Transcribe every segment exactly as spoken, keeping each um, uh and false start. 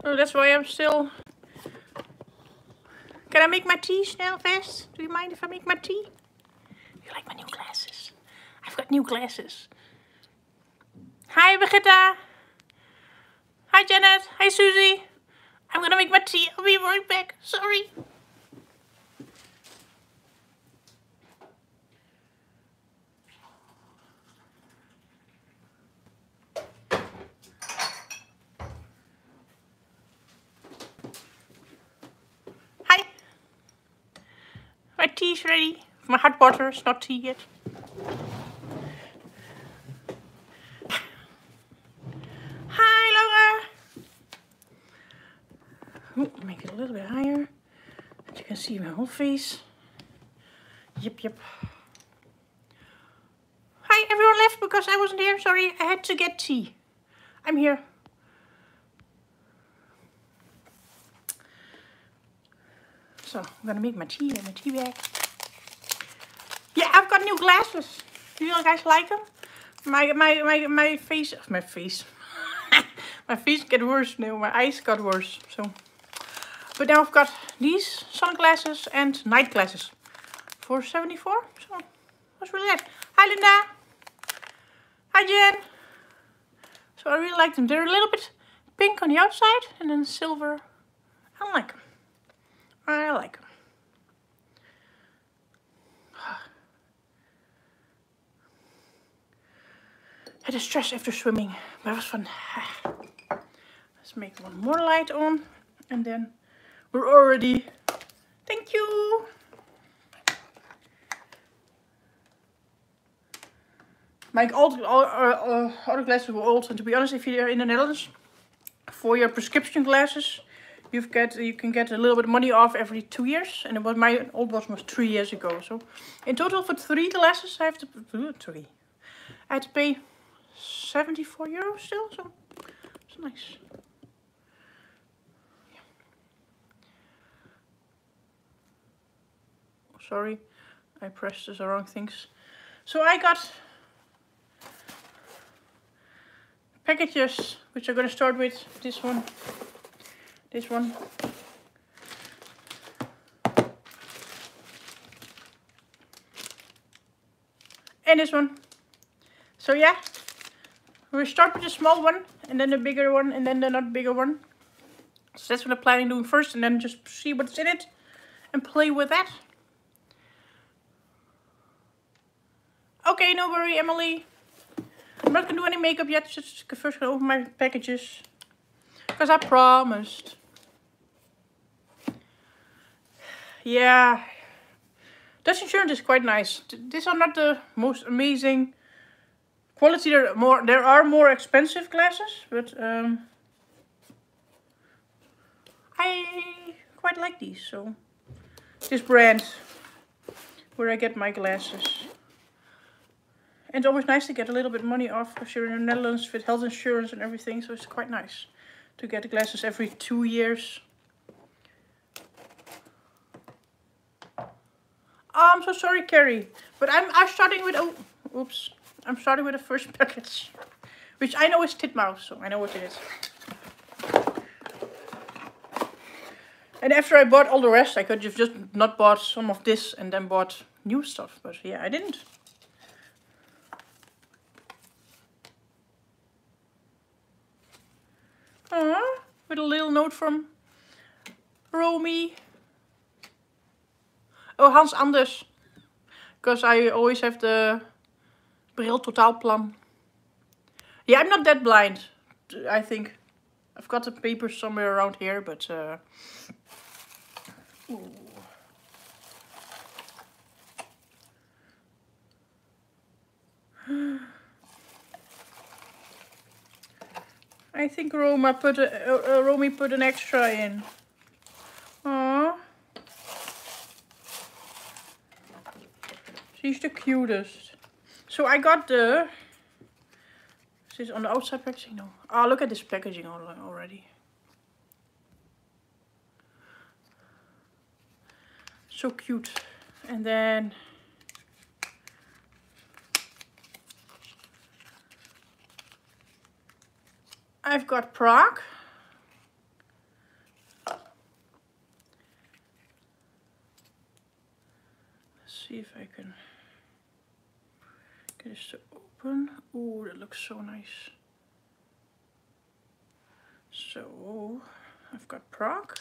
So that's why I'm still... Can I make my tea snel fast? Do you mind if I make my tea? You like my new glasses? I've got new glasses. Hi Brigitta. Hi Janet. Hi Susie. I'm gonna make my tea. I'll be right back. Sorry. Hi. My tea's ready. My hot water is not tea yet. Make it a little bit higher, that you can see my whole face. Yep, yep. Hi, everyone left because I wasn't here. Sorry, I had to get tea. I'm here. So I'm gonna make my tea in a tea bag. Yeah, I've got new glasses. Do you guys like them? My my my my face, my face, my face get worse now. My eyes got worse. So. But now I've got these sunglasses and night glasses for seventy-four. So that's really nice. Hi Linda. Hi Jen. So I really like them. They're a little bit pink on the outside and then silver. I like them. I like them. Had a stress after swimming, but it was fun. Let's make one more light on and then we're all ready. Thank you. My old, all, uh, other glasses were old, and to be honest, if you're in the Netherlands, for your prescription glasses, you've get you can get a little bit of money off every two years, and it was my old one was three years ago. So, in total for three glasses, I have to uh, three. I had to pay seventy-four euros still. So, it's nice. Sorry, I pressed the wrong things. So I got packages, which I'm going to start with this one, this one, and this one. So yeah, we'll start with the small one, and then the bigger one, and then the not bigger one. So that's what I'm planning on doing first, and then just see what's in it, and play with that. Okay, no worry, Emily. I'm not gonna do any makeup yet. Just first gonna open my packages, because I promised. Yeah, Dutch insurance is quite nice. These are not the most amazing quality. There are more. There are more expensive glasses, but um, I quite like these. So this brand, where I get my glasses. And it's always nice to get a little bit money off if you're in the Netherlands with health insurance and everything. So it's quite nice to get the glasses every two years. Oh, I'm so sorry, Carrie. But I'm, I'm starting with... Oh, oops. I'm starting with the first package. Which I know is Titmouse, so I know what it is. And after I bought all the rest, I could have just not bought some of this and then bought new stuff. But yeah, I didn't. Aww, with a little note from Romy. Oh, Hans Anders. Because I always have the Bril Totaalplan. Yeah, I'm not that blind, I think. I've got the paper somewhere around here, but... Uh... I think Roma put a, uh, uh, Romy put an extra in. Aww. She's the cutest. So I got the... Is this on the outside packaging? No. Oh, look at this packaging already. So cute. And then... I've got Prague. open. Ooh, that looks so nice. So, I've got Prague.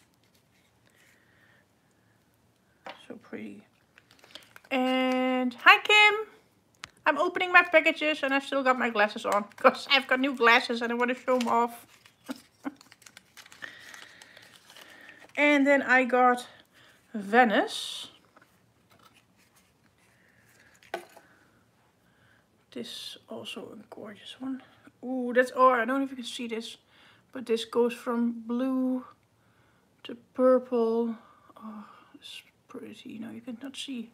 So pretty. And hi Kim! I'm opening my packages and I've still got my glasses on. Because I've got new glasses and I want to show them off. And then I got Venice. This also a gorgeous one. Ooh, that's, oh, I don't know if you can see this. But this goes from blue to purple. Oh, it's pretty. No, you cannot see.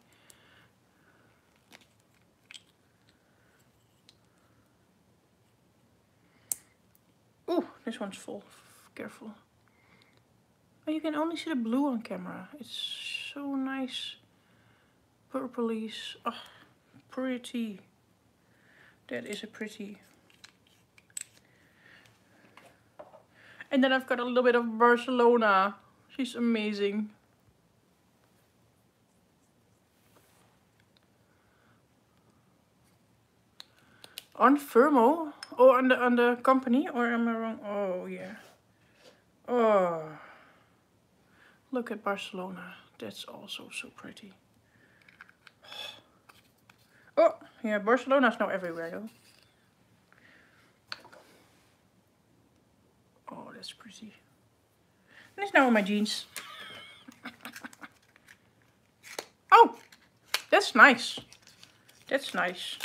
Ooh, this one's full. Careful. Oh, you can only see the blue on camera. It's so nice. Purplies. Oh, pretty. That is a pretty. And then I've got a little bit of Barcelona. She's amazing. On Firmo? Oh, on the, on the company? Or am I wrong? Oh, yeah. Oh. Look at Barcelona. That's also so pretty. Oh, yeah, Barcelona's now everywhere though. Oh, that's pretty. And it's now on my jeans. Oh, that's nice. That's nice.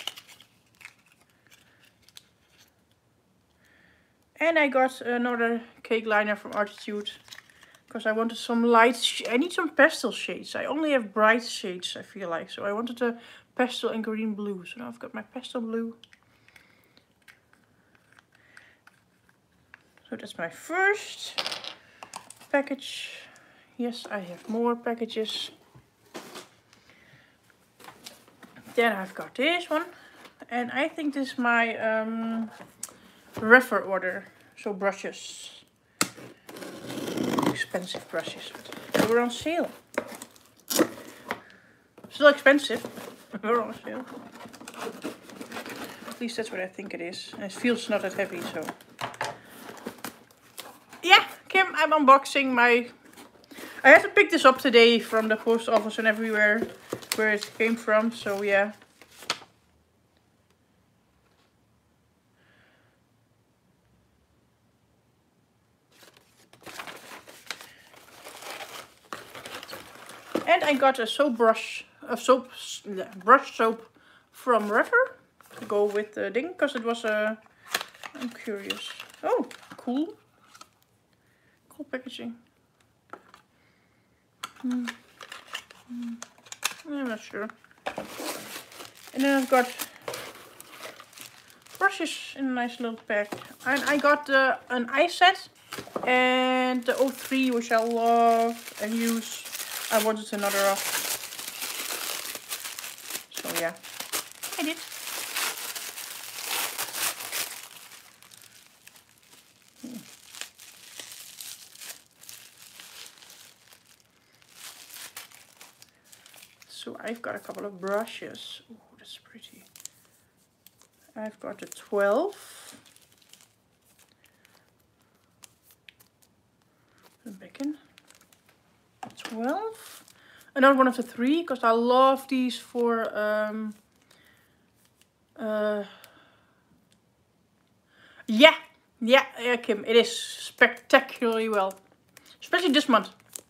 And I got another cake liner from Artitude. Because I wanted some light, sh I need some pastel shades. I only have bright shades, I feel like. So I wanted a pastel and green blue. So now I've got my pastel blue. So that's my first package. Yes, I have more packages. Then I've got this one. And I think this is my um, refer order. So brushes. Expensive brushes. But they were on sale. Still expensive. But we're on sale. At least that's what I think it is. And it feels not that heavy, so. Yeah, Kim, I'm unboxing my... I had to pick this up today from the post office and everywhere where it came from, so yeah. And I got a soap brush, a soap, brush soap from Refer to go with the thing, because it was a, I'm curious. Oh, cool. Cool packaging. Hmm. Hmm. I'm not sure. And then I've got brushes in a nice little pack. And I got uh, an eye set and the O three, which I love and use. I wanted another of. So yeah, I did. Hmm. So I've got a couple of brushes. Oh, that's pretty. I've got the twelve. Put them back in. twelve. Another one of the three, because I love these for um uh yeah yeah yeah Kim, it is spectacularly well, especially this month.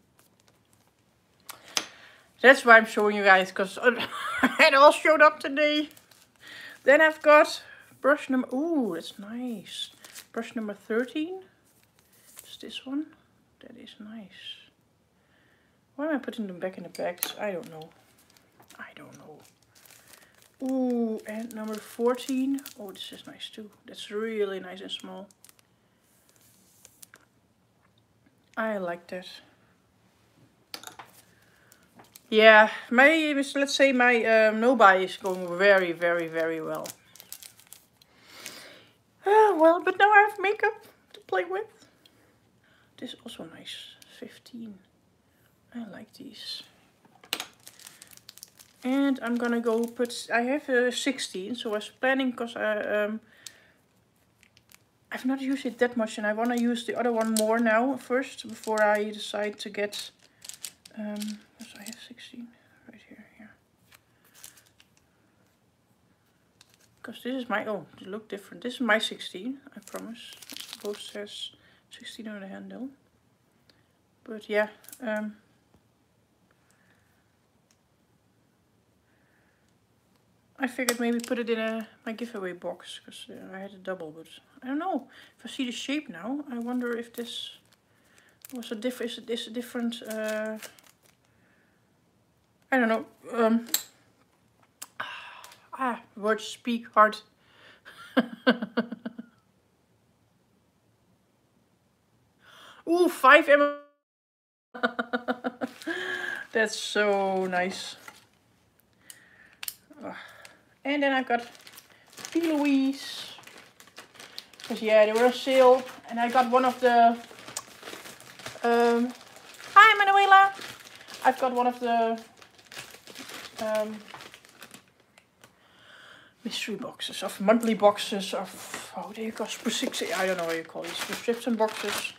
That's why I'm showing you guys, because it all showed up today. Then I've got brush number, ooh, that's nice, brush number thirteen. It's this one. That is nice. Why am I putting them back in the bags? I don't know. I don't know. Ooh, and number fourteen. Oh, this is nice too. That's really nice and small. I like that. Yeah, my, let's say my um, no-buy is going very, very, very well. Uh, well, but now I have makeup to play with. This is also nice. fifteen. I like these. And I'm gonna go put, I have a sixteen, so I was planning, because I, um, I've not used it that much and I want to use the other one more now first, before I decide to get, um, because I have sixteen right here, yeah. Because this is my, oh, they look different. This is my sixteen, I promise. It both says sixteen on the handle. But yeah, um, I figured maybe put it in a my giveaway box, because uh, I had a double, but I don't know. If I see the shape now, I wonder if this was a diff is this a different uh I don't know. Um ah words speak hard. Ooh, five M. That's so nice. Oh. And then I've got P. Louise. Because yeah, they were on sale. And I got one of the um hi Manuela. I've got one of the um mystery boxes, of monthly boxes, of how do you call it? I don't know what you call these subscription boxes.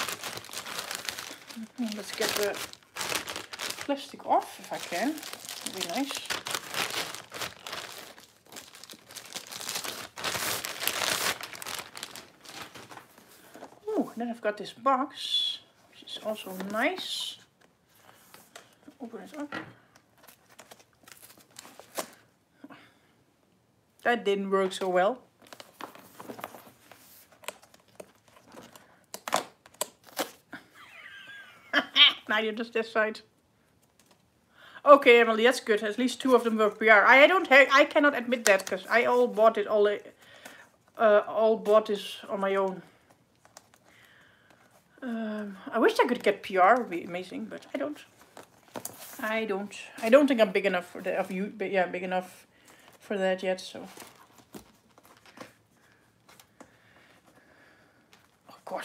Let's get the plastic off if I can. That'd be nice. Ooh, then I've got this box, which is also nice. Open it up. That didn't work so well. Now you just this side. Okay, Emily, that's good. At least two of them were P R. I don't have. I cannot admit that, because I all bought it all. Uh, all bought this on my own. Um, I wish I could get P R. Would be amazing, but I don't. I don't. I don't think I'm big enough for that. Of you, but yeah, big enough for that yet. So. Oh God.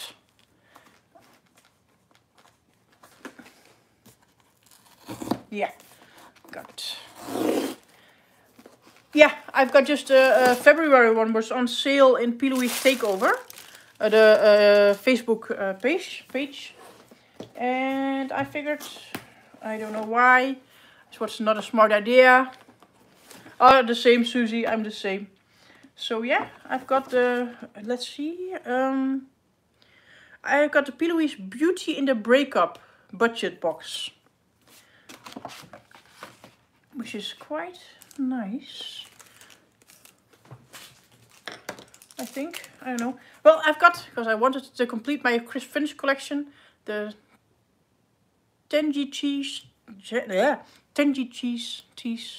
Yeah, got it. Yeah, I've got just a, a February one was on sale in P. Louise Takeover, uh, the uh, Facebook uh, page page, and I figured, I don't know why, this was not a smart idea. Oh, the same, Susie, I'm the same. So yeah, I've got the, let's see, um, I've got the P. Louise Beauty in the Breakup budget box, which is quite nice, I think. I don't know. Well, I've got, because I wanted to complete my crisp finish collection, the Tenji cheese, yeah, Tenji cheese teas.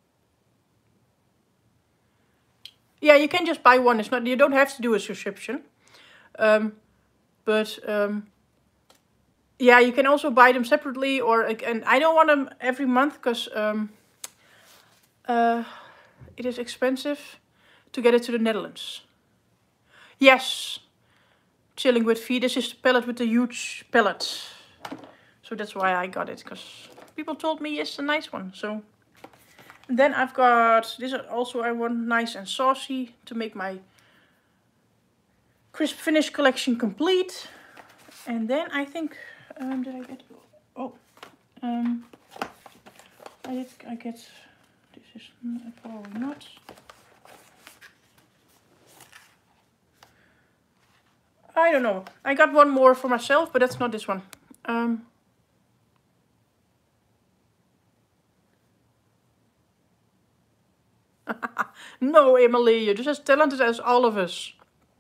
Yeah, you can just buy one. It's not, you don't have to do a subscription. Um, but um, yeah, you can also buy them separately, or and I don't want them every month, because um, uh, it is expensive to get it to the Netherlands. Yes, chilling with V. This is the palette with the huge palette, so that's why I got it, because people told me it's a nice one. So and then I've got this also. I want nice and saucy to make my crisp finish collection complete. And then I think um, did I get oh um I did I get this is probably not. I don't know. I got one more for myself, but that's not this one. Um, no, Emily, you're just as talented as all of us.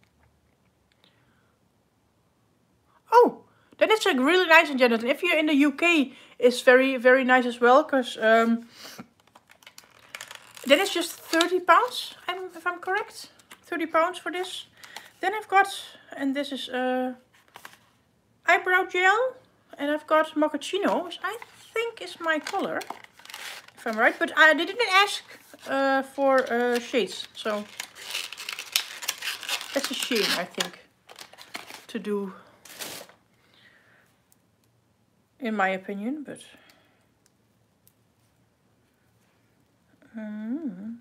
Oh, then it's like really nice in general. If you're in the U K, it's very, very nice as well, because um, then it's just thirty pounds, if I'm correct. thirty pounds for this. Then I've got, and this is uh, eyebrow gel, and I've got mochaccino, which I think is my color, if I'm right. But I didn't ask uh, for uh, shades, so that's a shame, I think, to do, in my opinion. But Mm.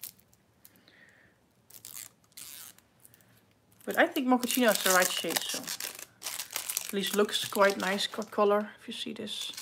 But I think Mochaccino is the right shade, so at least looks quite nice color if you see this.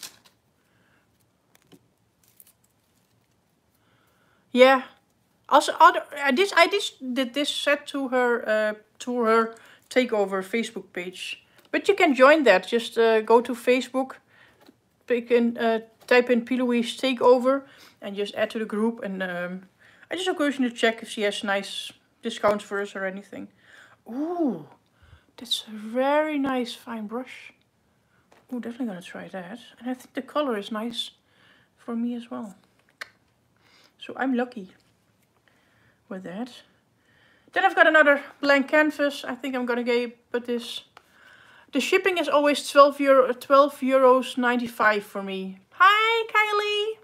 Yeah. Also, other I did I did, did this set to her uh, to her takeover Facebook page, but you can join that. Just uh, go to Facebook, pick in, uh, type in P. Louise takeover, and just add to the group. And um, I just encourage you to check if she has nice discounts for us or anything. Ooh, that's a very nice fine brush. Ooh, definitely gonna try that. And I think the color is nice for me as well. So I'm lucky with that. Then I've got another blank canvas. I think I'm gonna get put this. The shipping is always twelve euro, twelve euros ninety-five for me. Hi, Kylie.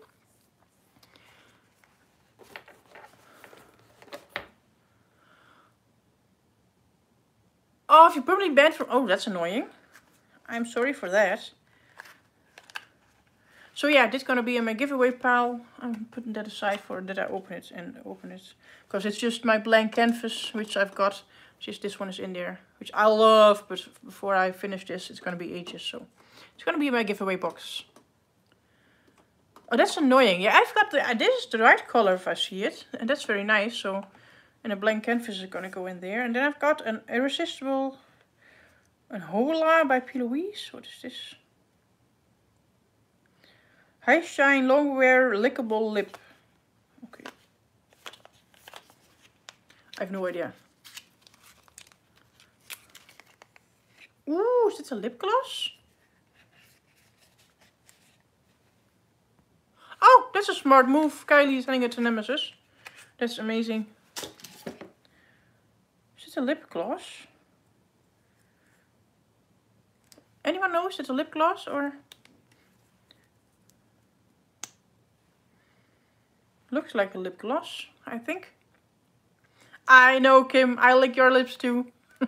Oh, if you're permanently banned from. Oh, that's annoying. I'm sorry for that. So yeah, this is gonna be in my giveaway pile. I'm putting that aside for that I open it and open it. Because it's just my blank canvas, which I've got. Just this one is in there, which I love. But before I finish this, it's gonna be ages. So it's gonna be in my giveaway box. Oh, that's annoying. Yeah, I've got the, uh, this is the right color if I see it. And that's very nice. So, and a blank canvas is gonna go in there. And then I've got an Irresistible, an Hola by P. Louise. What is this? High Shine Long Wear Lickable Lip. Okay. I have no idea. Ooh, is this a lip gloss? Oh, that's a smart move. Kylie is sending it to Nemesis. That's amazing. Is it a lip gloss? Anyone knows it's a lip gloss or? Looks like a lip gloss, I think. I know, Kim. I lick your lips too.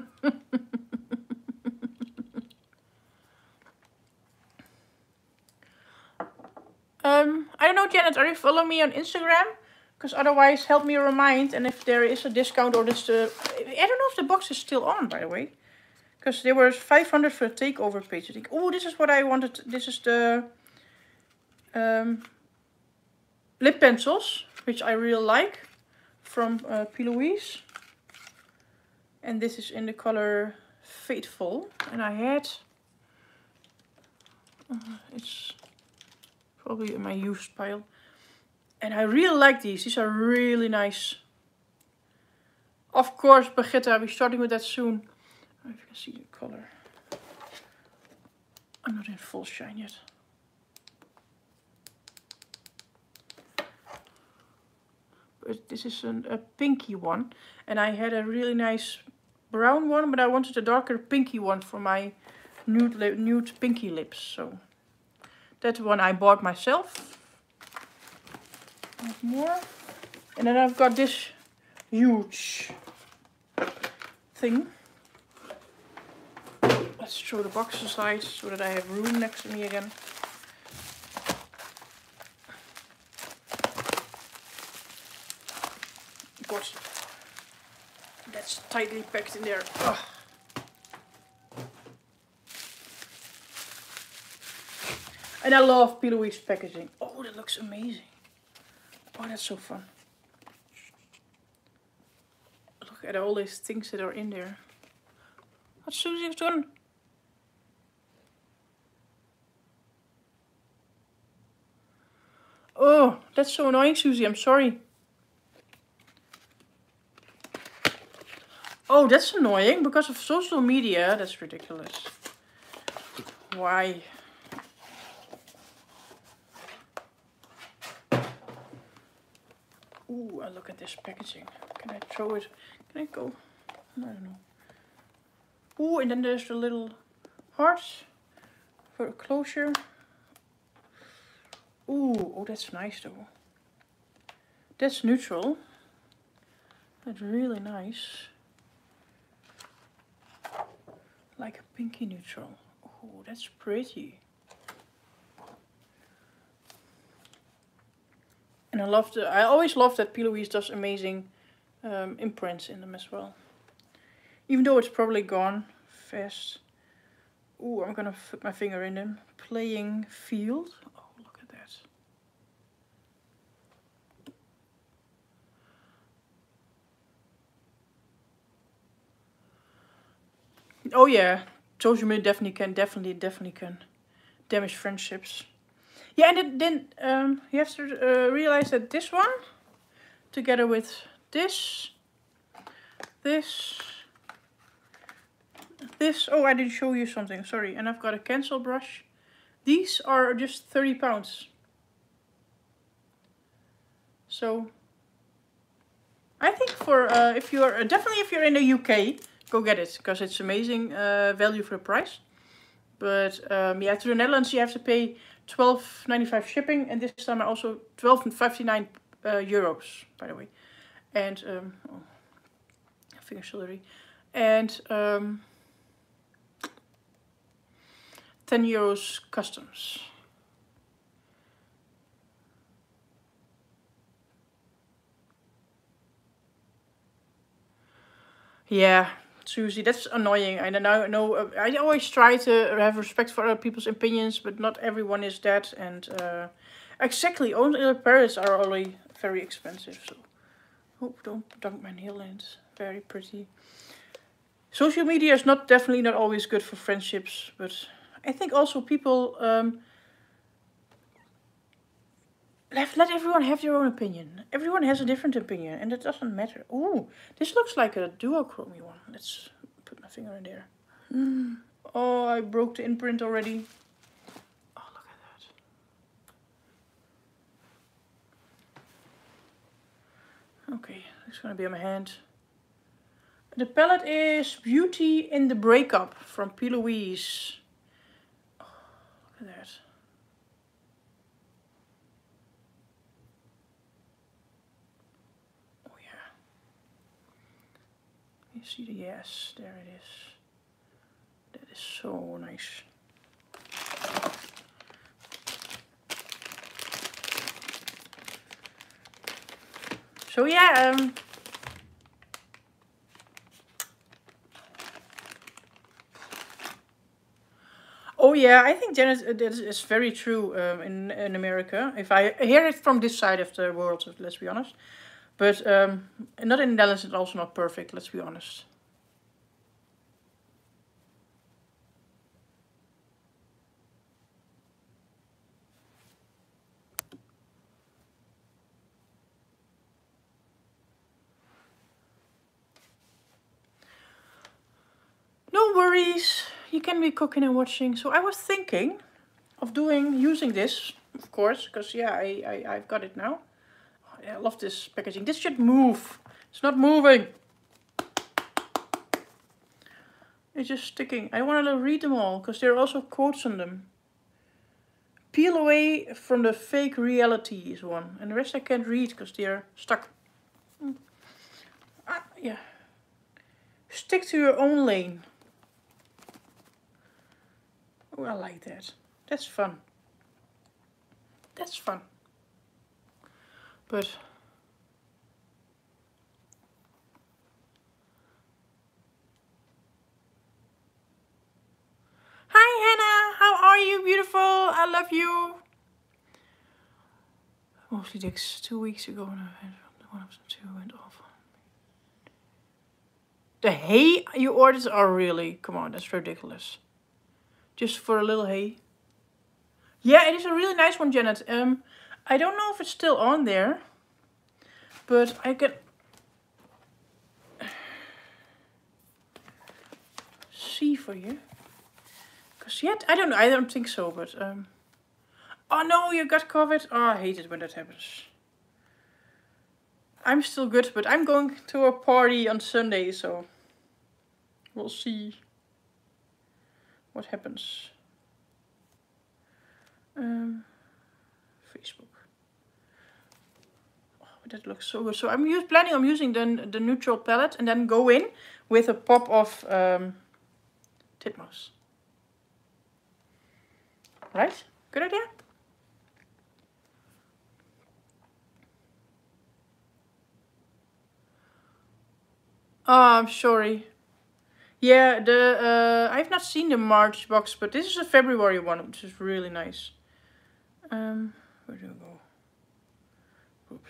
um, I don't know, Janet. Are you following me on Instagram? Because otherwise, help me remind. And if there is a discount or this, uh, I don't know if the box is still on, by the way. Because there was five hundred for a takeover page. I think. Oh, this is what I wanted. This is the um. lip pencils, which I really like, from uh, P. Louise. And this is in the color Fateful. And I had, uh, it's probably in my used pile. And I really like these. These are really nice. Of course, Brigitte, I'll be starting with that soon. I don't know if you can see the color. I'm not in full shine yet. This is an, a pinky one, and I had a really nice brown one, but I wanted a darker pinky one for my nude, nude pinky lips. So that one I bought myself. More, and then I've got this huge thing. Let's throw the box aside so that I have room next to me again. God, that's tightly packed in there. Ugh. And I love P. Louise packaging. Oh, that looks amazing. Oh, that's so fun. Look at all these things that are in there. What's Susie doing? Oh, that's so annoying, Susie. I'm sorry. Oh, that's annoying because of social media. That's ridiculous. Why? Ooh, I look at this packaging. Can I throw it? Can I go? I don't know. Ooh, and then there's the little hearts for a closure. Ooh, oh, that's nice though. That's neutral. That's really nice. Like a pinky neutral. Oh, that's pretty. And I love the, I always love that P. Louise does amazing um, imprints in them as well. Even though it's probably gone fast. Ooh, I'm gonna put my finger in them. Playing Field. Oh, look at that. Oh yeah, social media definitely can, definitely, definitely can damage friendships. Yeah, and then um, you have to uh, realize that this one, together with this, this, this. Oh, I didn't show you something. Sorry. And I've got a cancel brush. These are just thirty pounds. So I think for uh, if you're uh, definitely if you're in the U K, go get it because it's amazing uh, value for the price. But um, yeah, to the Netherlands you have to pay twelve ninety-five shipping, and this time also twelve fifty-nine uh, euros, by the way. And um, oh, finger jewelry, and um, ten euros customs. Yeah, Susie, that's annoying. I know, know. Uh, I always try to have respect for other people's opinions, but not everyone is that. And uh, exactly, only parrots are only very expensive. So, oh, don't dunk my nail in. It's very pretty. Social media is not definitely not always good for friendships, but I think also people um, let let everyone have their own opinion. Everyone has a different opinion, and it doesn't matter. Ooh, this looks like a duochrome one. Let's put my finger in there. Mm. Oh, I broke the imprint already. Oh, look at that. Okay, it's gonna be on my hand. The palette is Beauty in the Breakup from P. Louise. Oh, look at that. Oh yeah. You see the yes, there it is. That is so nice. So yeah, um, oh yeah, I think Janet, uh, that is very true um, in in America. If I hear it from this side of the world, let's be honest. But um, not in the Netherlands, it's also not perfect, let's be honest. No worries, you can be cooking and watching. So I was thinking of doing, using this, of course, because yeah, I, I, I've got it now. I love this packaging. This should move. It's not moving. It's just sticking. I want to read them all because there are also quotes on them. Peel away from the fake reality is one. And the rest I can't read because they're stuck. Ah, yeah. Stick to your own lane. Oh, I like that. That's fun. That's fun. But hi Hannah, how are you, beautiful? I love you. Mostly takes two weeks ago when one of them two went off. The hay you ordered are really, come on, that's ridiculous. Just for a little hay. Yeah, it is a really nice one, Janet. Um, I don't know if it's still on there, but I can see for you. Cause yet, I don't know, I don't think so, but um. Oh no, you got COVID. Oh, I hate it when that happens. I'm still good, but I'm going to a party on Sunday, so we'll see what happens. Um, Facebook. Oh, that looks so good. So I'm use, planning on using the, the neutral palette and then go in with a pop of um, Titmos. Right? Good idea? Oh, I'm sorry. Yeah, the uh, I've not seen the March box, but this is a February one, which is really nice. Um, where do I go? Oops.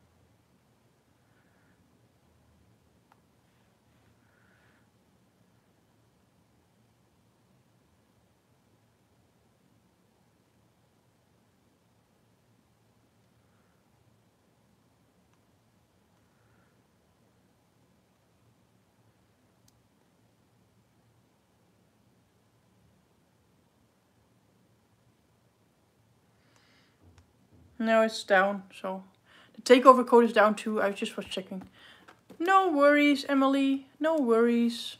No, it's down, so the takeover code is down too. I just was checking. No worries, Emily. No worries.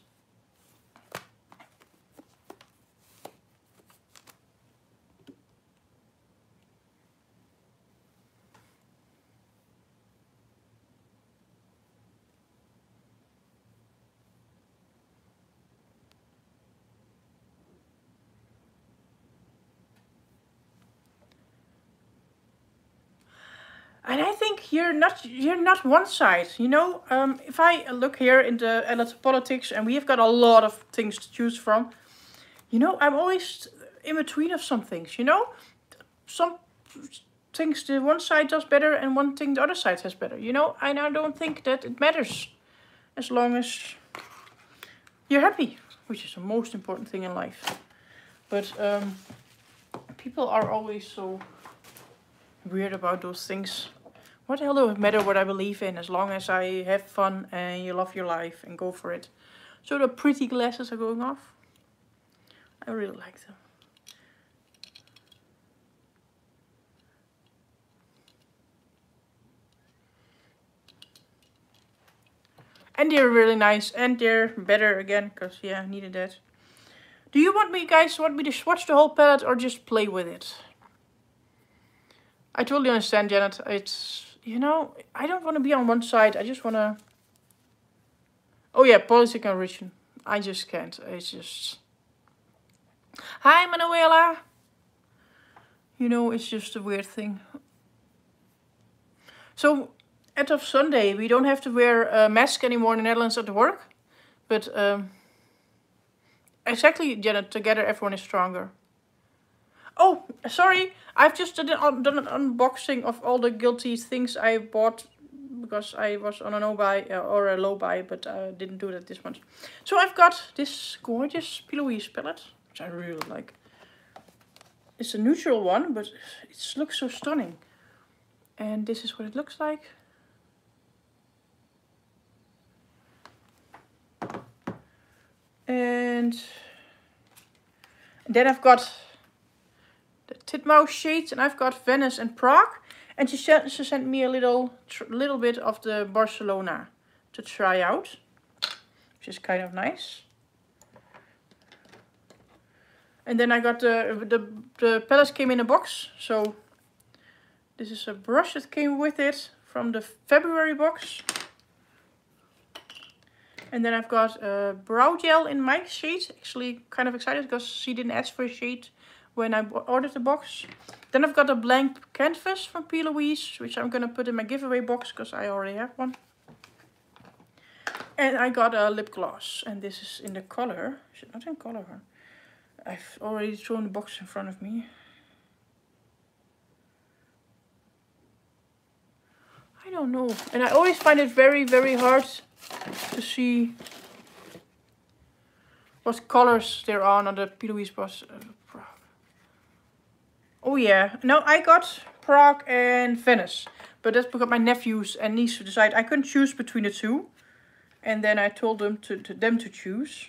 And I think you're not you're not one side, you know. Um, if I look here in the Ella Politics, and we have got a lot of things to choose from, you know, I'm always in between of some things, you know. Some things the one side does better, and one thing the other side has better, you know. And I don't think that it matters, as long as you're happy, which is the most important thing in life. But um, people are always so weird about those things. What the hell does it matter what I believe in, as long as I have fun and you love your life and go for it. So the pretty glasses are going off. I really like them. And they're really nice, and they're better again, because yeah, I needed that. Do you want me guys want me to swatch the whole palette or just play with it? I totally understand, Janet. It's, you know, I don't want to be on one side. I just want to... Oh yeah, Politic and Origin. I just can't. It's just... Hi, Manuela. You know, it's just a weird thing. So, as of Sunday, we don't have to wear a mask anymore in the Netherlands at work. But, um... exactly, Janet. Together, everyone is stronger. Oh, sorry. I've just done an, done an unboxing of all the Guilty things I bought because I was on a no buy uh, or a low buy, but I didn't do that this month. So I've got this gorgeous P. Louise palette, which I really like. It's a neutral one, but it looks so stunning. And this is what it looks like. And then I've got the Titmouse shades, and I've got Venice and Prague. And she sent, she sent me a little tr little bit of the Barcelona to try out, which is kind of nice. And then I got the, the, the palettes came in a box. So this is a brush that came with it from the February box. And then I've got a brow gel in my shade. Actually kind of excited because she didn't ask for a shade when I ordered the box. Then I've got a blank canvas from P. Louise, which I'm going to put in my giveaway box because I already have one. And I got a lip gloss, and this is in the color. Is it not in color? I've already thrown the box in front of me. I don't know. And I always find it very, very hard to see what colors they're on on the P. Louise box. Oh yeah, no, I got Prague and Venice, but that's because my nephews and niece decided I couldn't choose between the two, and then I told them to, to them to choose.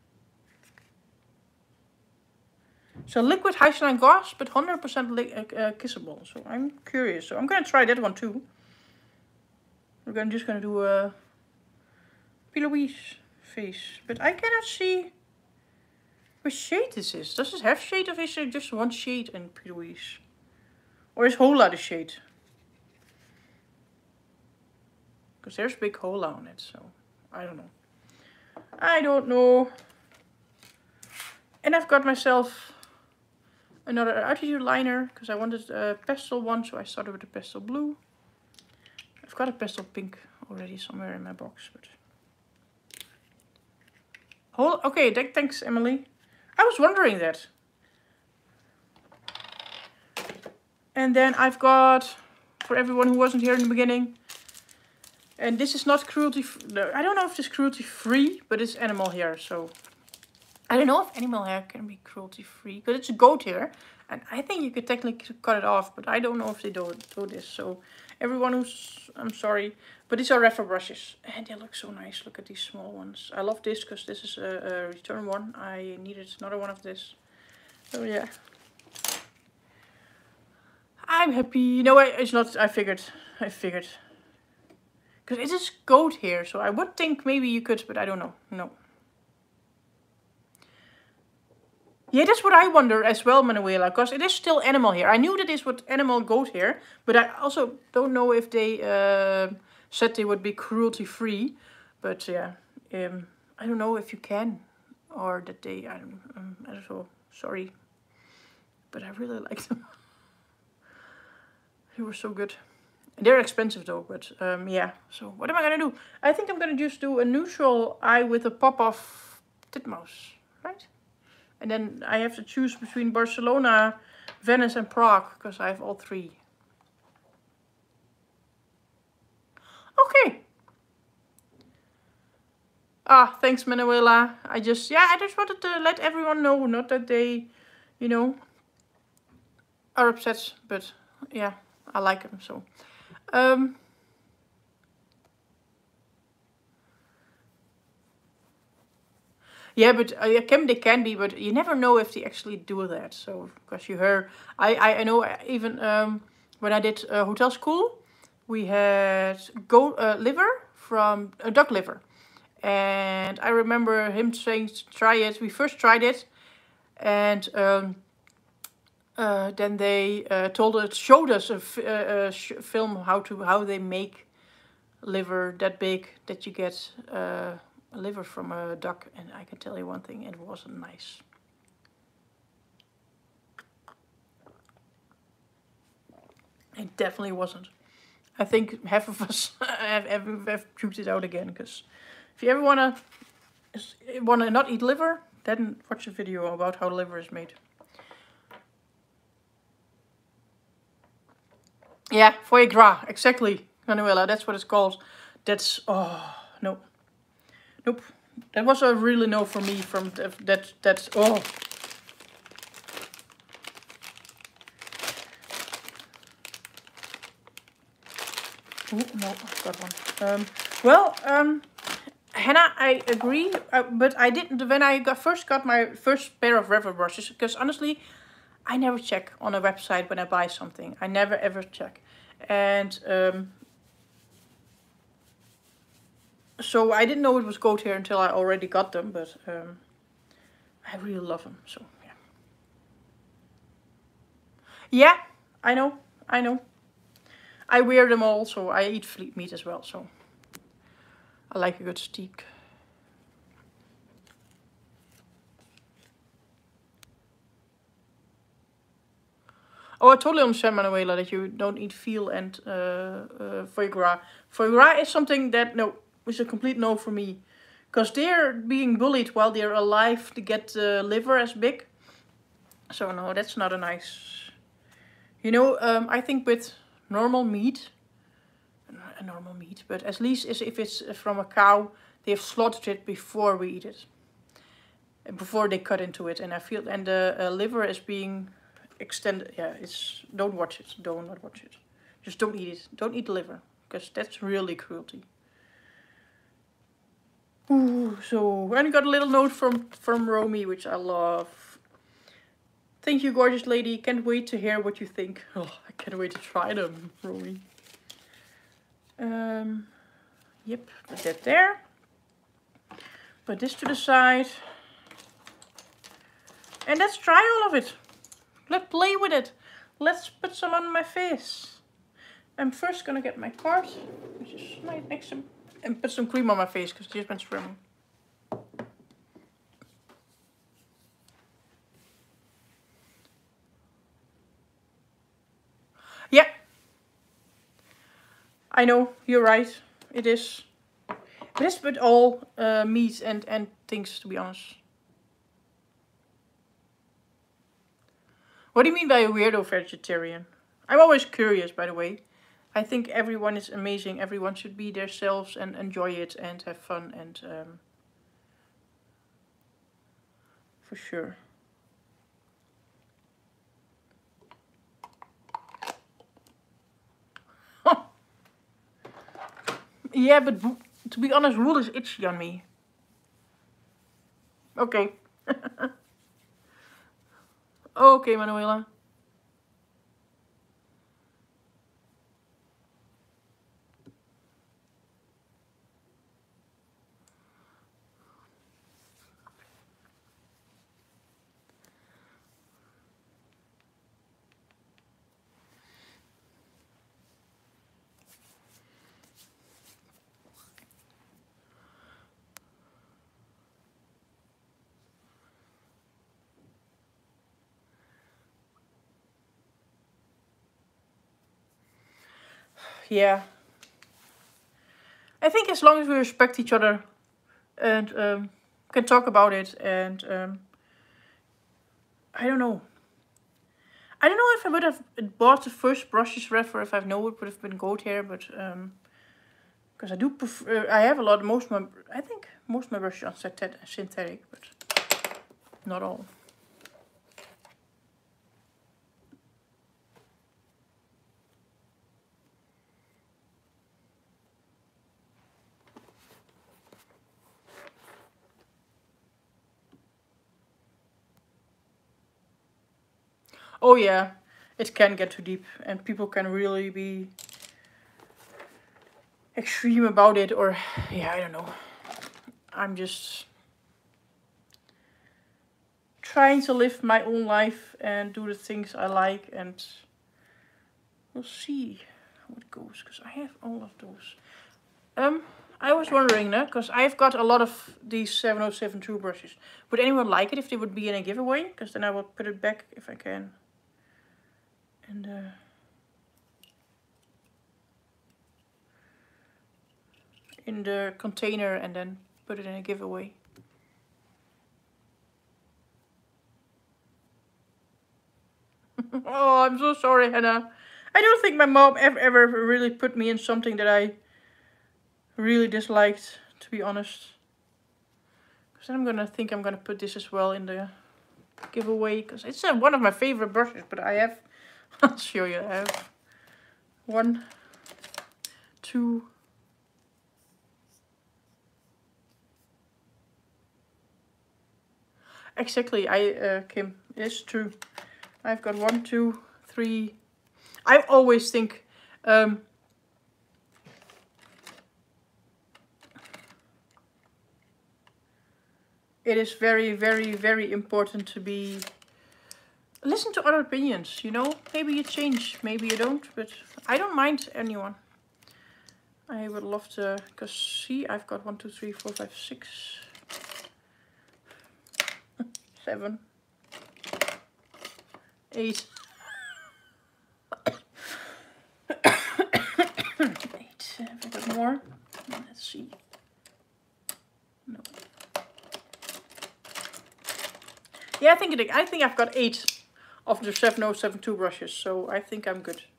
So liquid Hyacinth gloss, but one hundred percent uh, uh, kissable. So I'm curious. So I'm gonna try that one too. We're gonna just gonna do a P. Louise face, but I cannot see what shade this is. Does this have shade, or is it just one shade in P. Louise? Or is Hola the shade? Because there's big Hola on it, so I don't know. I don't know. And I've got myself another Attitude liner because I wanted a pastel one, so I started with the pastel blue. I've got a pastel pink already somewhere in my box, but Hold, okay, th thanks, Emily. I was wondering that. And then I've got, for everyone who wasn't here in the beginning, and this is not cruelty, no, I don't know if this is cruelty free, but it's animal hair, so. I don't know if animal hair can be cruelty free, because it's a goat hair. And I think you could technically cut it off, but I don't know if they do, do this. So everyone who's, I'm sorry, but these are Refa brushes. And they look so nice. Look at these small ones. I love this because this is a, a return one. I needed another one of this. So yeah. I'm happy. No, it's not. I figured. I figured. Because it is goat hair, so I would think maybe you could, but I don't know. No. Yeah, that's what I wonder as well, Manuela, because it is still animal hair. I knew that this was animal goat hair, but I also don't know if they uh, said they would be cruelty free. But yeah, um, I don't know if you can, or that they, I don't, um, I don't know, sorry. But I really like them. They were so good. They're expensive though, but um, yeah. So what am I gonna do? I think I'm gonna just do a neutral eye with a pop of Titmouse, right? And then I have to choose between Barcelona, Venice and Prague, because I have all three. Okay. Ah, thanks Manuela. I just, yeah, I just wanted to let everyone know, not that they, you know, are upset, but yeah, I like them, so. Um... Yeah, but uh, can, they can be, but you never know if they actually do that. So, because you heard, I, I, I know even um, when I did uh, hotel school, we had goat uh, liver from uh, duck liver. And I remember him saying, try it. We first tried it. And um, uh, then they uh, told us, showed us a, f uh, a sh film how to how they make liver that big that you get... Uh, liver from a duck, and I can tell you one thing, it wasn't nice. It definitely wasn't. I think half of us have, have, have puked it out again, because if you ever wanna wanna not eat liver, then watch a video about how liver is made. Yeah, foie gras, exactly, Manuela, that's what it's called. That's, oh, no. Nope. That was a really no for me from the, that, that, oh. Oh, no, I've got one. Um, well, um, Hannah, I agree, uh, but I didn't, when I got, first got my first pair of Refa brushes, because honestly, I never check on a website when I buy something. I never ever check. And, um, so I didn't know it was goat hair until I already got them, but um, I really love them, so yeah. Yeah, I know, I know. I wear them all, so I eat fleet meat as well, so I like a good steak. Oh, I totally understand, Manuela, that you don't eat veal and uh, uh, foie gras. Foie gras is something that, no, is a complete no for me. Because they're being bullied while they're alive to get the liver as big. So no, that's not a nice... You know, um, I think with normal meat, a normal meat, but at least if it's from a cow, they've slaughtered it before we eat it. Before they cut into it. And I feel, and the uh, liver is being... extended, yeah, it's, don't watch it, don't not watch it. Just don't eat it, don't eat the liver, because that's really cruelty. Ooh, so, and I got a little note from, from Romy, which I love. Thank you, gorgeous lady, can't wait to hear what you think. Oh, I can't wait to try them, Romy. Um, yep, put that there. Put this to the side. And let's try all of it. Let's play with it. Let's put some on my face. I'm first gonna get my card, which is right next to, and put some cream on my face because it's been swimming. Yeah. I know, you're right. It is. But it's with all uh, meat and, and things, to be honest. What do you mean by a weirdo vegetarian? I'm always curious, by the way. I think everyone is amazing. Everyone should be themselves and enjoy it and have fun. And um, for sure. Yeah, but to be honest, wool is itchy on me. Okay. Okay, Manuela. Yeah. I think as long as we respect each other and um, can talk about it and um, I don't know. I don't know if I would have bought the first brushes forever if I know it would have been goat hair, but um, because I do prefer, I have a lot, most of my, I think most of my brushes are synthetic, but not all. Oh yeah, it can get too deep and people can really be extreme about it, or yeah, I don't know. I'm just trying to live my own life and do the things I like, and we'll see how it goes, because I have all of those. Um, I was wondering, no, because I've got a lot of these seven oh seven two brushes. Would anyone like it if they would be in a giveaway? Because then I will put it back if I can. And uh, in the container and then put it in a giveaway. Oh, I'm so sorry, Hannah. I don't think my mom ever, ever really put me in something that I really disliked, to be honest. Because I'm gonna think I'm gonna put this as well in the giveaway, because it's uh, one of my favorite brushes, but I have, I'll show you, I have one, two, exactly, I, uh, Kim, it's true. I've got one, two, three. I always think um, it is very, very, very important to be listen to other opinions. You know, maybe you change, maybe you don't, but I don't mind anyone. I would love to, because see, I've got one, two, three, four, five, six, seven, eight. Eight. Have I got more? Let's see. No. Yeah, I think it, I think I've got eight of the seven oh seven two brushes, so I think I'm good.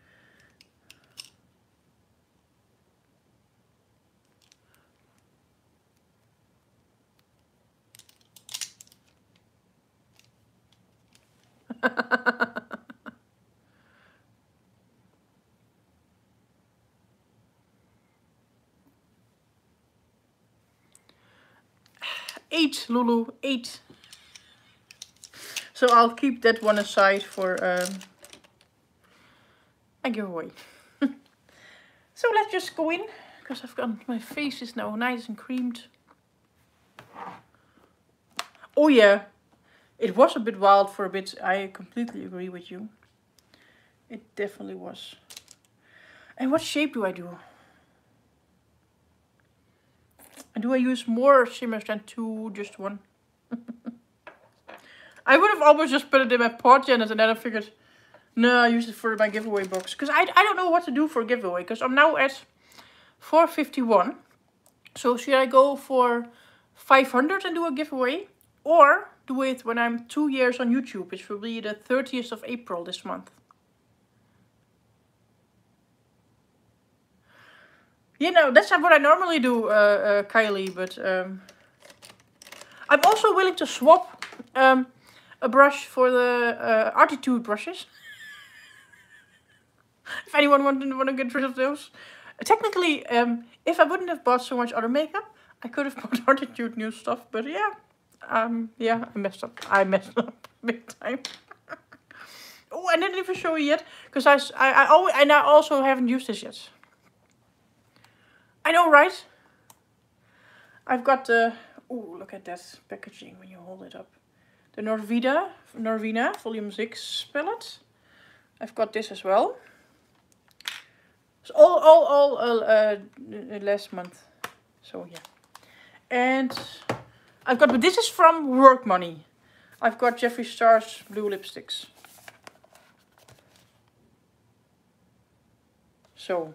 Eight, Lulu, eight. So I'll keep that one aside for um, a giveaway. So let's just go in, because I've got, my face is now nice and creamed. Oh yeah, it was a bit wild for a bit. I completely agree with you. It definitely was. And what shape do I do? And do I use more shimmers than two, just one? I would have almost just put it in my pot, Janet, and then I figured, no, I use it for my giveaway box. Because I, I don't know what to do for a giveaway, because I'm now at four fifty-one. So should I go for five hundred and do a giveaway? Or do it when I'm two years on YouTube, which will be the thirtieth of April this month. You know, that's what I normally do, uh, uh, Kylie, but um, I'm also willing to swap um, a brush for the uh, Artitude brushes. If anyone want to, want to get rid of those. Technically, um, if I wouldn't have bought so much other makeup, I could have bought Artitude new stuff, but yeah. Um, yeah, I messed up. I messed up big time. Oh, I didn't even show you yet, because I, I, I, always, and I also haven't used this yet. I know, right? I've got the, oh, look at that packaging when you hold it up. The Norvina, Norvina Volume six palette. I've got this as well. So all, all, all uh, uh, last month. So yeah. And I've got, but this is from Work Money. I've got Jeffree Star's blue lipsticks. So.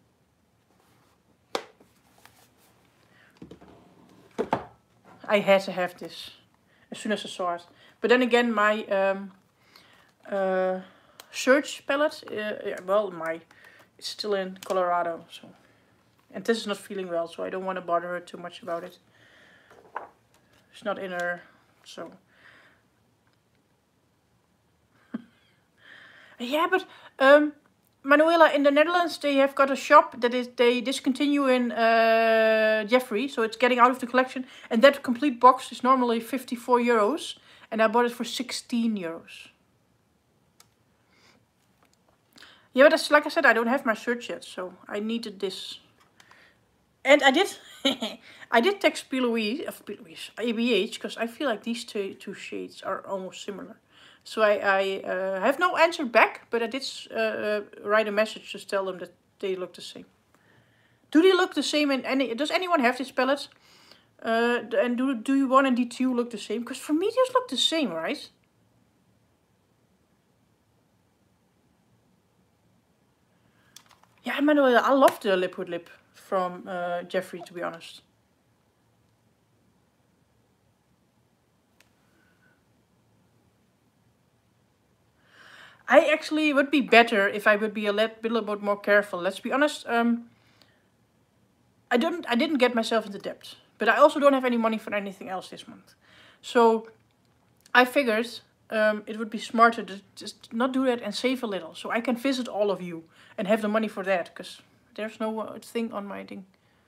I had to have this as soon as I saw it. But then again, my um, uh, search palette, uh, yeah, well, my it's still in Colorado, so, and this is not feeling well, so I don't want to bother her too much about it. It's not in her, so. Yeah, but um, Manuela, in the Netherlands, they have got a shop that is they discontinue in uh, Jeffree, so it's getting out of the collection. And that complete box is normally fifty-four euros, and I bought it for sixteen euros. Yeah, but that's, like I said, I don't have my search yet, so I needed this. And I did, I did text P. Louise, uh, P. Louise, A B H, because I feel like these two two shades are almost similar. So I, I uh, have no answer back, but I did uh, uh, write a message to tell them that they look the same. Do they look the same in any? Does anyone have this palette? Uh, and do do you one and D two look the same? Because for me, these look the same, right? Yeah, Manuela, I love the Lip with Lip from uh, Jeffree, to be honest. I actually would be better if I would be a little bit more careful. Let's be honest. Um, I don't. I didn't get myself into debt, but I also don't have any money for anything else this month. So I figured um, it would be smarter to just not do that and save a little, so I can visit all of you and have the money for that, because there's no uh, thing on my thing.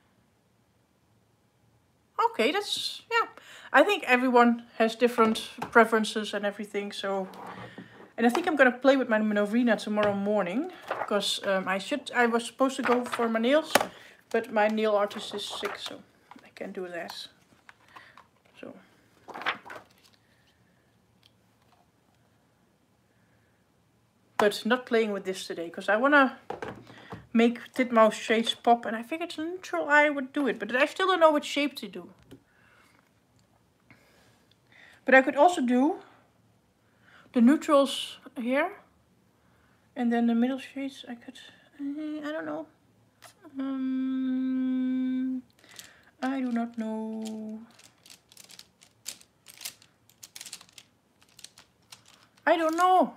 Okay, that's, yeah. I think everyone has different preferences and everything, so. And I think I'm gonna play with my Norvina tomorrow morning, because um, I should. I was supposed to go for my nails, but my nail artist is sick, so I can't do that. So. But not playing with this today, because I wanna make Titmouse shades pop, and I figured it's neutral eye would do it, but I still don't know what shape to do. But I could also do the neutrals here, and then the middle shades I could, uh, I don't know. Um, I do not know. I don't know.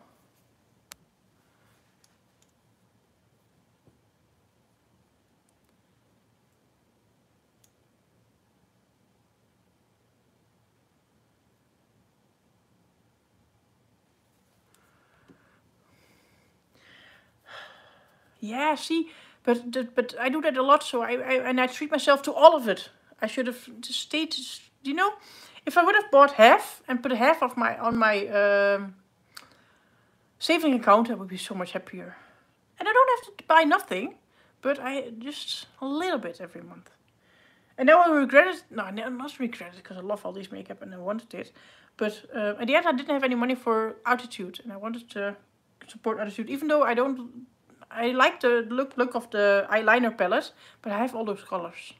Yeah, see, but but I do that a lot, so I, I and I treat myself to all of it. I should have just stayed, you know, if I would have bought half and put half of my on my um, saving account, I would be so much happier. And I don't have to buy nothing, but I just a little bit every month. And now I regret it. No, I not regret it, because I love all these makeup and I wanted it. But uh, at the end, I didn't have any money for Artitude, and I wanted to support Artitude, even though I don't. I like the look look of the eyeliner palette, but I have all those colors.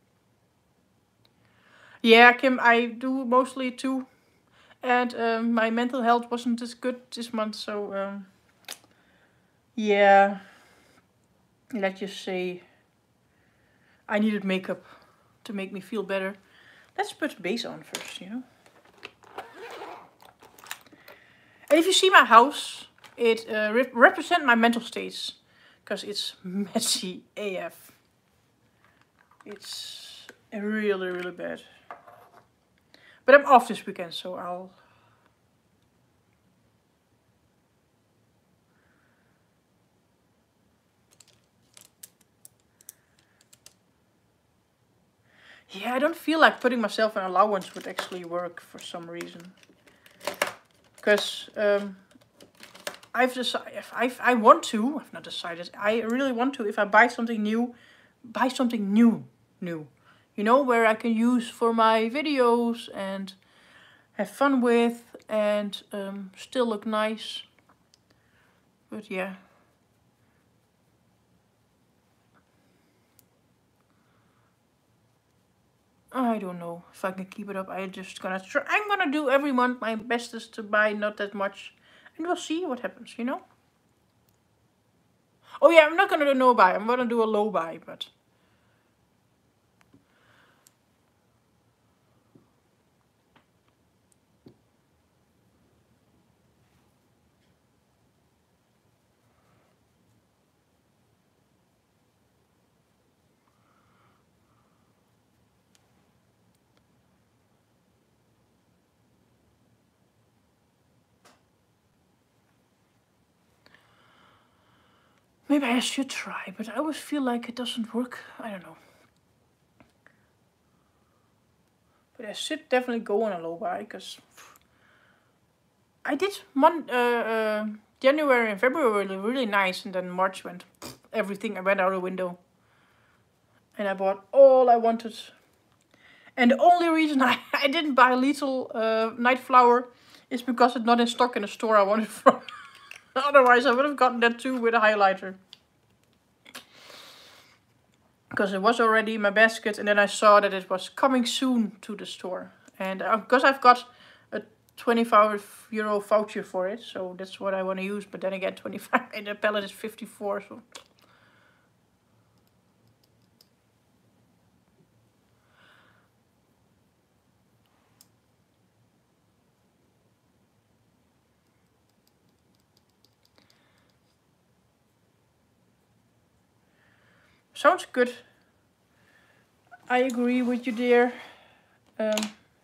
Yeah, Kim, I do mostly too. And um, my mental health wasn't as good this month, so um, yeah, let's just say I needed makeup. to make me feel better. Let's put base on first, you know. And if you see my house, it uh, rep represents my mental states. Because it's messy A F. It's really, really bad. But I'm off this weekend, so I'll... Yeah, I don't feel like putting myself an allowance would actually work for some reason. Because um, I've decided, if I, I want to, I've not decided, I really want to, if I buy something new, buy something new, new. You know, where I can use for my videos and have fun with and um, still look nice. But yeah. I don't know if I can keep it up. I'm just gonna try. I'm gonna do every month my bestest to buy not that much. And we'll see what happens, you know? Oh yeah, I'm not gonna do no buy. I'm gonna do a low buy, but... Maybe I should try, but I always feel like it doesn't work. I don't know. But I should definitely go on a low buy, because I did mon uh, uh, January and February were really, really nice, and then March went, everything went out the window. And I bought all I wanted. And the only reason I, I didn't buy Little uh, Night Flower is because it's not in stock in the store I wanted from. Otherwise I would have gotten that too with a highlighter. Because it was already in my basket, and then I saw that it was coming soon to the store. And uh, because I've got a twenty-five euro voucher for it, so that's what I want to use. But then again, twenty-five and the pallet is fifty-four, so... Sounds good. I agree with you, dear. Um,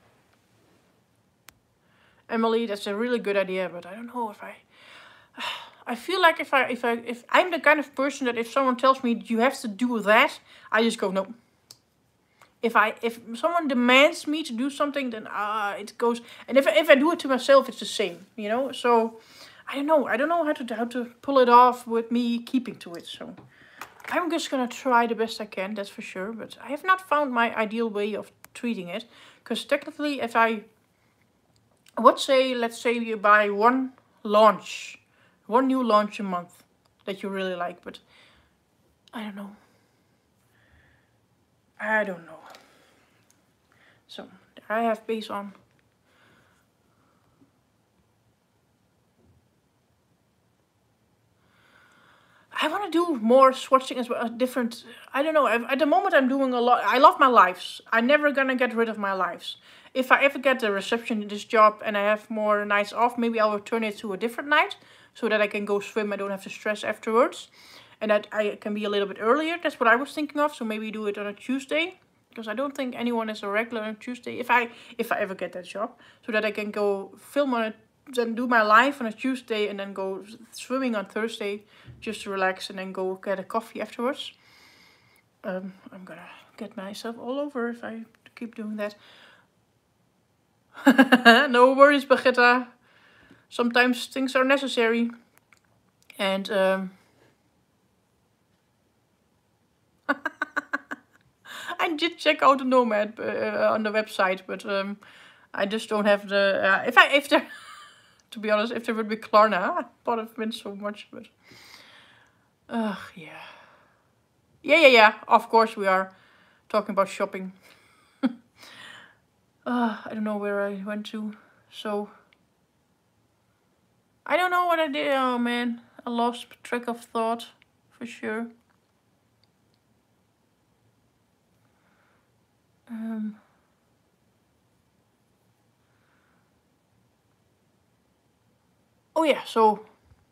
Emily, that's a really good idea, but I don't know if I... I feel like if I, if I, if I'm the kind of person that if someone tells me you have to do that, I just go, no. If I, if someone demands me to do something, then ah, uh, it goes. And if, if I do it to myself, it's the same, you know? So, I don't know. I don't know how to, how to pull it off with me keeping to it, so... I'm just gonna try the best I can, that's for sure. But I have not found my ideal way of treating it. Because technically, if I would say, let's say you buy one launch, one new launch a month that you really like. But I don't know. I don't know. So, I have base on. I want to do more swatching as well, different, I don't know, at the moment I'm doing a lot, I love my lives. I'm never gonna get rid of my lives. If I ever get the reception in this job and I have more nights off, maybe I'll return it to a different night, so that I can go swim, I don't have to stress afterwards. And that I can be a little bit earlier, that's what I was thinking of, so maybe do it on a Tuesday. Because I don't think anyone is a regular on Tuesday, if I, if I ever get that job. So that I can go film on it, then do my live on a Tuesday and then go swimming on Thursday just to relax and then go get a coffee afterwards. Um, I'm gonna get myself all over if I keep doing that. No worries, Brigitta. Sometimes things are necessary. And um, I did check out the Nomad uh, on the website, but um, I just don't have the... Uh, if I if there... To be honest, if there would be Klarna, I thought I've been so much, but... Ugh, yeah. Yeah, yeah, yeah, of course we are talking about shopping. uh, I don't know where I went to, so... I don't know what I did, oh man. I lost track of thought, for sure. Um, oh yeah, so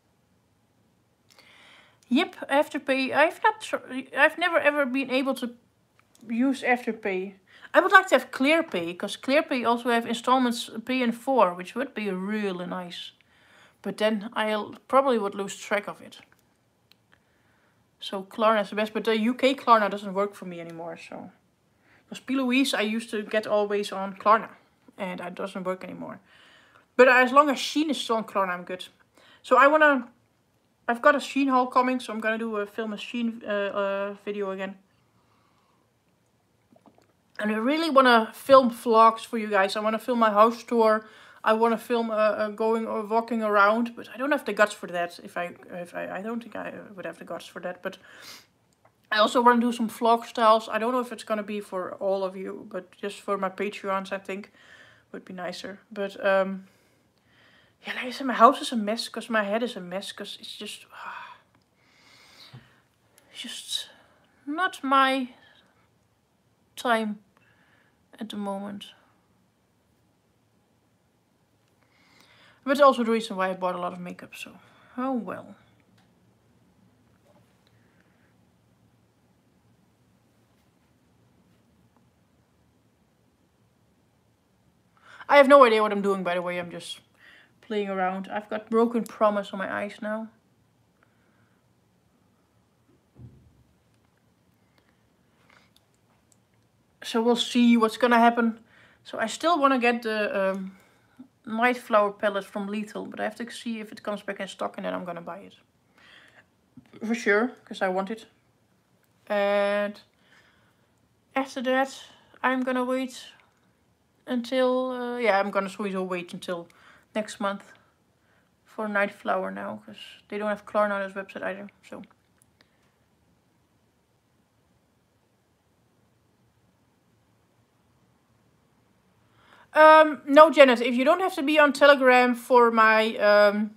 yep, Afterpay. I've not, I've never ever been able to use Afterpay. I would like to have ClearPay, because ClearPay also have installments pay in four, which would be really nice. But then I probably would lose track of it. So Klarna is the best, but the U K Klarna doesn't work for me anymore. So, because P. Louise I used to get always on Klarna, and it doesn't work anymore. But as long as Shein is still on Klarna, I'm good. So I wanna, I've got a Shein haul coming, so I'm gonna do a film a Shein uh, uh, video again. And I really wanna film vlogs for you guys. I wanna film my house tour. I want to film uh, uh, going or walking around, but I don't have the guts for that. If I, if I, I don't think I would have the guts for that. But I also want to do some vlog styles. I don't know if it's gonna be for all of you, but just for my Patreons, I think would be nicer. But um, yeah, like I said, my house is a mess because my head is a mess because it's just, uh, just not my time at the moment. But it's also the reason why I bought a lot of makeup, so oh well. I have no idea what I'm doing, by the way. I'm just playing around. I've got Broken Promise on my eyes now. So we'll see what's gonna happen. So I still want to get the um, Night Flower palette from Lethal, but I have to see if it comes back in stock and then I'm gonna buy it. For sure, because I want it. And after that, I'm gonna wait until, uh, yeah, I'm gonna sowieso wait until next month for Night Flower now, because they don't have Klarna on this website either, so. Um, no, Janet, if you don't have to be on Telegram for my, um,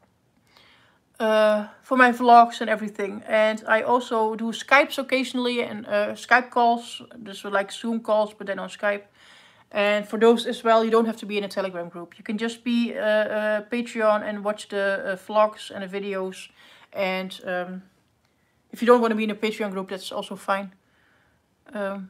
uh, for my vlogs and everything. And I also do Skypes occasionally and uh, Skype calls, just like Zoom calls, but then on Skype. And for those as well, you don't have to be in a Telegram group. You can just be a uh, uh, Patreon and watch the uh, vlogs and the videos. And um, if you don't want to be in a Patreon group, that's also fine. Um,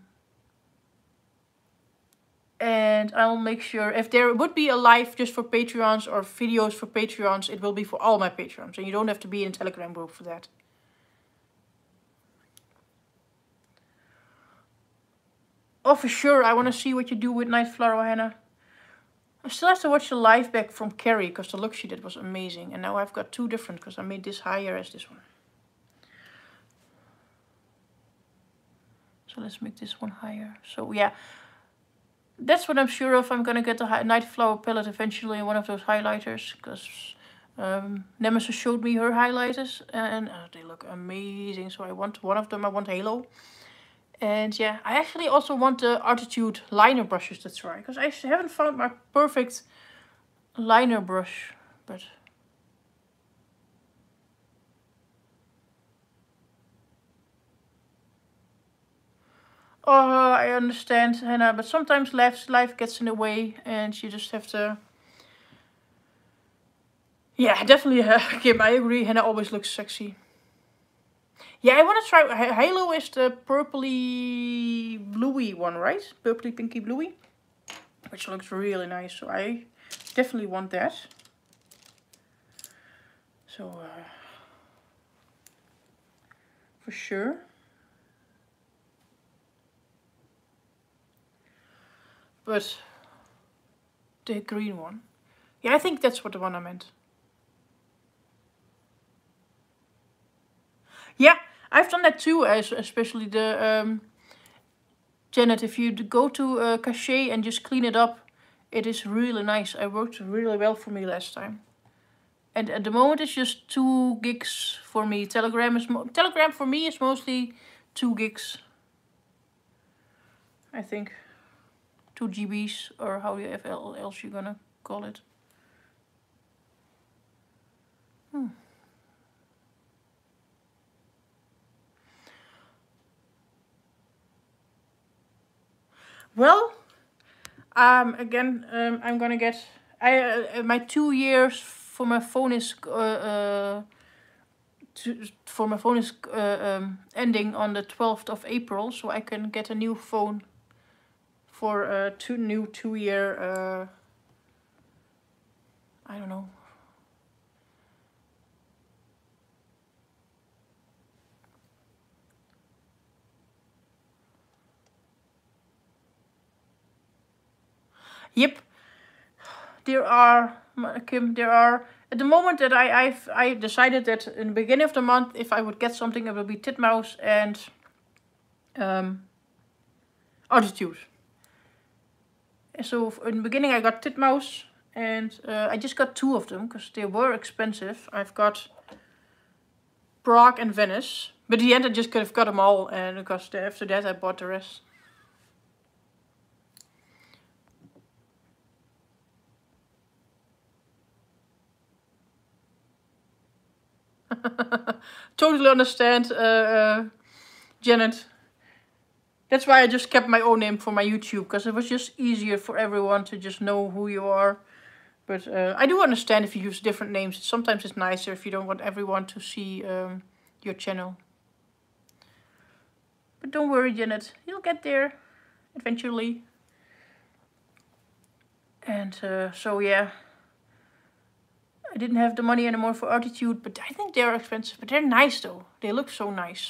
and I'll make sure, if there would be a live just for Patreons or videos for Patreons, it will be for all my Patreons. And you don't have to be in a Telegram group for that. Oh, for sure, I want to see what you do with Night Flower, Hannah. I still have to watch the live back from Carrie, because the look she did was amazing. And now I've got two different, because I made this higher as this one. So let's make this one higher. So yeah, that's what I'm sure of. I'm going to get the Night Flower palette eventually in one of those highlighters, because um, Nemesis showed me her highlighters, and uh, they look amazing. So I want one of them. I want Halo. And yeah, I actually also want the Artitude liner brushes to try, because I haven't found my perfect liner brush, but oh, I understand, Hannah, but sometimes life, life gets in the way and you just have to... Yeah, definitely, uh, Kim, I agree, Hannah always looks sexy. Yeah, I want to try... Halo is the purpley bluey one, right? Purpley pinky bluey. Which looks really nice, so I definitely want that. So, uh, for sure. But the green one. Yeah, I think that's what the one I meant. Yeah, I've done that too, as especially the um, Janet. If you go to uh, Cachet and just clean it up, it is really nice. It worked really well for me last time. And at the moment, it's just two gigs for me. Telegram is mo Telegram for me is mostly two gigs. I think two G Bs, or how else you're gonna call it. Hmm. Well, um, again, um, I'm gonna get. I uh, my two years for my phone is uh, uh to, for my phone is uh, um, ending on the twelfth of April, so I can get a new phone for a two new two year. Uh, I don't know. Yep, there are, Kim, there are, at the moment that I, I've I decided that in the beginning of the month, if I would get something, it will be Titmouse and um, Altitude. So in the beginning I got Titmouse, and uh, I just got two of them because they were expensive. I've got Prague and Venice, but in the end I just could have got them all, and because after that I bought the rest. Totally understand, uh, uh, Janet. That's why I just kept my own name for my YouTube, because it was just easier for everyone to just know who you are. But uh, I do understand if you use different names. Sometimes it's nicer if you don't want everyone to see um, your channel. But don't worry, Janet. You'll get there eventually. And uh, so, yeah. I didn't have the money anymore for Altitude, but I think they're expensive. But they're nice, though. They look so nice.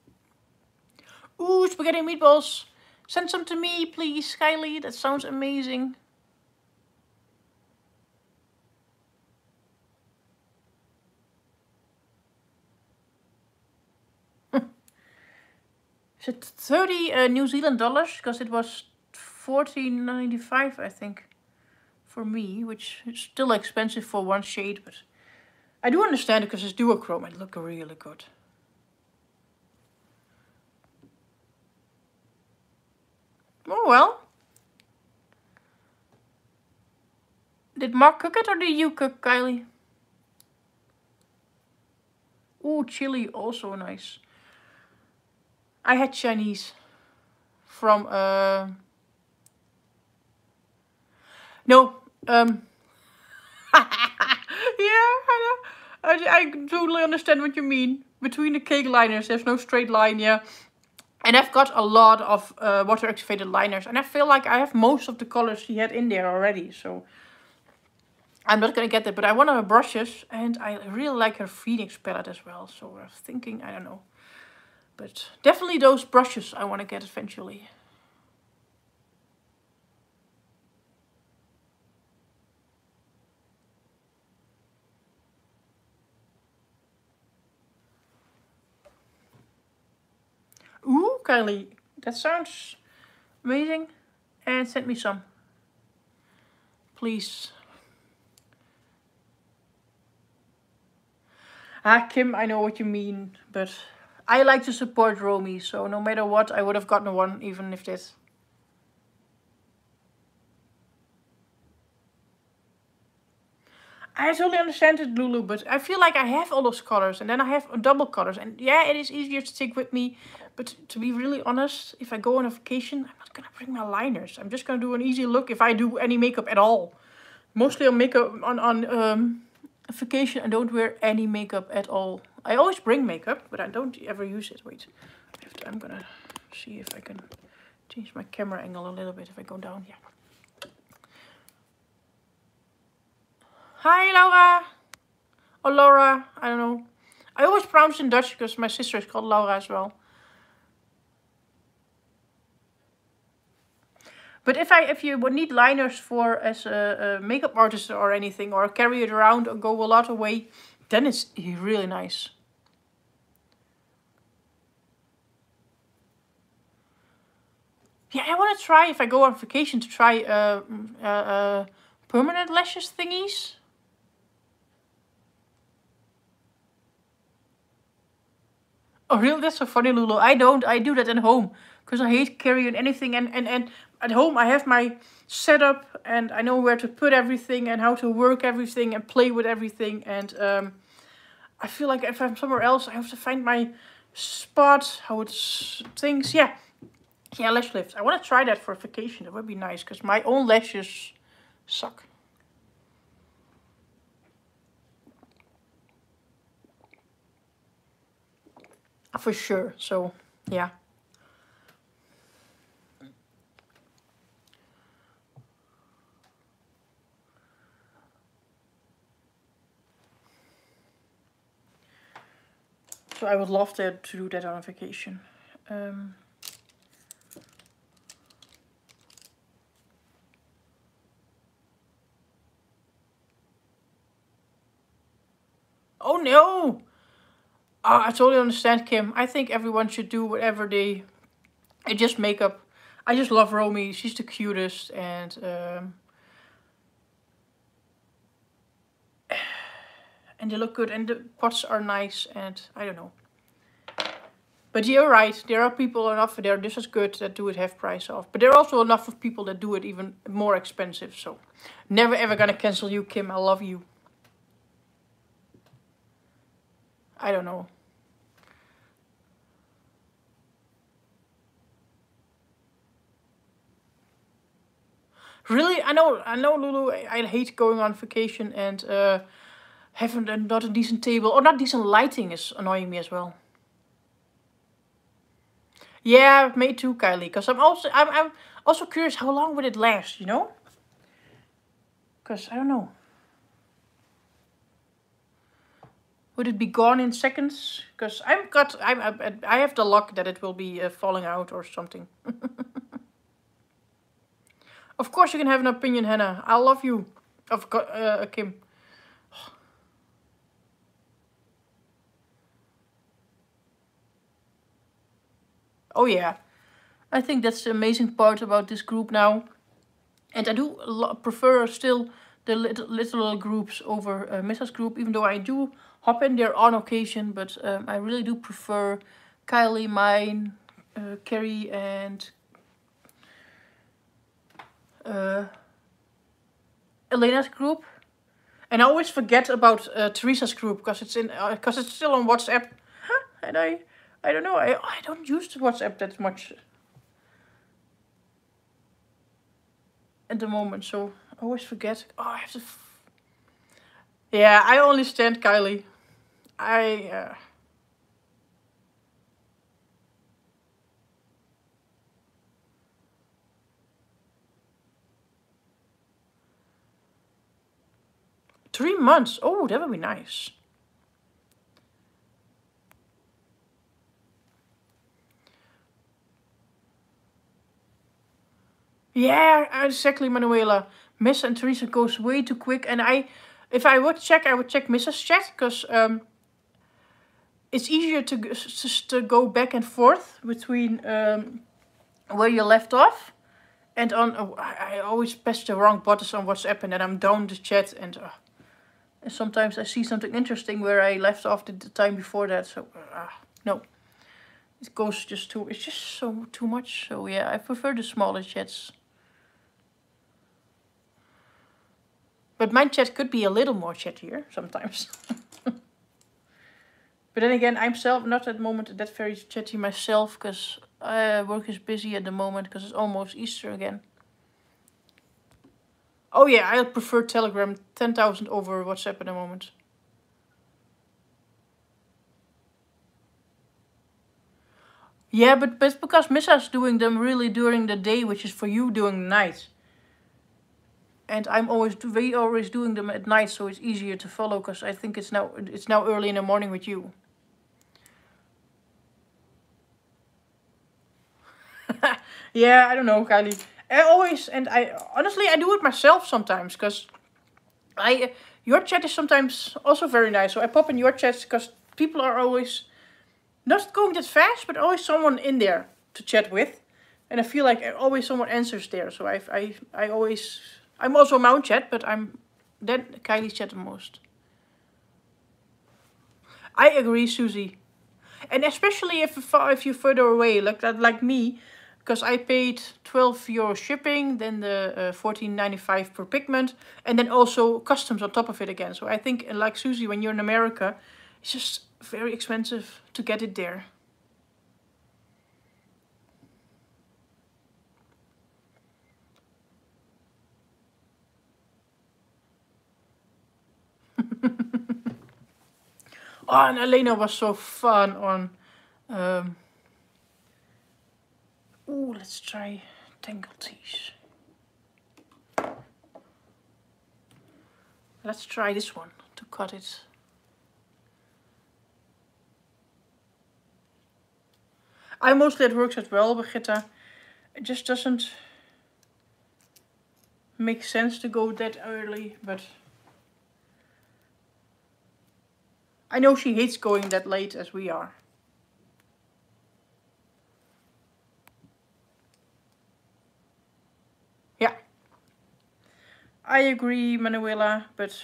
Ooh, spaghetti and meatballs. Send some to me, please, Kylie. That sounds amazing. Is it thirty uh, New Zealand dollars? Because it was fourteen ninety-five, I think, for me, which is still expensive for one shade, but I do understand it because it's duochrome and look really good. Oh well. Did Mark cook it or did you cook, Kylie? Ooh, chili, also nice. I had Chinese from uh no um yeah, I know. I, I totally understand what you mean. Between the cake liners, there's no straight line, yeah. And I've got a lot of uh, water activated liners, and I feel like I have most of the colors he had in there already, so I'm not gonna get that. But I want her brushes, and I really like her Phoenix palette as well, so I was thinking, I don't know. But definitely those brushes I want to get eventually. Ooh, Kylie, that sounds amazing. And send me some, please. Ah, Kim, I know what you mean, but I like to support Romy, so no matter what, I would have gotten one, even if this. I totally understand it, Lulu, but I feel like I have all those colors, and then I have double colors, and yeah, it is easier to take with me, but to be really honest, if I go on a vacation, I'm not gonna bring my liners. I'm just gonna do an easy look if I do any makeup at all. Mostly on makeup, on, on um, vacation, I don't wear any makeup at all. I always bring makeup, but I don't ever use it. Wait, I have to, I'm gonna see if I can change my camera angle a little bit if I go down here. Hi, Laura. Or Laura, I don't know. I always pronounce in Dutch because my sister is called Laura as well. But if I if you would need liners for as a, a makeup artist or anything, or carry it around or go a lot away, then it's really nice. Yeah, I want to try, if I go on vacation, to try uh, uh, uh, permanent lashes thingies. Oh, really? That's so funny, Lulu. I don't. I do that at home because I hate carrying anything. And, and, and at home, I have my setup and I know where to put everything and how to work everything and play with everything. And um, I feel like if I'm somewhere else, I have to find my spot, how it's things. Yeah. Yeah, lash lift. I want to try that for vacation. That would be nice because my own lashes suck. For sure. So, yeah. So I would love to, to do that on a vacation. Um, oh no! Oh, I totally understand, Kim. I think everyone should do whatever they... It's just makeup. I just love Romy. She's the cutest. And... Um, and they look good. And the pots are nice. And I don't know. But you're right. There are people enough there just as good that do it half price off. But there are also enough of people that do it even more expensive. So never ever gonna cancel you, Kim. I love you. I don't know. Really? I know, I know, Lulu. I, I hate going on vacation and uh, having a, not a decent table or not decent lighting is annoying me as well. Yeah, me too, Kylie. Because I'm also, I'm, I'm also curious how long would it last? You know? Because I don't know. Would it be gone in seconds? Because I've got, I'm, I, I have the luck that it will be uh, falling out or something. Of course you can have an opinion, Hannah. I love you. Of course, uh, Kim. Oh yeah. I think that's the amazing part about this group now. And I do prefer still the little, little groups over uh, Missa's group, even though I do hop in there on occasion. But um, I really do prefer Kylie, mine, uh, Carrie, and uh, Elena's group. And I always forget about uh, Teresa's group because it's in because uh, it's still on WhatsApp, and I I don't know I I don't use WhatsApp that much at the moment, so I always forget. Oh, I have to. F yeah, I only stand Kylie. I. Uh... Three months. Oh, that would be nice. Yeah, exactly, Manuela. Miss and Teresa goes way too quick, and I, if I would check, I would check Missa's chat because um, it's easier to just to go back and forth between um, where you left off, and on uh, I, I always press the wrong buttons on WhatsApp, and then I'm down the chat, and, uh, and sometimes I see something interesting where I left off the, the time before that. So uh, no, it goes just too. It's just so too much. So yeah, I prefer the smaller chats. But my chat could be a little more chattier sometimes. But then again, I'm self not at the moment that very chatty myself because uh, work is busy at the moment because it's almost Easter again. Oh yeah, I prefer Telegram ten thousand over WhatsApp at the moment. Yeah, but, but it's because Missa's doing them really during the day, which is for you doing night. And I'm always we always doing them at night, so it's easier to follow because I think it's now it's now early in the morning with you. Yeah, I don't know, Kylie. I always and I honestly I do it myself sometimes because I your chat is sometimes also very nice. So I pop in your chats because people are always not going that fast, but always someone in there to chat with, and I feel like always someone answers there. So I I I always. I'm also my own chat, but I'm then Kylie's chat the most. I agree, Susie, and especially if if you're further away, like that, like me, because I paid twelve euro shipping, then the uh, fourteen ninety five per pigment, and then also customs on top of it again. So I think, like Susie, when you're in America, it's just very expensive to get it there. Oh, and Elena was so fun on... Um, ooh, let's try Tangle Tees. Let's try this one to cut it. I mostly it works as well, Brigitte. It just doesn't make sense to go that early, but I know she hates going that late as we are. Yeah. I agree, Manuela, but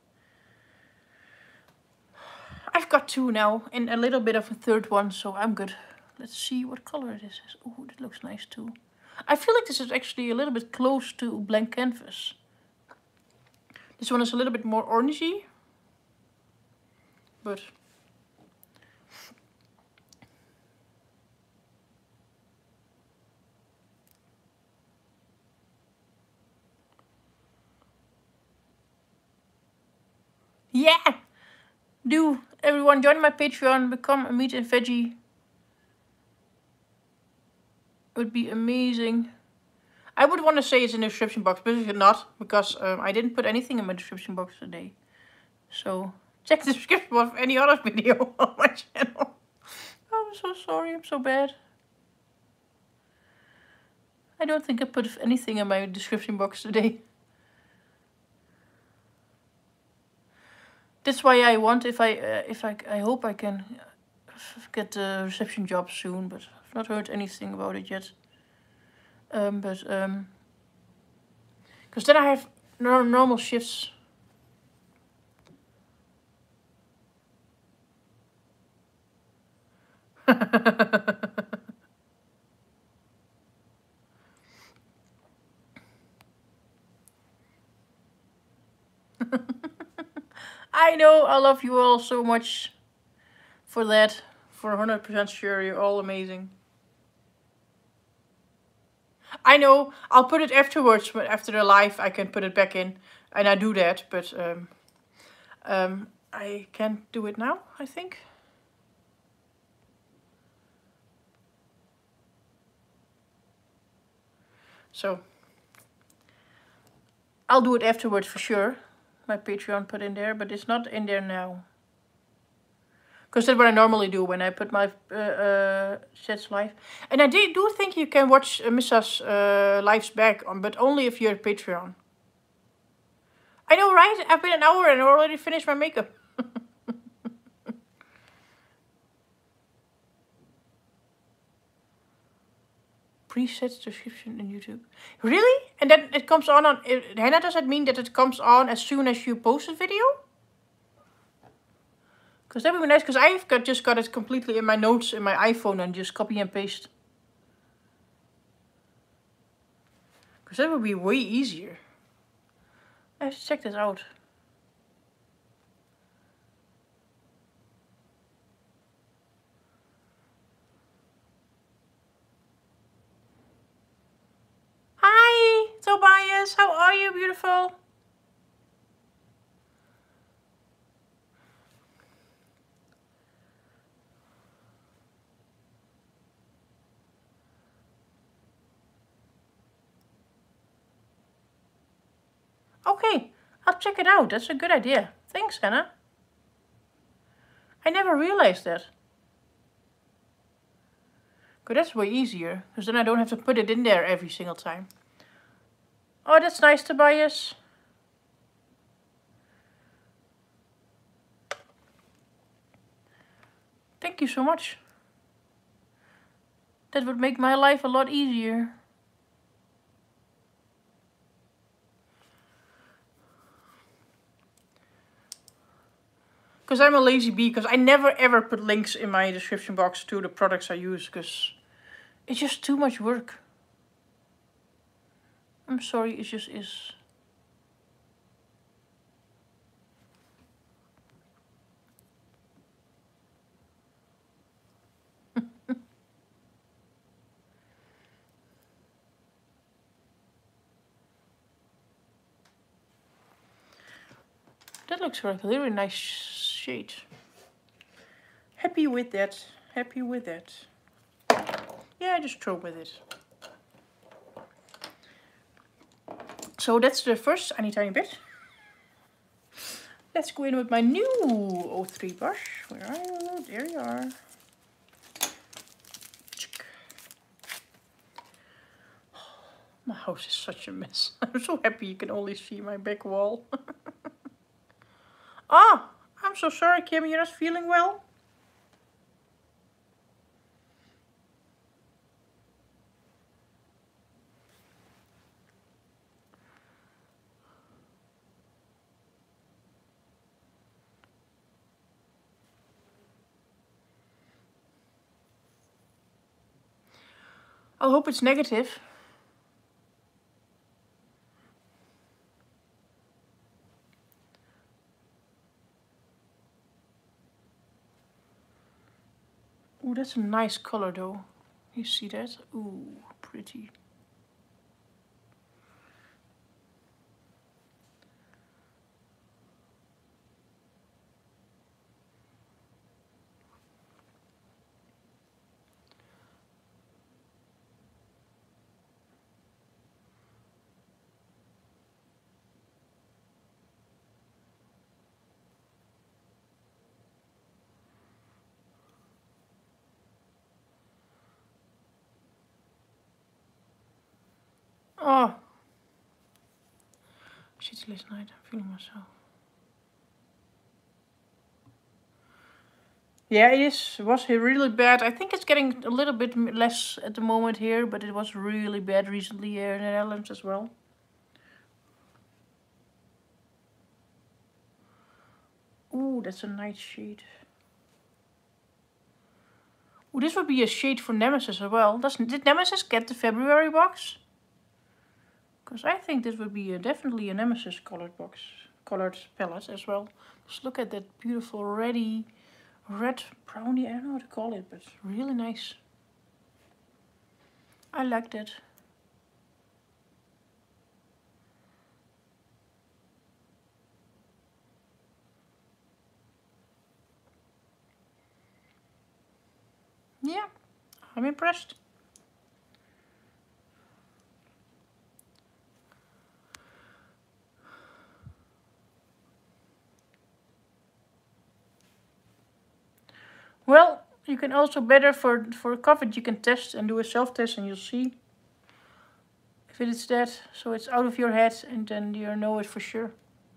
I've got two now and a little bit of a third one, so I'm good. Let's see what color it is. Oh, that looks nice too. I feel like this is actually a little bit close to Blank Canvas. This one is a little bit more orangey, but yeah! Do everyone join my Patreon, become a meat and veggie. It would be amazing. I would want to say it's in the description box, but it's not, because um, I didn't put anything in my description box today. So check the description box for any other video on my channel. I'm so sorry, I'm so bad. I don't think I put anything in my description box today. That's why I want, if I, uh, if I, I hope I can get the reception job soon, but I've not heard anything about it yet. Um, but, um, because then I have no normal shifts. I know, I love you all so much for that. For one hundred percent sure, you're all amazing. I know, I'll put it afterwards, but after the live I can put it back in. And I do that, but um, um, I can't do it now, I think. So, I'll do it afterwards for sure. My Patreon put in there, but it's not in there now. Because that's what I normally do when I put my uh, uh, sets live. And I do, do think you can watch uh, Missa's uh, lives back, on, but only if you're a Patreon. I know, right? I've been an hour and I already finished my makeup. Presets description in YouTube. Really? And then it comes on on... It, Hannah, does that mean that it comes on as soon as you post a video? Because that would be nice, because I've got, just got it completely in my notes in my iPhone and just copy and paste. Because that would be way easier. I have to check this out. Hi, Tobias. How are you, beautiful? Okay, I'll check it out. That's a good idea. Thanks, Hannah. I never realized that. Because that's way easier. Because then I don't have to put it in there every single time. Oh, that's nice, Tobias. Thank you so much. That would make my life a lot easier. Because I'm a lazy bee, because I never ever put links in my description box to the products I use, because it's just too much work. I'm sorry, it just is. that looks like a really nice shade. Happy with that. Happy with that. Yeah, just throw with it. So that's the first tiny tiny bit. Let's go in with my new oh three brush. Where are you? There you are. My house is such a mess. I'm so happy you can only see my back wall. Ah, I'm so sorry, Kim, you're not feeling well. I hope it's negative. Ooh, that's a nice color though. You see that? Ooh, pretty. Oh, shit, last night I'm feeling myself. Yeah, it is. It was really bad. I think it's getting a little bit less at the moment here, but it was really bad recently here in the Netherlands as well. Ooh, that's a nice shade. Ooh, this would be a shade for Nemesis as well. Does, did Nemesis get the February box? Because I think this would be a, definitely a Nemesis colored box, colored palette as well. Just look at that beautiful reddy, red brownie, I don't know how to call it, but really nice. I like that. Yeah, I'm impressed. Well, you can also better for, for COVID, you can test and do a self-test and you'll see if it is that. So it's out of your head and then you know it for sure.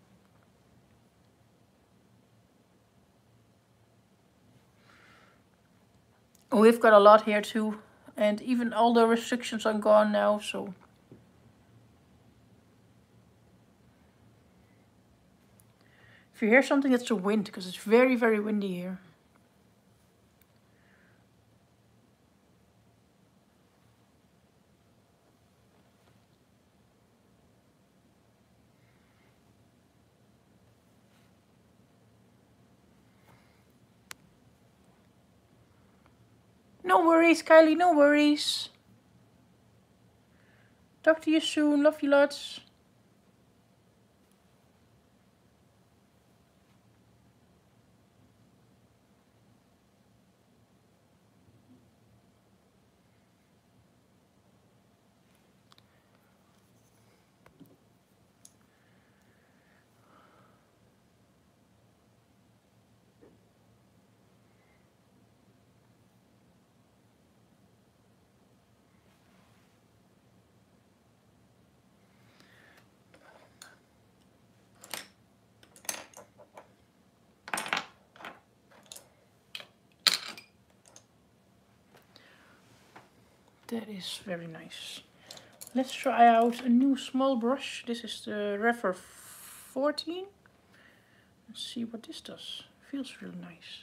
We've got a lot here too. And even all the restrictions are gone now, so. If you hear something, it's the wind, because it's very, very windy here. No worries, Kylie, no worries. Talk to you soon. Love you lots. That is very nice. Let's try out a new small brush. This is the Refer fourteen. Let's see what this does. Feels really nice.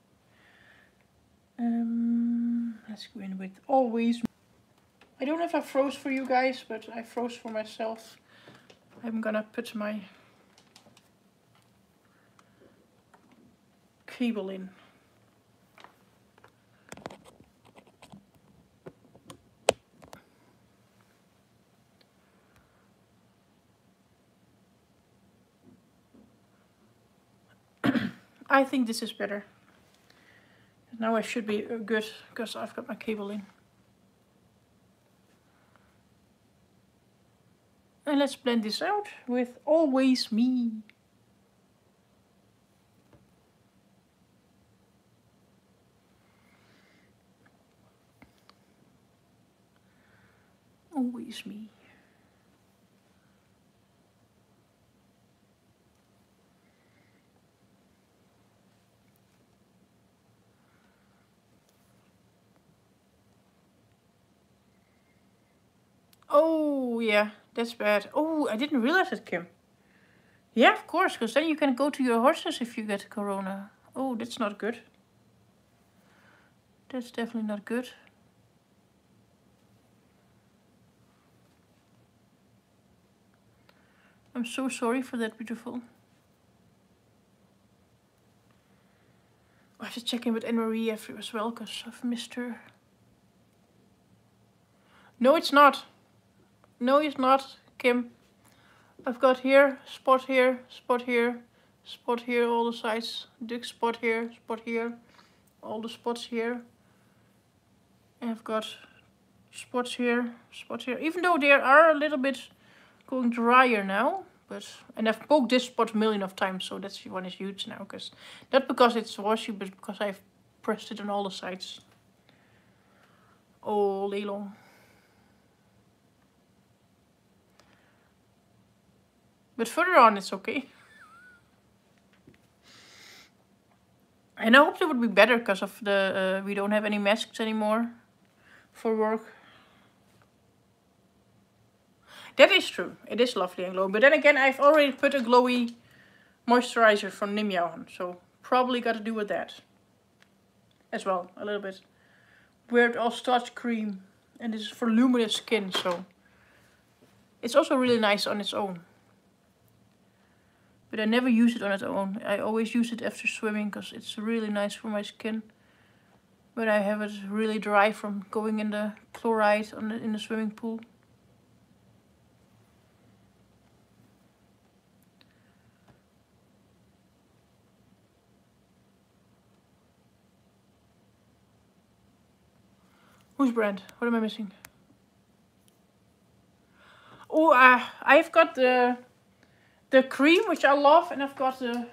Um, let's go in with Always. I don't know if I froze for you guys, but I froze for myself. I'm gonna put my cable in. I think this is better. Now I should be good because I've got my cable in. And let's blend this out with Always Me. Always Me. Oh, yeah, that's bad. Oh, I didn't realize it, Kim. Yeah, of course, because then you can go to your horses if you get corona. Oh, that's not good. That's definitely not good. I'm so sorry for that, beautiful. I have to check in with Anne-Marie after as well, because I've missed her. No, it's not. No, it's not, Kim. I've got here, spot here, spot here, spot here, all the sides. Big spot here, spot here, all the spots here. And I've got spots here, spots here. Even though they are a little bit going drier now. But, and I've poked this spot a million of times, so that's one is huge now. Cause, not because it's washy, but because I've pressed it on all the sides. All day long. But further on it's okay. And I hoped it would be better because of the uh, we don't have any masks anymore for work. That is true. It is lovely and glowing. But then again, I've already put a glowy moisturizer from Nimya on. So probably got to do with that. As well, a little bit. Weird all starch cream. And this is for luminous skin, so it's also really nice on its own. But I never use it on its own. I always use it after swimming because it's really nice for my skin. But I have it really dry from going in the chloride on the, in the swimming pool. Whose brand? What am I missing? Oh, uh, I've got the... The cream, which I love, and I've got the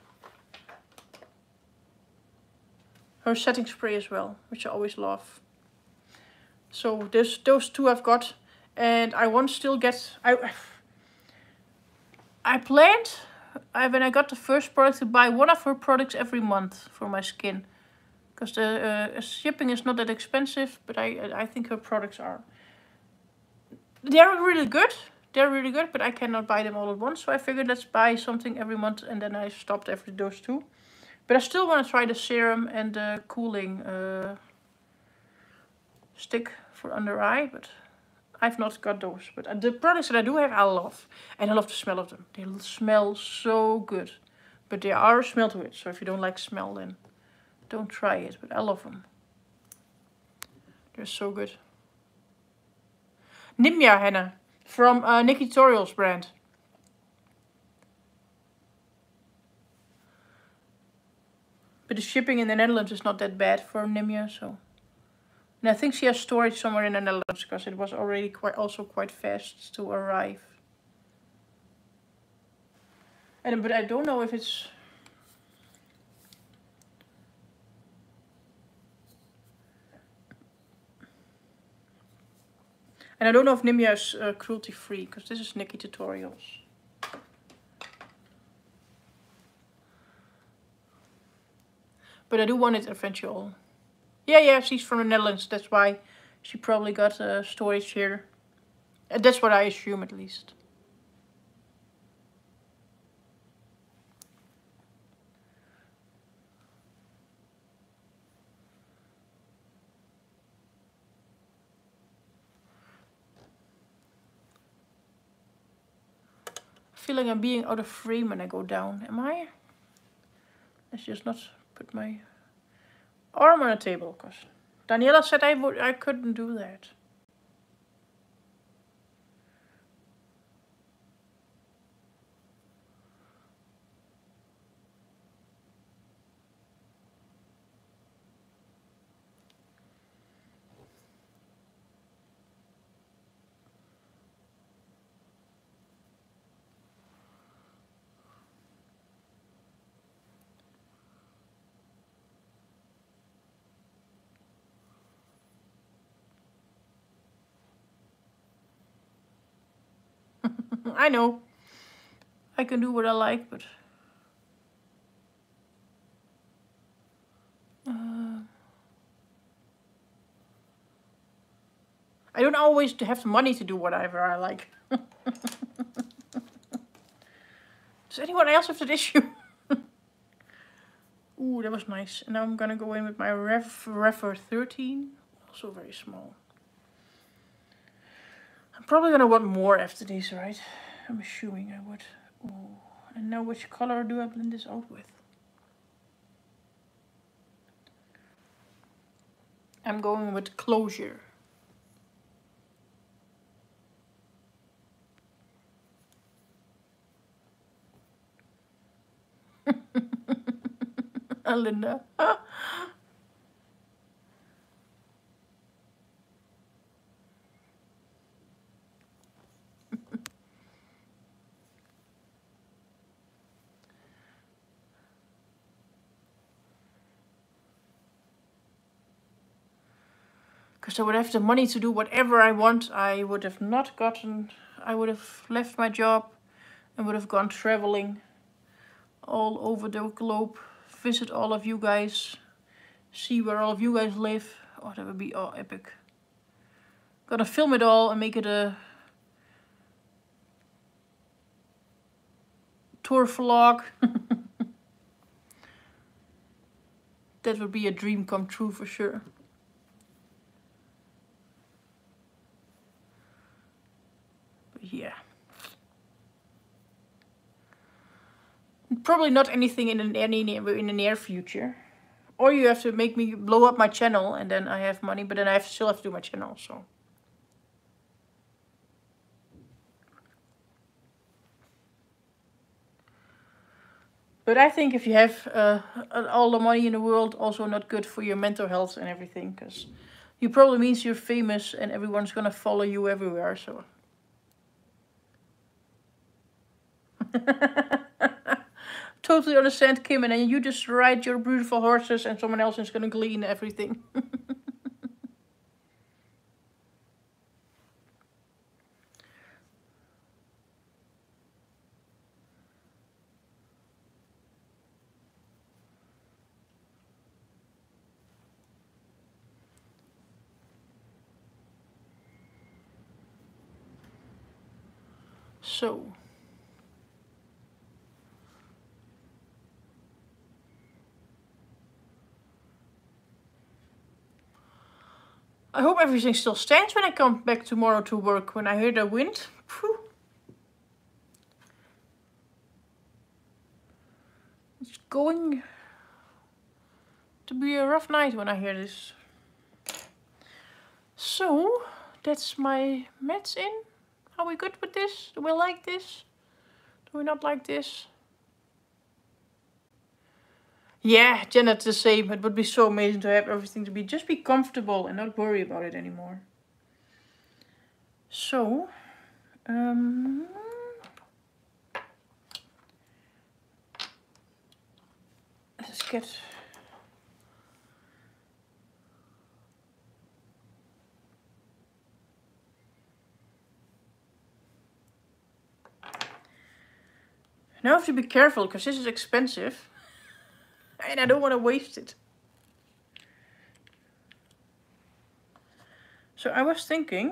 her setting spray as well, which I always love. So this, those two I've got, and I want to still get. I I planned, I when I got the first product, to buy one of her products every month for my skin, because the uh, shipping is not that expensive, but I I think her products are. They're really good. They're really good, but I cannot buy them all at once. So I figured let's buy something every month, and then I stopped after those two. But I still want to try the serum and the cooling uh, stick for under eye, but I've not got those. But the products that I do have, I love. And I love the smell of them. They smell so good. But there are a smell to it. So if you don't like smell, then don't try it. But I love them. They're so good. Nimya henna. From uh, Nikki Tutorials brand. But the shipping in the Netherlands is not that bad for Nimya, so. And I think she has storage somewhere in the Netherlands because it was already quite also quite fast to arrive. And but I don't know if it's. And I don't know if Nimya is uh, cruelty free, because this is Nikki Tutorials. But I do want it eventually. Yeah, yeah, she's from the Netherlands, that's why she probably got uh, storage here. And that's what I assume at least. I feel like I'm being out of frame when I go down. Am I? Let's just not put my arm on a table, because Daniela said I would I couldn't do that. I know. I can do what I like, but... Uh, I don't always have the money to do whatever I like. Does anyone else have that issue? Ooh, that was nice. And now I'm gonna go in with my Ref Refer thirteen. Also very small. I'm probably gonna want more after this, right? I'm assuming I would. Ooh. And now which color do I blend this out with? I'm going with Closure. Linda. Because I would have the money to do whatever I want. I would have not gotten, I would have left my job and would have gone traveling all over the globe, visit all of you guys, see where all of you guys live. Oh, that would be oh, epic. Gonna film it all and make it a tour vlog. That would be a dream come true for sure. But yeah. Probably not anything in the, any, in the near future. Or you have to make me blow up my channel and then I have money, but then I have, still have to do my channel, so. But I think if you have uh, all the money in the world, also not good for your mental health and everything, because you probably means you're famous and everyone's gonna follow you everywhere, so. Totally understand, Kim, and then you just ride your beautiful horses and someone else is gonna clean everything. So. I hope everything still stands when I come back tomorrow to work. When I hear the wind, phew. It's going to be a rough night when I hear this. So, that's my mats in. Are we good with this? Do we like this? Do we not like this? Yeah, Janet's the same. It would be so amazing to have everything to be just be comfortable and not worry about it anymore. So, um, let's get now I have to be careful because this is expensive. And I don't want to waste it. So I was thinking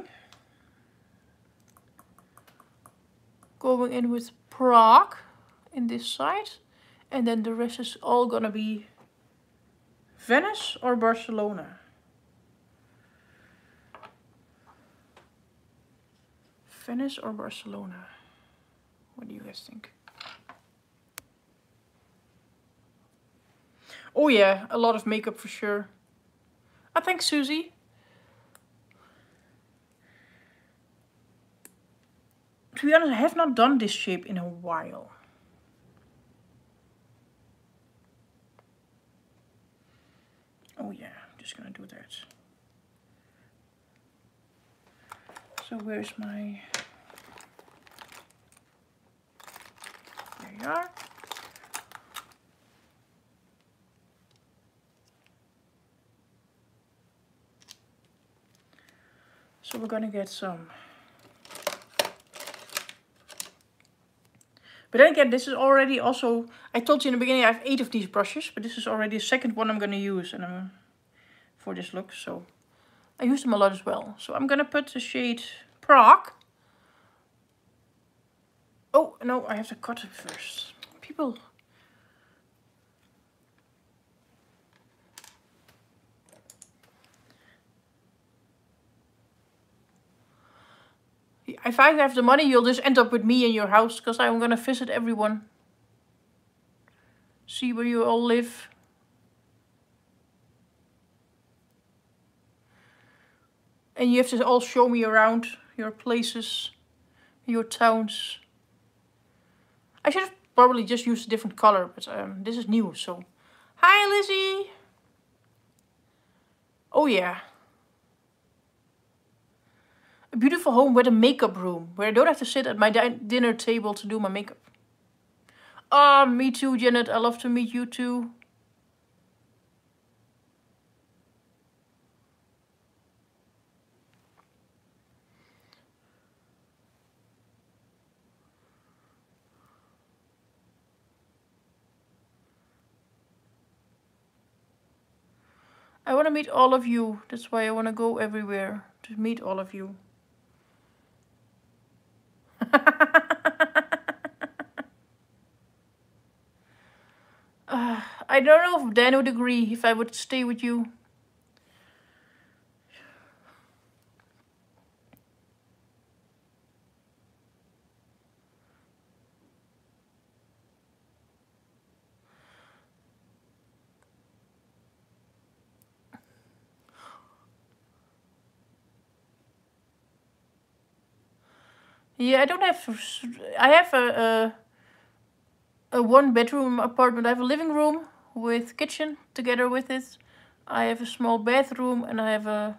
going in with Prague in this side. And then the rest is all gonna be Venice or Barcelona. Venice or Barcelona. What do you guys think? Oh yeah, a lot of makeup for sure. I thank Susie. To be honest, I have not done this shape in a while. Oh yeah, I'm just gonna do that. So where's my... There you are. So we're gonna get some But then again, this is already also, I told you in the beginning I have eight of these brushes, but this is already the second one I'm going to use and I'm, for this look. So I use them a lot as well. So I'm going to put the shade Prague. Oh, no, I have to cut it first. People... If I have the money, you'll just end up with me in your house, because I'm going to visit everyone. See where you all live. And you have to all show me around your places, your towns. I should have probably just used a different color, but um, this is new, so... Hi, Lizzie! Oh yeah. A beautiful home with a makeup room, where I don't have to sit at my di dinner table to do my makeup. Ah, oh, me too, Janet. I love to meet you too. I want to meet all of you. That's why I want to go everywhere, to meet all of you. uh, I don't know if Dan would agree if I would stay with you. Yeah, I don't have... I have a, a, a one bedroom apartment. I have a living room with kitchen together with it. I have a small bathroom and I have a...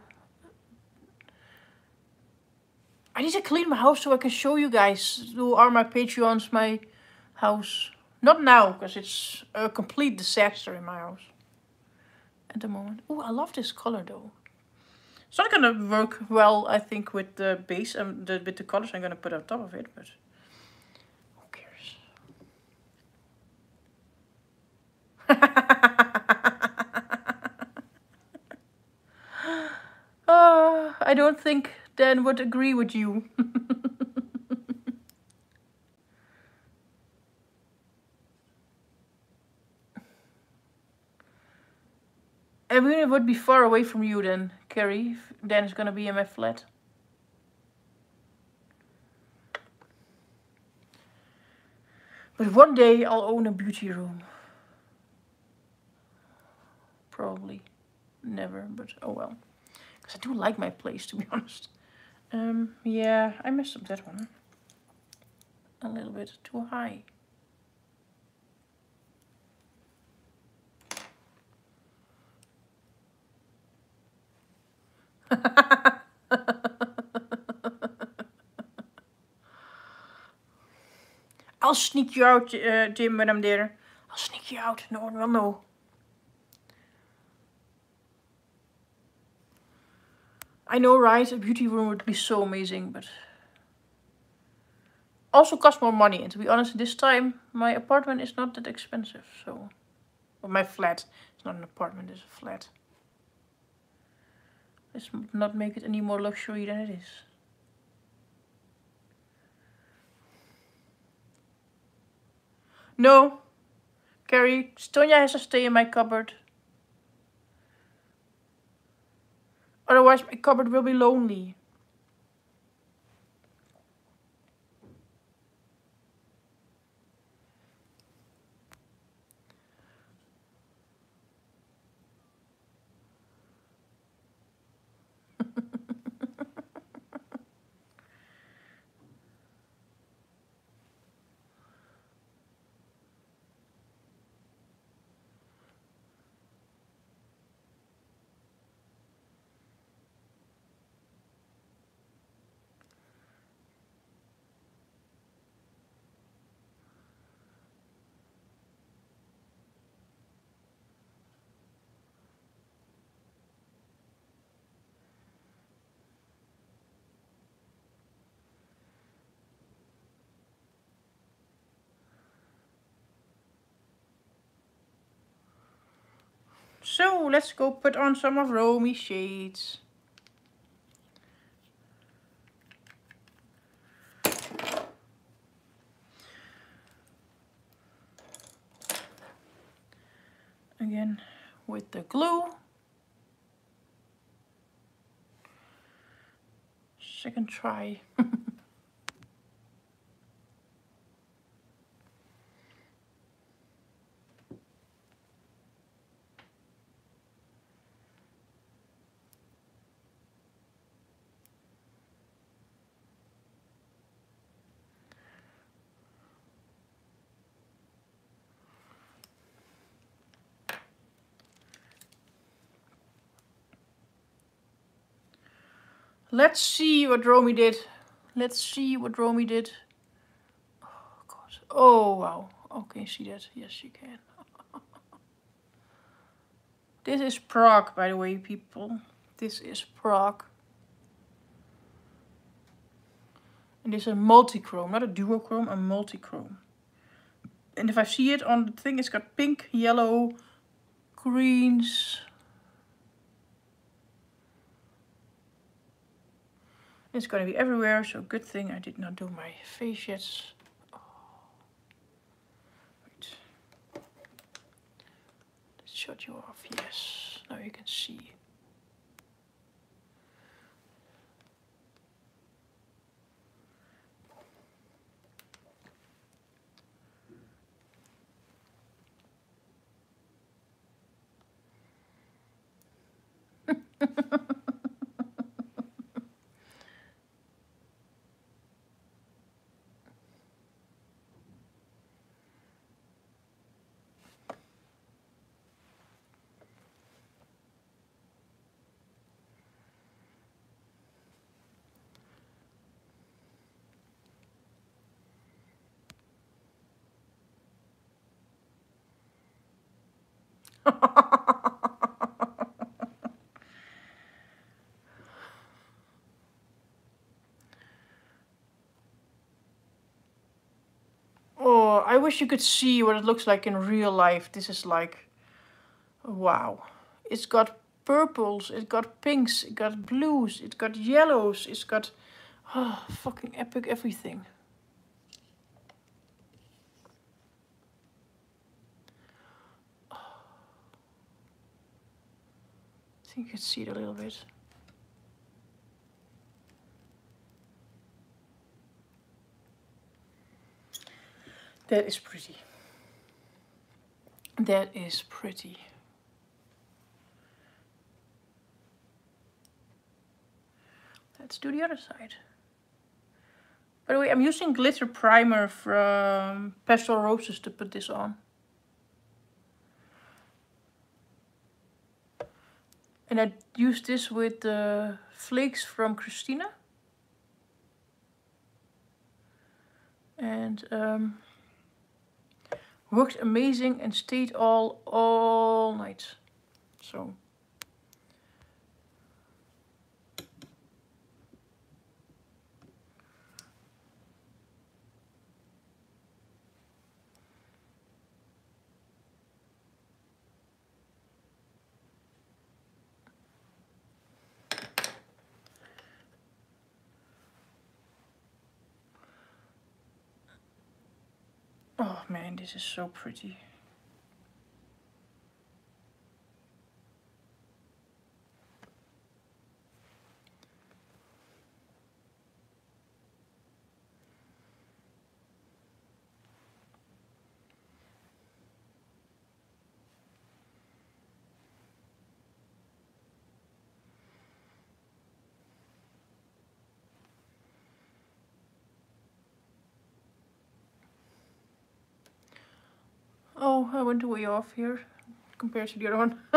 I need to clean my house so I can show you guys who are my Patreons, my house. Not now, because it's a complete disaster in my house at the moment. Oh, I love this color though. It's not gonna work well, I think, with the base and the, with the colors I'm gonna put on top of it, but who cares? uh, I don't think Dan would agree with you. I mean, it would be far away from you then, Carrie. If Dan is gonna be in my flat. But one day I'll own a beauty room. Probably. Never, but oh well. Because I do like my place, to be honest. Um, yeah, I messed up that one. A little bit too high. I'll sneak you out, uh, Jim, when I'm there. I'll sneak you out. No one will know. I know, right? A beauty room would be so amazing, but... also cost more money. And to be honest, this time, my apartment is not that expensive, so... Or my flat. It's not an apartment, it's a flat. Let's not make it any more luxury than it is. No, Carrie, Tonya has to stay in my cupboard. Otherwise my cupboard will be lonely. So let's go put on some of Romy's shades. Again with the glue. Second try. Let's see what Romy did. Let's see what Romy did. Oh god. Oh wow. Okay, see that? Yes, you can. This is Prague, by the way, people. This is Prague. And this is a multi-chrome, not a duochrome, a multi-chrome. And if I see it on the thing, it's got pink, yellow, greens. It's gonna be everywhere, so good thing I did not do my face yet. Oh. Wait. Let's shut you off, yes. Now you can see. Oh, I wish you could see what it looks like in real life. This is like, wow. It's got purples, it's got pinks, it got blues, it's got yellows, it's got oh, fucking epic everything. I think you can see it a little bit. That is pretty. That is pretty. Let's do the other side. By the way, I'm using glitter primer from Pastel Roses to put this on. And I used this with the flakes from Christina. And um, worked amazing and stayed all all night. So oh man, this is so pretty. Oh, I went way off here compared to the other one.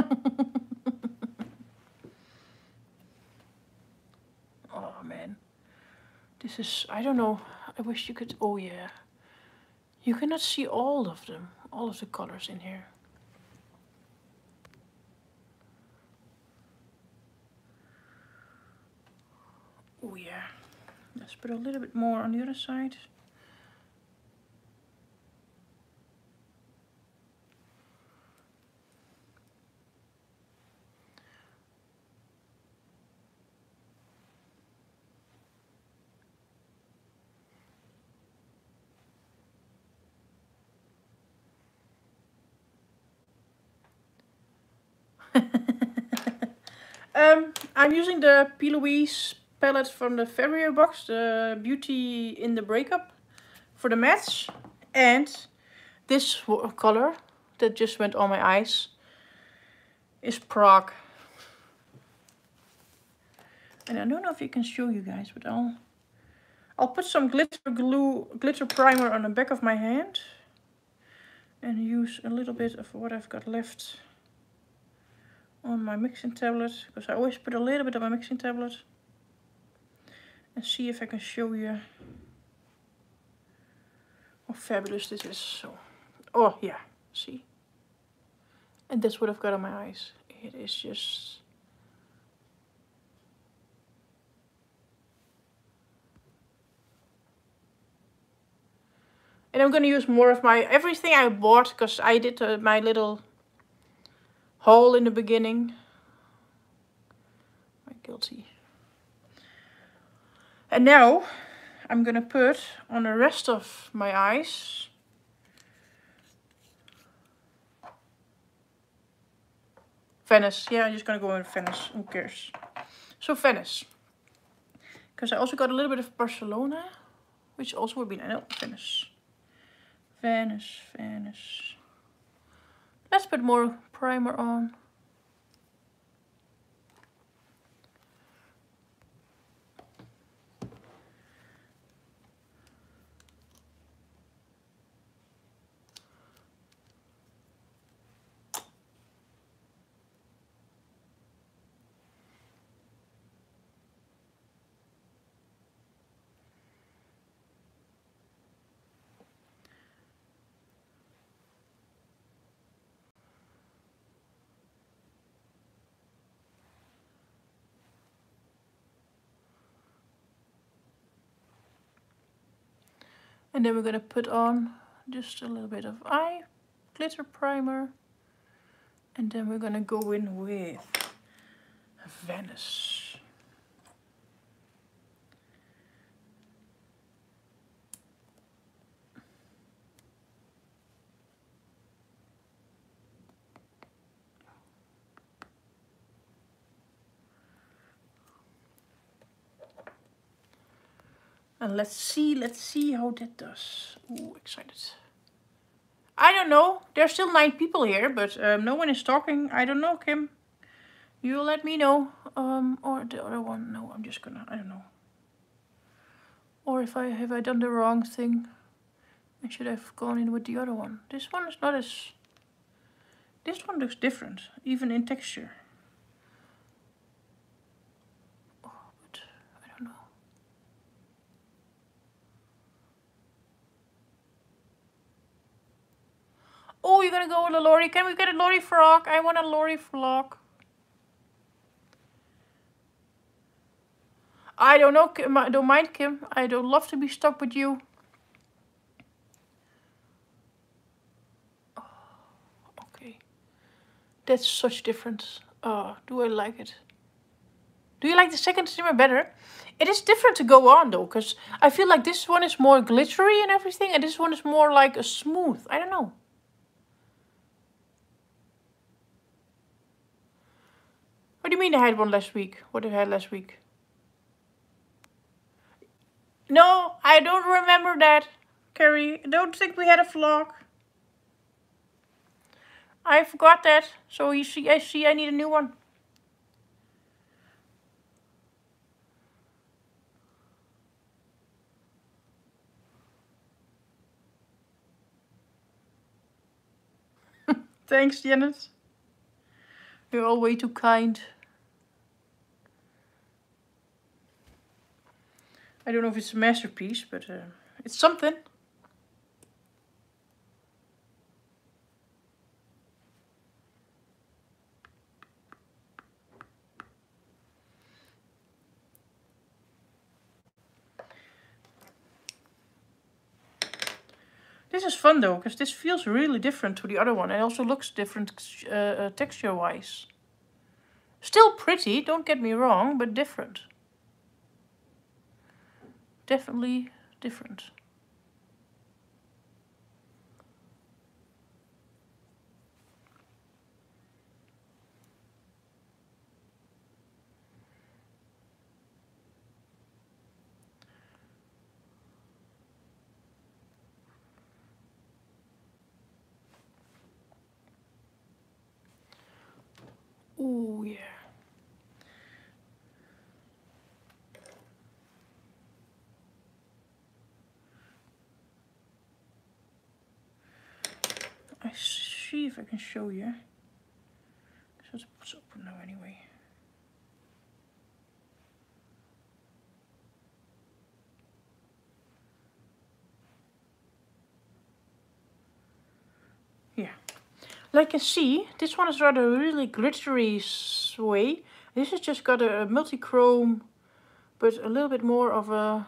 Oh man, this is, I don't know, I wish you could, oh yeah. You cannot see all of them, all of the colors in here. Oh yeah, let's put a little bit more on the other side. Um, I'm using the P. Louise palette from the February box, the Beauty in the Breakup, for the mattes. And this color that just went on my eyes is Prague. And I don't know if you can show you guys, but I'll I'll put some glitter glue, glitter primer on the back of my hand. And use a little bit of what I've got left on my mixing tablet, because I always put a little bit on my mixing tablet, and see if I can show you how fabulous this is. So, oh yeah, see, and that's what I've got on my eyes. It is just, and I'm gonna use more of my everything I bought, because I did uh, my little haul in the beginning. I'm guilty. And now I'm gonna put on the rest of my eyes Venice. Yeah, I'm just gonna go in Venice. Who cares? So Venice, because I also got a little bit of Barcelona, which also would be no Venice. Venice, Venice. Let's put more primer on. And then we're gonna put on just a little bit of eye glitter primer. And then we're gonna go in with Venice. And let's see, let's see how that does. Ooh, excited. I don't know. There's still nine people here, but um, no one is talking. I don't know, Kim. You let me know. Um, or the other one. No, I'm just gonna, I don't know. Or if I, have I done the wrong thing? I should have gone in with the other one. This one is not as, this one looks different, even in texture. Oh, but I don't know. Oh, you're gonna go with a Lori. Can we get a Lori frog? I want a Lori frog. I don't know, Kim. I don't mind, Kim. I don't love to be stuck with you. Oh, okay. That's such difference. Oh, do I like it? Do you like the second shimmer better? It is different to go on though, because I feel like this one is more glittery and everything, and this one is more like a smooth. I don't know. What do you mean I had one last week? What did I had last week? No, I don't remember that, Carrie. I don't think we had a vlog. I forgot that. So you see, I see I need a new one. Thanks, Janet. You're all way too kind. I don't know if it's a masterpiece, but uh, it's something. This is fun though, because this feels really different to the other one. And also looks different uh, uh, texture-wise. Still pretty, don't get me wrong, but different. Definitely different. Oh yeah. I see if I can show you. So it's open now anyway. Yeah. Like you can see, this one is rather really glittery way. This has just got a, a multi-chrome, but a little bit more of a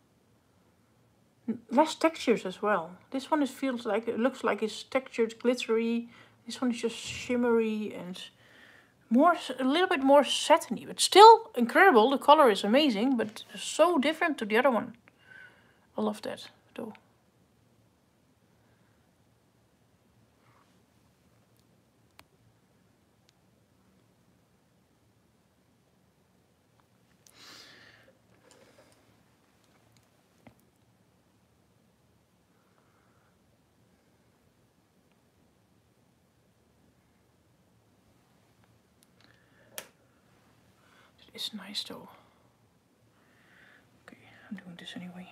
less textures as well. This one is feels like it looks like it's textured, glittery. This one is just shimmery and more, a little bit more satiny, but still incredible. The color is amazing, but so different to the other one. I love that though. It's nice though. Okay, I'm doing this anyway.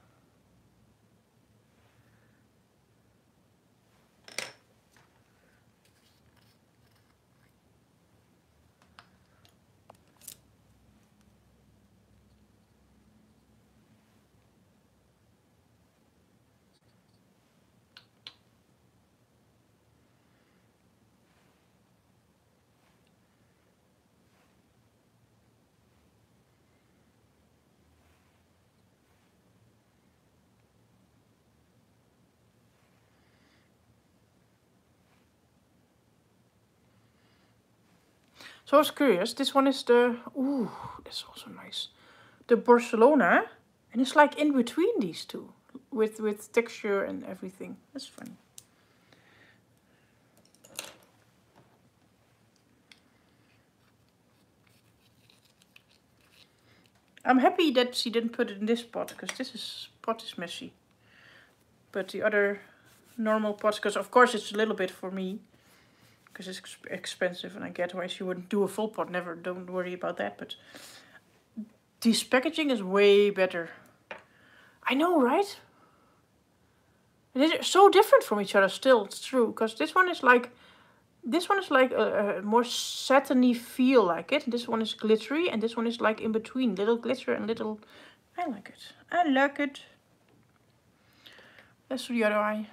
So I was curious, this one is the, ooh, that's also nice. The Barcelona, and it's like in between these two, with, with texture and everything. That's funny. I'm happy that she didn't put it in this pot, because this is, pot is messy. But the other normal pots, because of course it's a little bit for me, because it's exp expensive and I get why she wouldn't do a full pot, never, don't worry about that. But this packaging is way better. I know, right? They're so different from each other still, it's true. Because this one is like, this one is like a, a more satiny feel like it. This one is glittery and this one is like in between, little glitter and little, I like it. I like it. Let's do the other eye.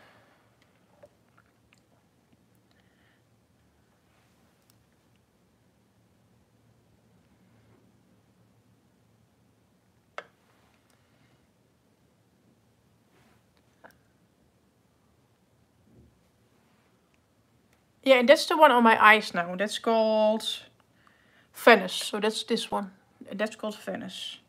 Yeah, and that's the one on my eyes now. That's called Venice. So that's this one. That's called Venice.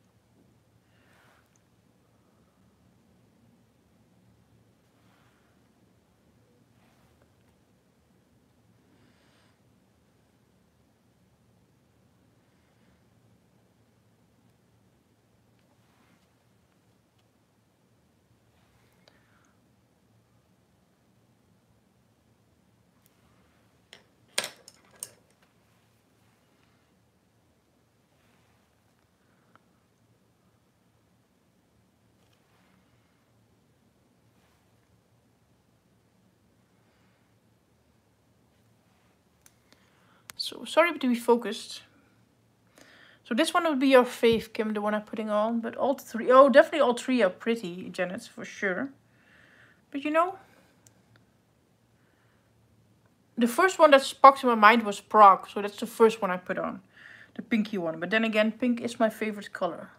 So sorry to be focused. So this one would be your fave, Kim, the one I'm putting on. But all three, oh, definitely all three are pretty, Janet, for sure. But you know, the first one that sparked in my mind was Prague. So that's the first one I put on. The pinky one. But then again, pink is my favorite color.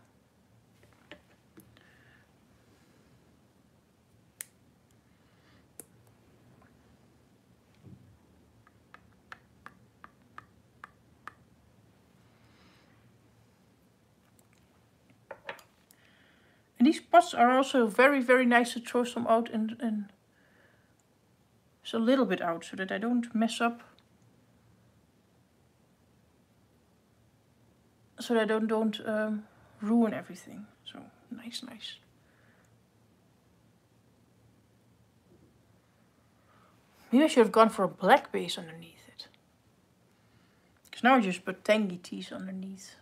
And these pots are also very, very nice to throw some out and, and just a little bit out so that I don't mess up. So that I don't, don't um, ruin everything. So nice, nice. Maybe I should have gone for a black base underneath it. Because now I just put Tangy Teas underneath.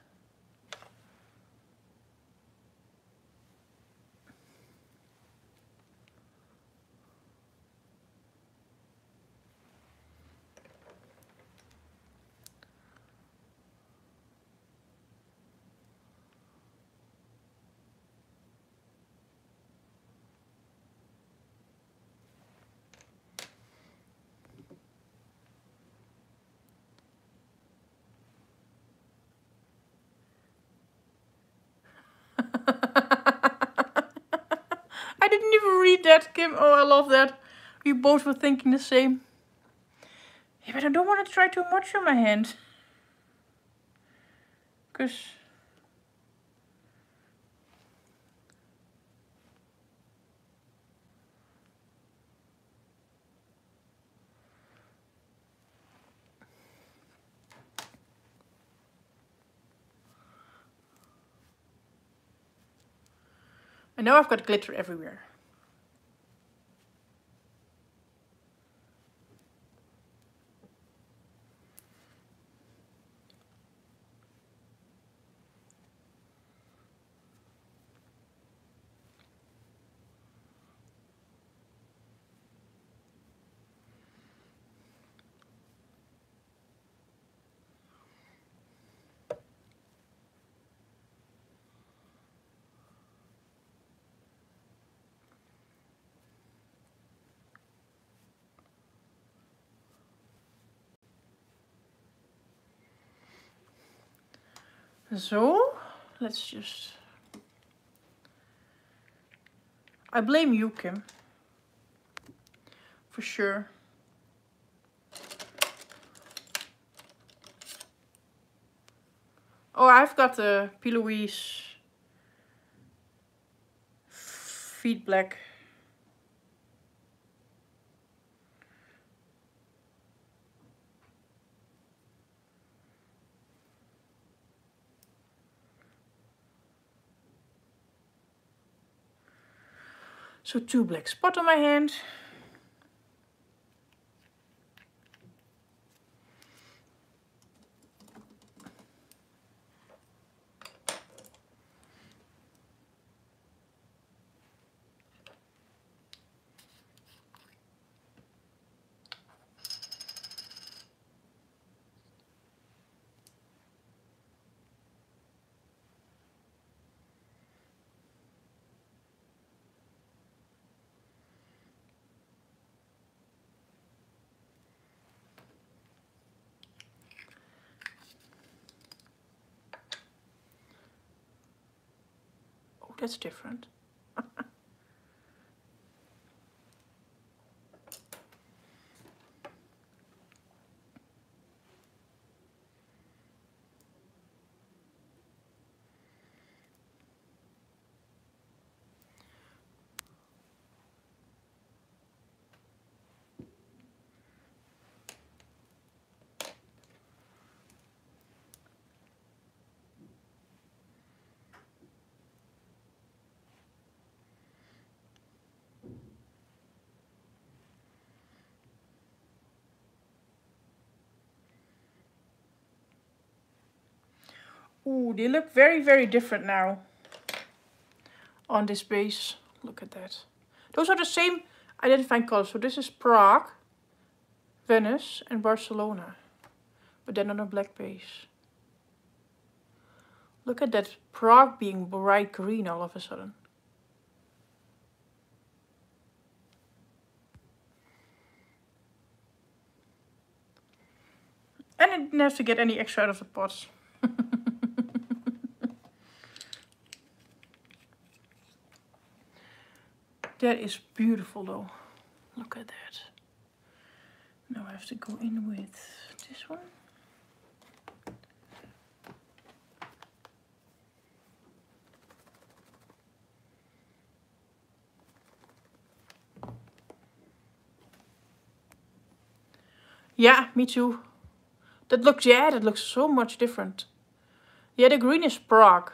I didn't even read that, Kim. Oh, I love that. We both were thinking the same. Yeah, but I don't want to try too much on my hand. Because... I know I've got glitter everywhere. So, let's just... I blame you, Kim. For sure. Oh, I've got the P. Louise Feet Black. So two black spots on my hand. That's different. Ooh, they look very, very different now on this base. Look at that. Those are the same identifying colors. So this is Prague, Venice and Barcelona. But then on a black base. Look at that Prague being bright green all of a sudden. And I didn't have to get any extra out of the pots. That is beautiful though. Look at that. Now I have to go in with this one. Yeah, me too. That looks, yeah, that looks so much different. Yeah, the green is Prague.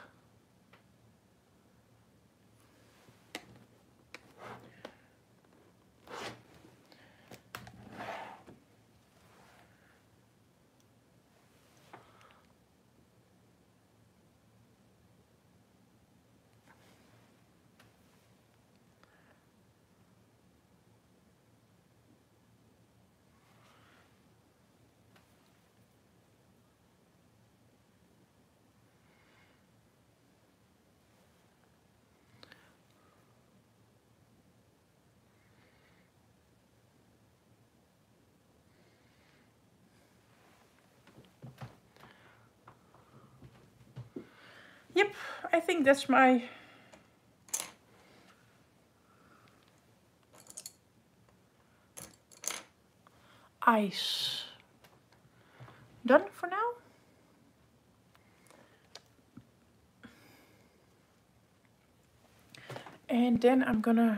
Yep, I think that's my eyes done for now. And then I'm gonna,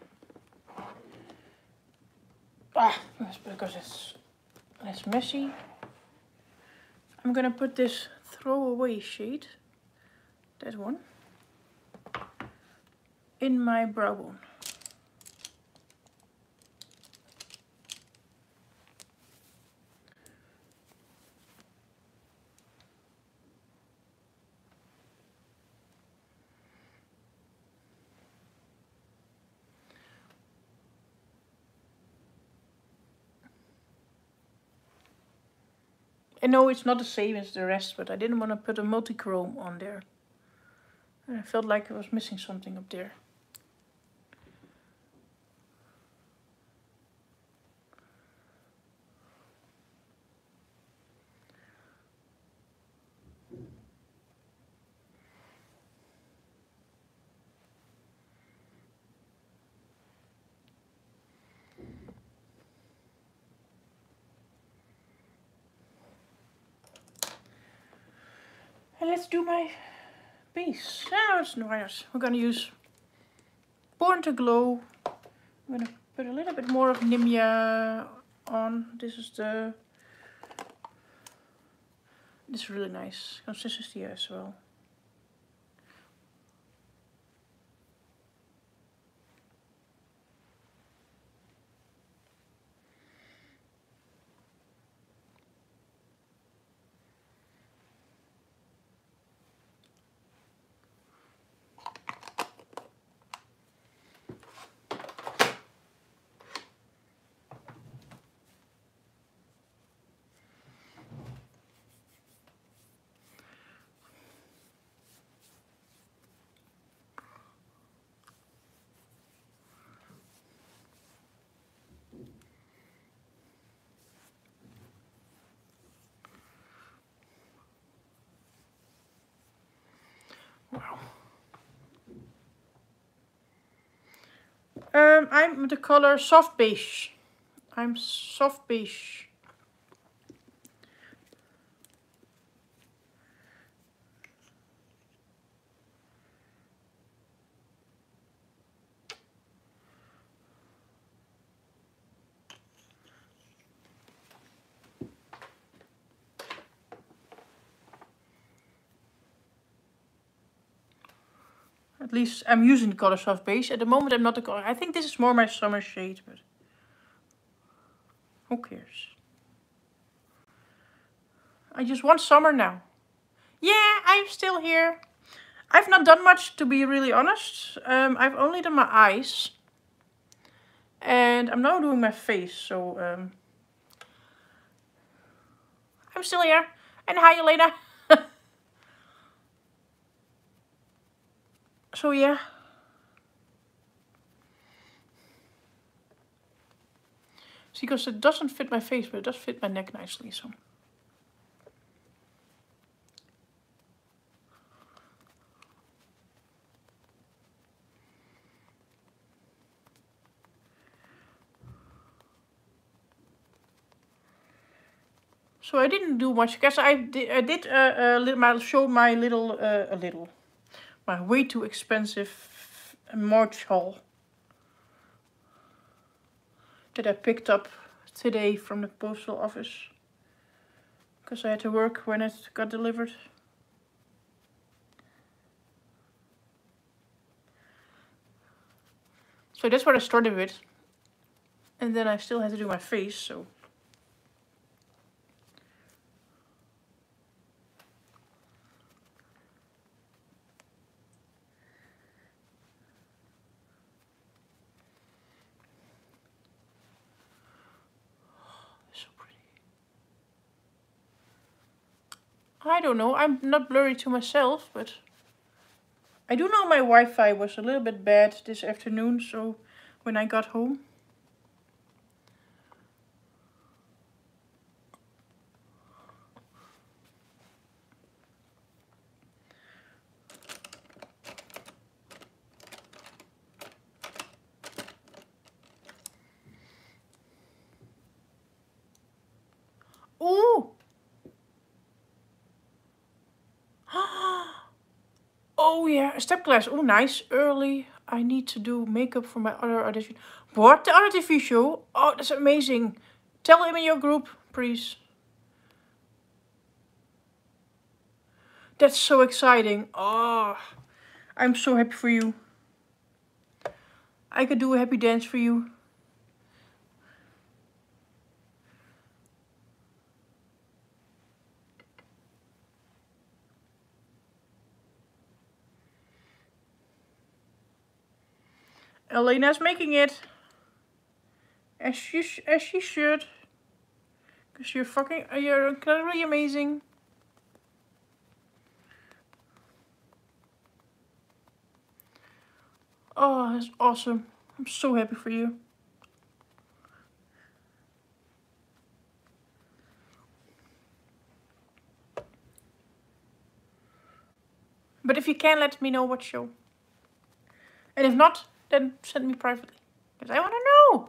ah, that's because it's less messy. I'm gonna put this throwaway shade, that one, in my brow bone. I know it's not the same as the rest, but I didn't want to put a multi-chrome on there. And I felt like I was missing something up there. And let's do my base. Now it's nice. We're gonna use Born to Glow. I'm gonna put a little bit more of Nimya on. This is the, this is really nice consistency as well. Wow. Um, I'm the color soft beige. I'm soft beige. At least I'm using the color soft beige. At the moment I'm not the color. I think this is more my summer shade, but who cares? I just want summer now. Yeah, I'm still here. I've not done much, to be really honest. Um, I've only done my eyes. And I'm now doing my face, so um, I'm still here. And hi, Elena. So yeah. See, because it doesn't fit my face, but it does fit my neck nicely, so. So I didn't do much. Guess I did. I did uh, uh, my, show my little, uh, a little, my way too expensive March haul that I picked up today from the postal office because I had to work when it got delivered. So that's what I started with, and then I still had to do my face. So. I don't know, I'm not blurry to myself, but I do know my Wi-Fi was a little bit bad this afternoon, so when I got home. yeah, a step class. Oh, nice. Early. I need to do makeup for my other audition. What? The other T V show? Oh, that's amazing. Tell him in your group, please. That's so exciting. Oh, I'm so happy for you. I could do a happy dance for you. Elena's making it. As she, as she should. Because you're fucking, you're incredibly amazing. Oh, that's awesome. I'm so happy for you. But if you can, let me know what show. And if not, then send me privately. Because I want to know.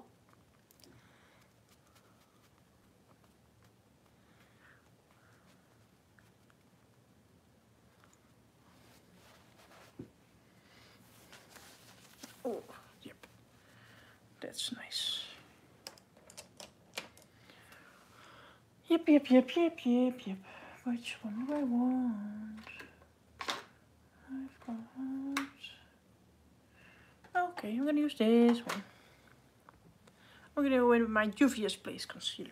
Oh, yep. That's nice. Yep, yep, yep, yep, yep, yep. Which one do I want? I've got... Okay, I'm going to use this one. I'm going to go in with my Juvia's Place concealer.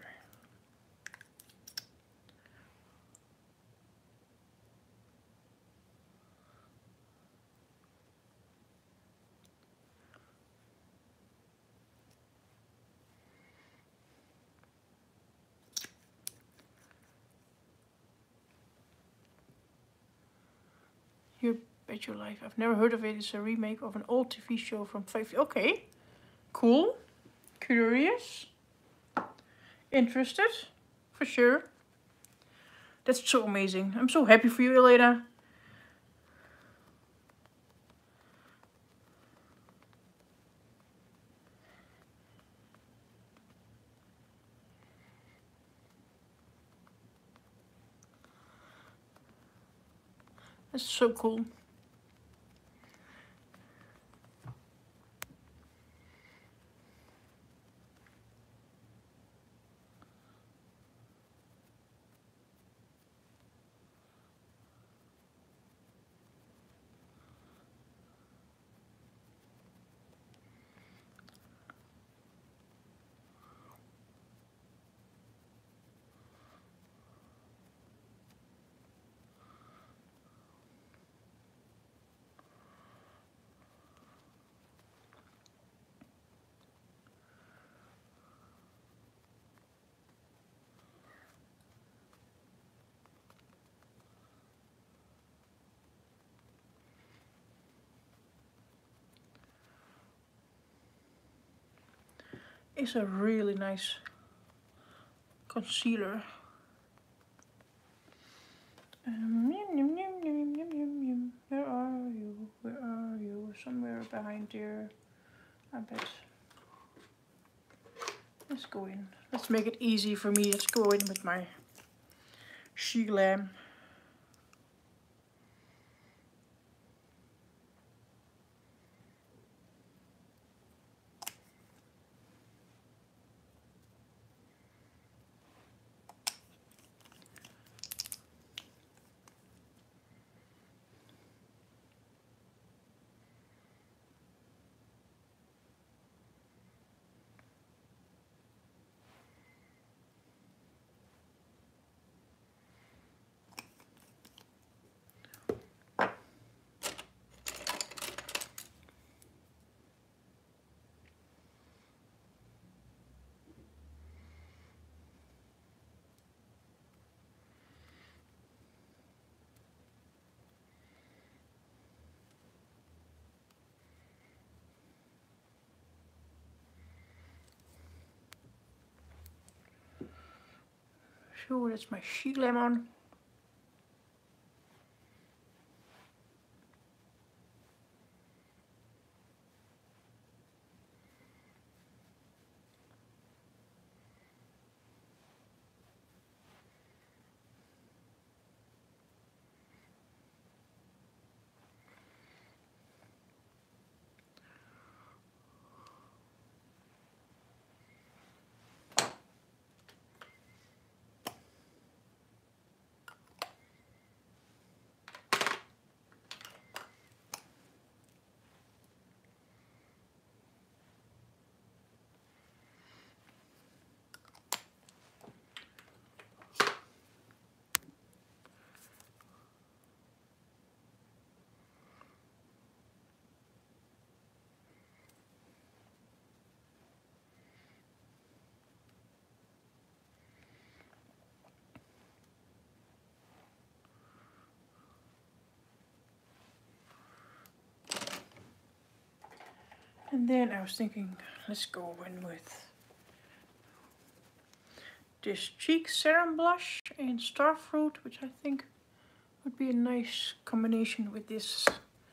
You Bet Your Life. I've never heard of it. It's a remake of an old T V show from five. Okay, cool, curious, interested, for sure. That's so amazing. I'm so happy for you, Elena. That's so cool. It's a really nice concealer. Um, yum, yum, yum, yum, yum, yum, yum. Where are you? Where are you? Somewhere behind there, I bet. Let's go in. Let's make it easy for me. Let's go in with my She-Glam. Sure, that's my She-Glam on. And then I was thinking, let's go in with this Cheek Serum Blush in Starfruit, which I think would be a nice combination with this.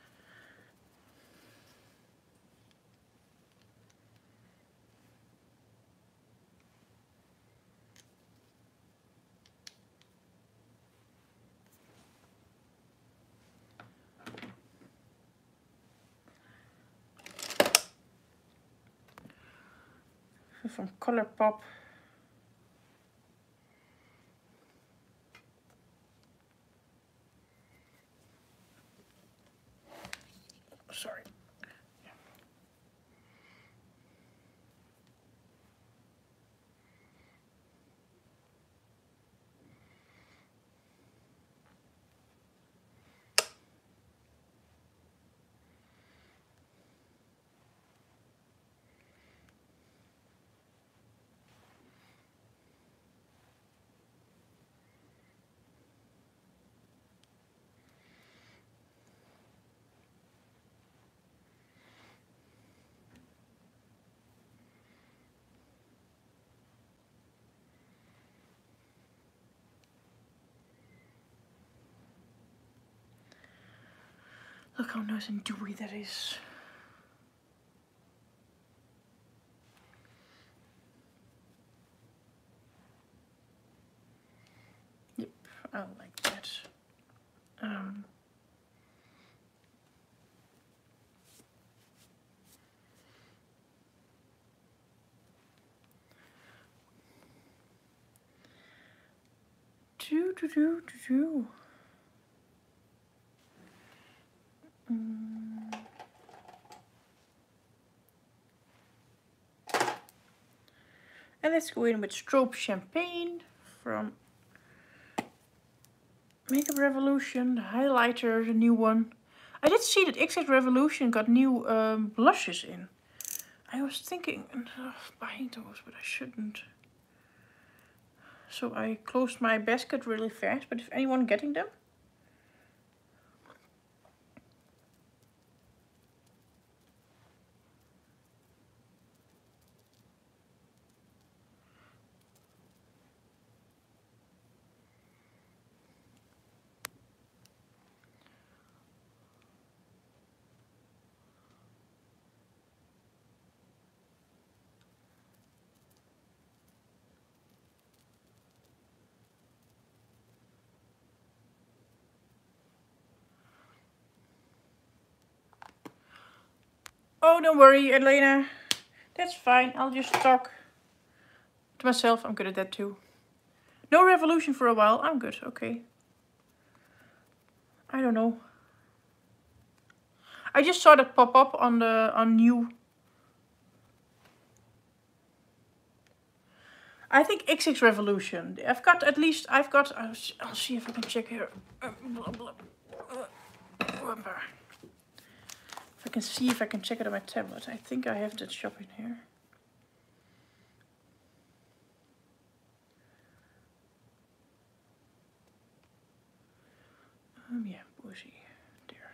From Colourpop. Sorry. Look how nice and dewy that is. Yep, I like that. Um, do do do do do. Mm. And let's go in with Strobe Champagne from Makeup Revolution, the highlighter, the new one. I did see that X X Revolution got new um, blushes in. I was thinking of buying those, but I shouldn't. So I closed my basket really fast, but if anyone getting them, oh, don't worry, Elena. That's fine. I'll just talk to myself. I'm good at that too. No Revolution for a while. I'm good. Okay. I don't know. I just saw that pop up on the on new. I think X X Revolution. I've got at least. I've got. I'll, I'll see if I can check here. Uh, blah, blah, uh, if I can see if I can check it on my tablet. I think I have that shop in here. Um, yeah, Boozy. There.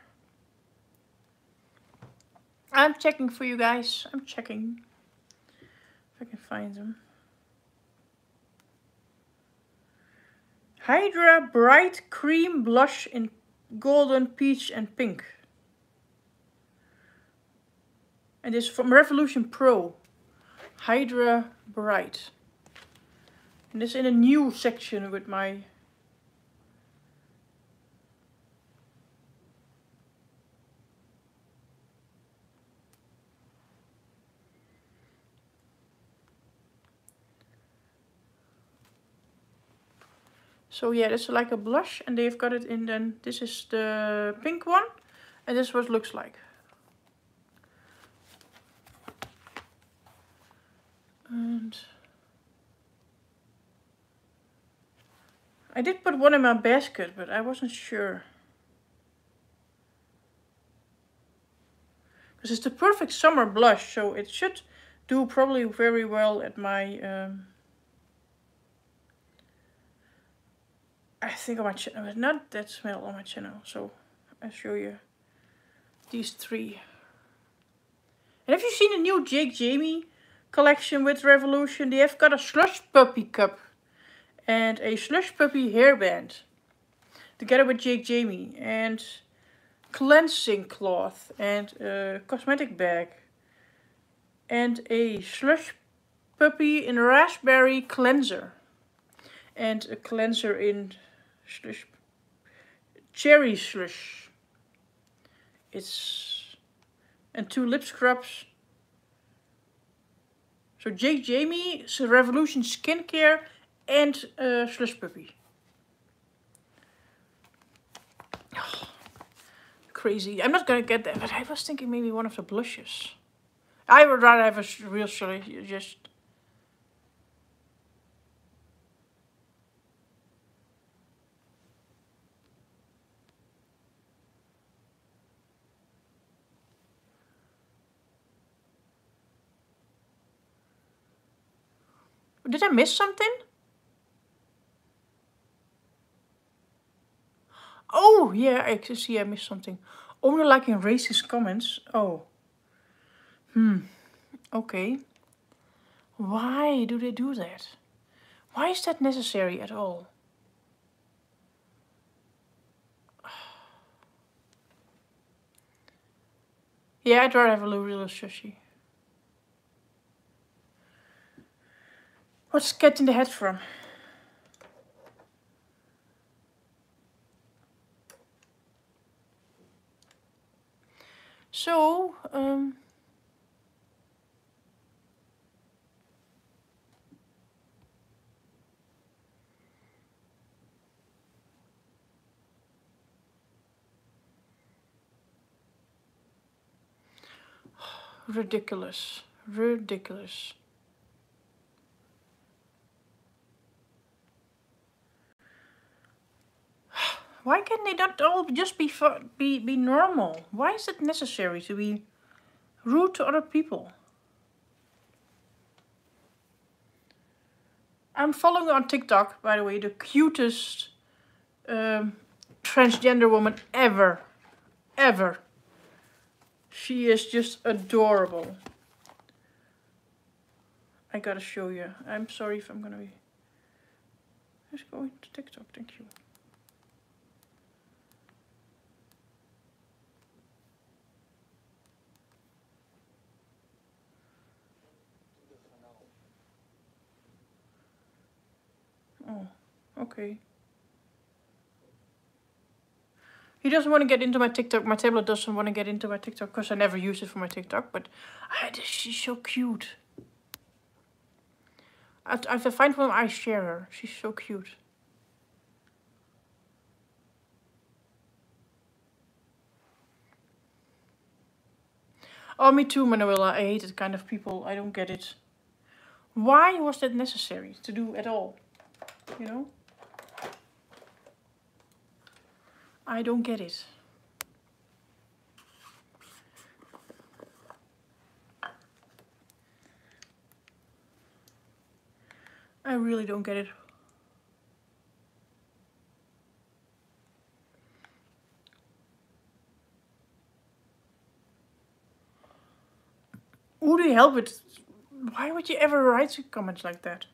I'm checking for you guys. I'm checking if I can find them. Hydra Bright Cream Blush in Golden, Peach and Pink. And this is from Revolution Pro. Hydra Bright. And this is in a new section with my... So yeah, this is like a blush and they've got it in then, this is the pink one. And this is what it looks like. And I did put one in my basket, but I wasn't sure. Because it's the perfect summer blush, so it should do probably very well at my... Um, I think on my channel, not that smell on my channel, so I'll show you these three. And have you seen the new Jake Jamie collection with Revolution? They have got a Slush Puppy cup and a Slush Puppy hairband together with Jake Jamie, and cleansing cloth and a cosmetic bag and a Slush Puppy in raspberry cleanser and a cleanser in slush cherry slush. It's and two lip scrubs. So Jake Jamie, Revolution skincare and uh, Slush Puppy. Oh, crazy. I'm not gonna get that, but I was thinking maybe one of the blushes. I would rather have a real shade, just. Did I miss something? Oh, yeah, I can see I missed something. Only liking racist comments. Oh. Hmm. Okay. Why do they do that? Why is that necessary at all? Yeah, I'd rather have a little, little sushi. What's Cat in the Hat from? So, um... ridiculous. Ridiculous. Why can they not all just be, be, be normal? Why is it necessary to be rude to other people? I'm following on TikTok, by the way, the cutest um, transgender woman ever. Ever. She is just adorable. I gotta show you. I'm sorry if I'm gonna be... Let's go into TikTok, thank you. Oh, okay. He doesn't want to get into my TikTok. My tablet doesn't want to get into my TikTok because I never use it for my TikTok. But I, she's so cute. I, I have to find one I share her. She's so cute. Oh, me too, Manuela. I hate that kind of people. I don't get it. Why was that necessary to do at all? You know? I don't get it. I really don't get it. Who do you help it? Why would you ever write comments like that?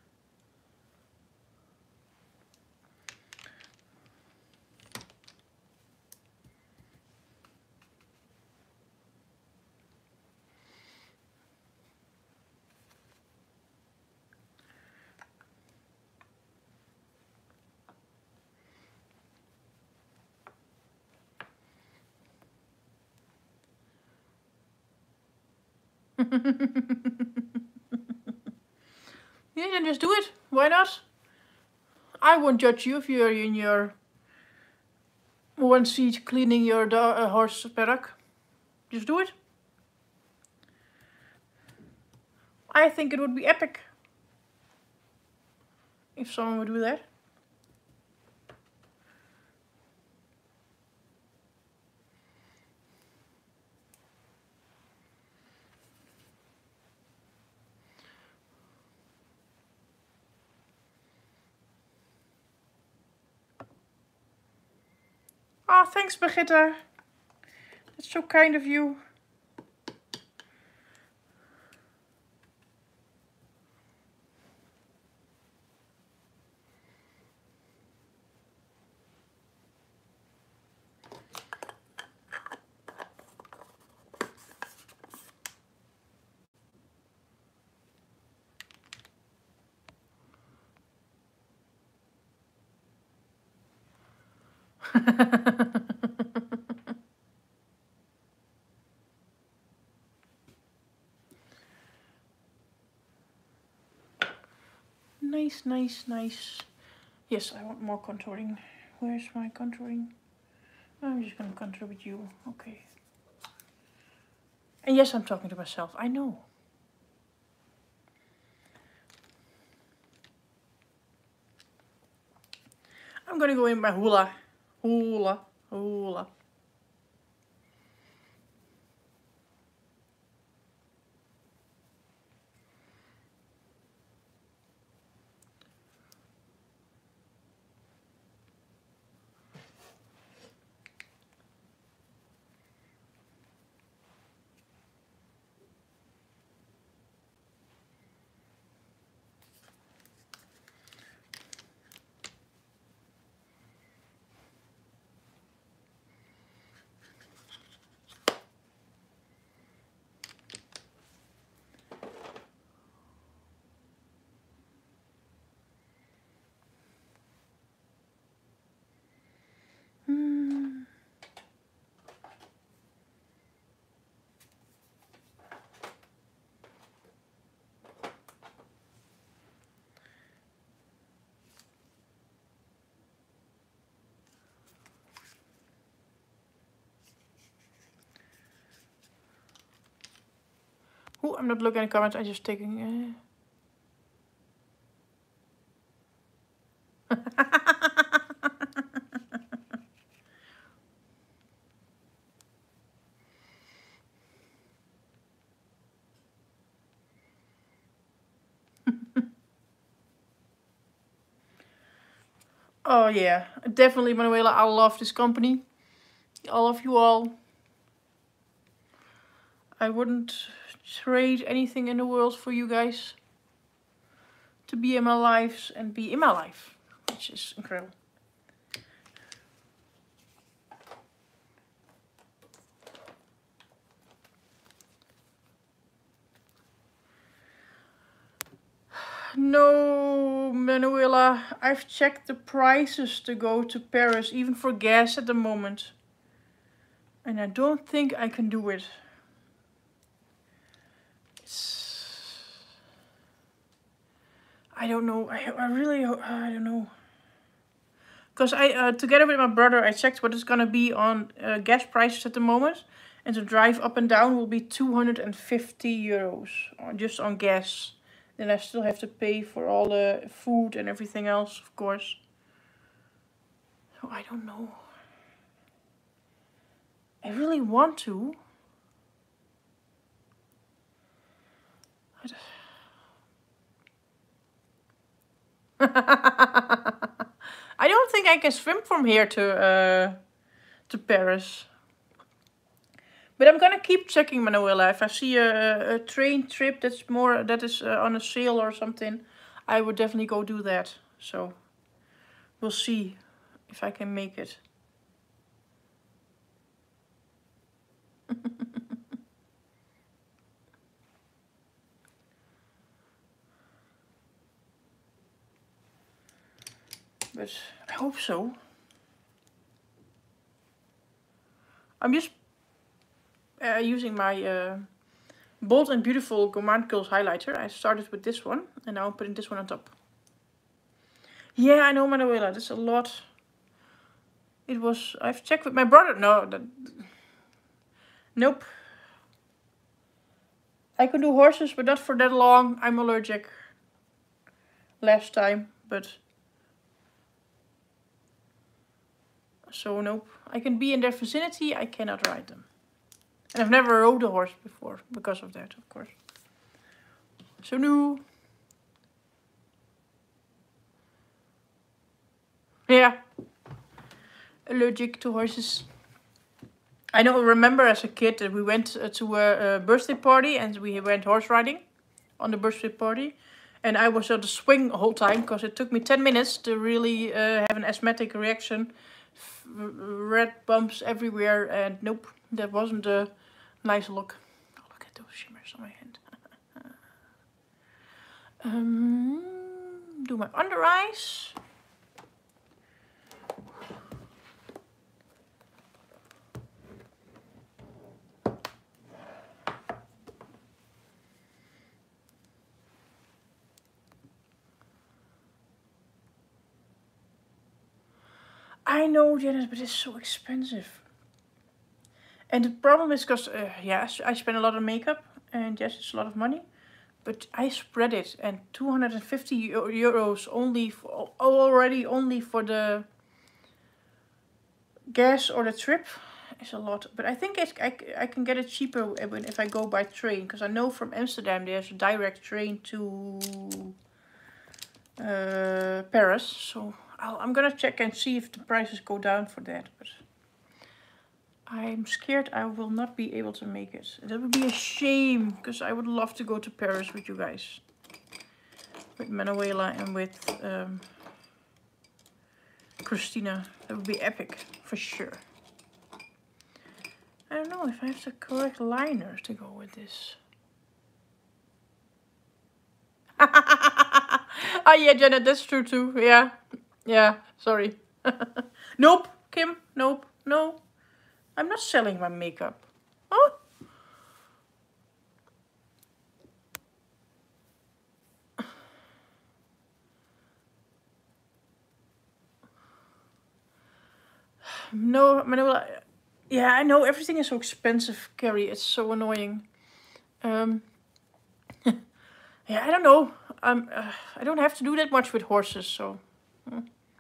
Yeah, then just do it. Why not? I won't judge you if you're in your one seat cleaning your uh, horse paddock. Just do it. I think it would be epic if someone would do that. Oh, thanks, Brigitte. That's so kind of you. Nice, nice, nice. Yes, I want more contouring. Where's my contouring? I'm just gonna contour with you. Okay. And yes, I'm talking to myself. I know. I'm gonna go in my hula. Hula. Hula. Hmm. Oh, I'm not looking at the comments. I'm just taking. Uh... Oh yeah, definitely, Manuela. I love this company. I love you all. I wouldn't trade anything in the world for you guys to be in my lives and be in my life, which is incredible. No, Manuela, I've checked the prices to go to Paris, even for gas at the moment. And I don't think I can do it. It's... I don't know. I, I really, I don't know. Because I, uh, together with my brother, I checked what it's gonna be on uh, gas prices at the moment. And to drive up and down will be two hundred fifty euros just on gas. Then I still have to pay for all the food and everything else, of course. So I don't know. I really want to. I don't think I can swim from here to uh, to Paris. But I'm gonna keep checking, Manuela. If I see a, a train trip that's more that is uh, on a sale or something, I would definitely go do that. So we'll see if I can make it. But I hope so. I'm just uh, using my uh, Bold and Beautiful Gourmand Girls highlighter. I started with this one and now I'm putting this one on top. Yeah, I know, Manuela. That's a lot. It was, I've checked with my brother. No, that, nope. I can do horses, but not for that long. I'm allergic. Last time, but... So nope. I can be in their vicinity, I cannot ride them. And I've never rode a horse before, because of that, of course. So no. Yeah. Allergic to horses. I don't remember as a kid that we went to a, a birthday party and we went horse riding on the birthday party. And I was on the swing the whole time because it took me ten minutes to really uh, have an asthmatic reaction. F red bumps everywhere and nope, that wasn't a nice look. Oh, look at those shimmers on my hand. um, do my under eyes. I know, Janet, but it's so expensive. And the problem is because, uh, yeah, I spend a lot on makeup. And yes, it's a lot of money. But I spread it. And two hundred fifty euros only for, already only for the gas or the trip is a lot. But I think it's, I, I can get it cheaper if I go by train. Because I know from Amsterdam there's a direct train to uh, Paris. So I'll, I'm going to check and see if the prices go down for that. But I'm scared I will not be able to make it. That would be a shame. Because I would love to go to Paris with you guys. With Manuela and with um, Christina. That would be epic. For sure. I don't know if I have the correct liners to go with this. Oh yeah, Janet, that's true too. Yeah. Yeah, sorry. Nope, Kim. Nope. No. I'm not selling my makeup. Oh. No, Manuela. Yeah, I know everything is so expensive, Carrie. It's so annoying. Um, yeah, I don't know. I'm. Uh, I don't have to do that much with horses, so. Hmm.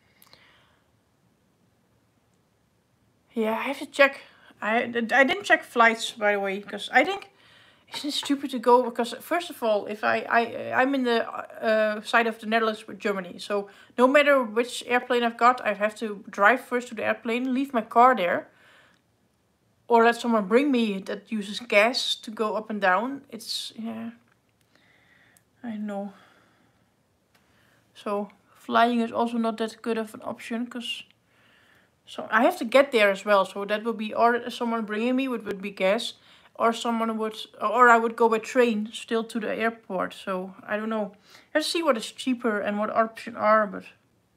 Yeah, I have to check. I I didn't check flights, by the way, because I think isn't it stupid to go? Because first of all, if I I I'm in the uh, side of the Netherlands with Germany, so no matter which airplane I've got, I have to drive first to the airplane, leave my car there. Or let someone bring me that uses gas to go up and down. It's, yeah, I know. So flying is also not that good of an option. Because so I have to get there as well. So that would be, or someone bringing me would, would be gas. Or someone would, or I would go by train still to the airport. So I don't know. Let's see what is cheaper and what options are. But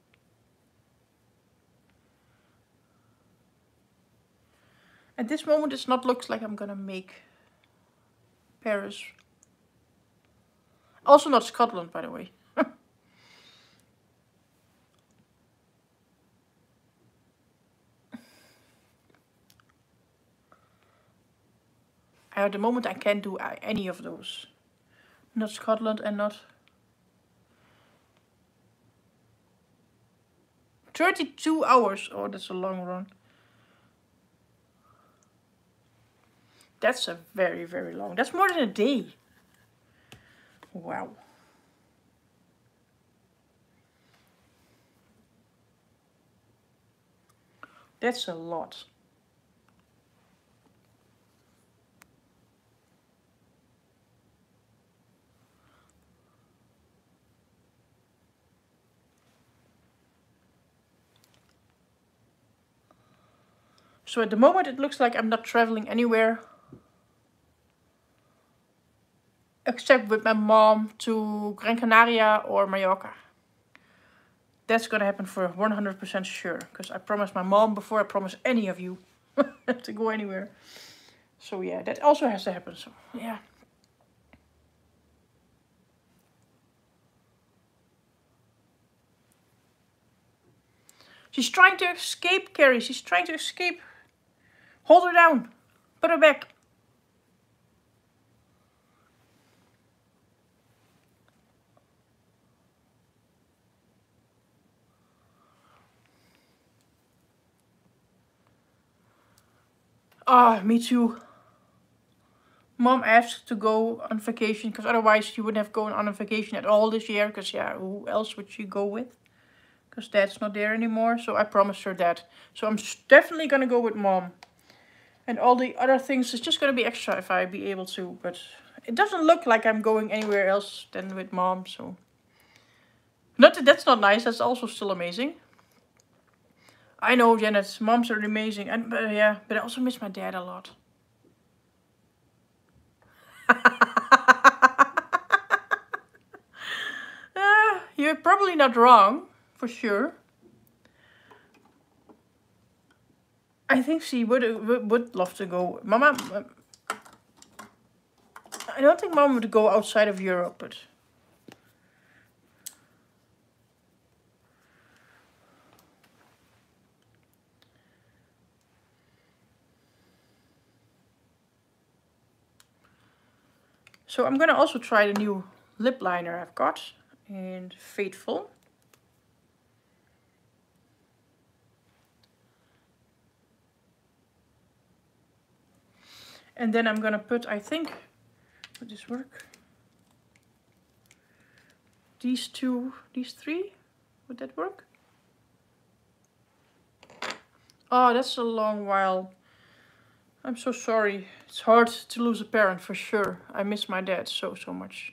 at this moment, it's not looks like I'm gonna make Paris. Also not Scotland, by the way. At the moment, I can't do any of those. Not Scotland and not... thirty-two hours. Oh, that's a long run. That's a very, very long. That's more than a day. Wow. That's a lot. So at the moment it looks like I'm not traveling anywhere. Except with my mom to Gran Canaria or Mallorca. That's gonna happen for one hundred percent sure. Because I promised my mom before I promise any of you to go anywhere. So yeah, that also has to happen. So yeah. She's trying to escape, Carrie. She's trying to escape. Hold her down. Put her back. Ah, oh, me too. Mom asked to go on vacation because otherwise she wouldn't have gone on a vacation at all this year. Because yeah, who else would she go with? Because Dad's not there anymore. So I promised her that. So I'm definitely going to go with Mom. And all the other things is just going to be extra if I be able to. But it doesn't look like I'm going anywhere else than with Mom. So not that that's not nice. That's also still amazing. I know, Janet. Moms are amazing. And uh, yeah, but I also miss my dad a lot. uh, you're probably not wrong. For sure. I think she would, would would love to go. Mama, I don't think Mom would go outside of Europe, but So I'm gonna also try the new lip liner I've got in Faithful. And then I'm gonna put, I think, would this work? These two, these three, would that work? Oh, that's a long while. I'm so sorry. It's hard to lose a parent for sure. I miss my dad so, so much.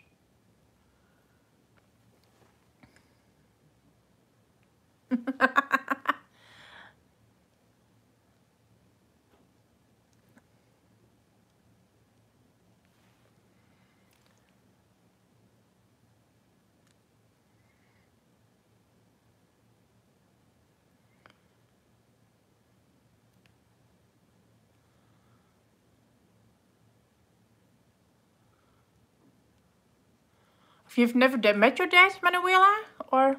If you've never met your dad, Manuela, or...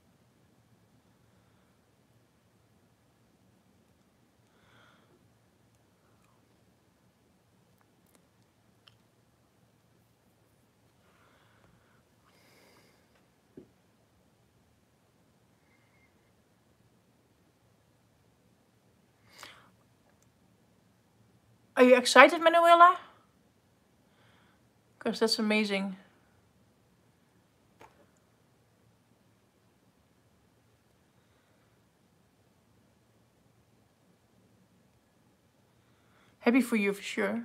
Are you excited, Manuela? Because that's amazing. Happy for you for sure.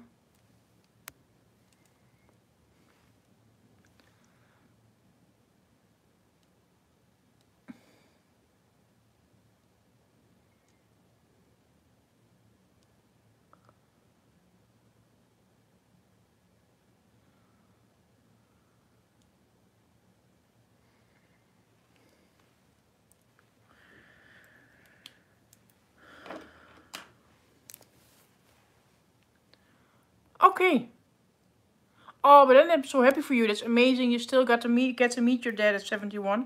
Okay. Oh, but then I'm so happy for you. That's amazing. You still got to meet get to meet your dad at seventy-one.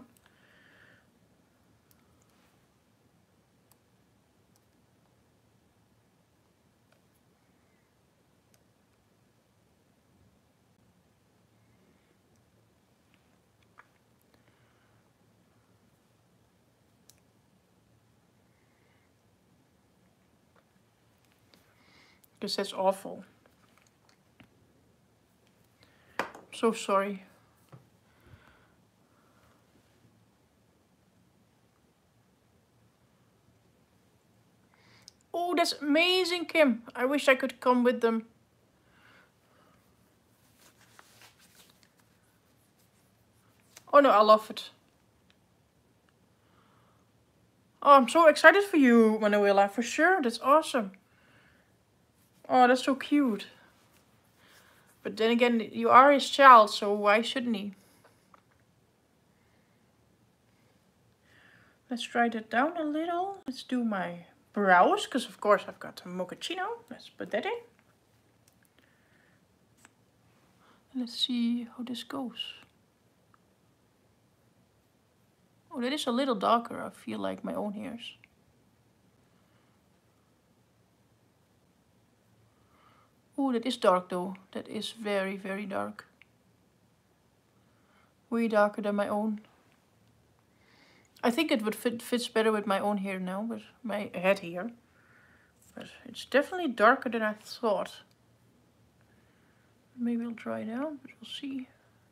Because that's awful. I'm so sorry. Oh, that's amazing, Kim. I wish I could come with them. Oh no, I love it. Oh, I'm so excited for you, Manuela, for sure. That's awesome. Oh, that's so cute. But then again, you are his child, so why shouldn't he? Let's dry that down a little. Let's do my brows, because of course I've got a mochaccino. Let's put that in. Let's see how this goes. Oh, that is a little darker, I feel like my own hairs. Oh, that is dark though. That is very, very dark. Way darker than my own. I think it would fit fits better with my own hair now, with my head here. But it's definitely darker than I thought. Maybe it'll dry down, but we'll see.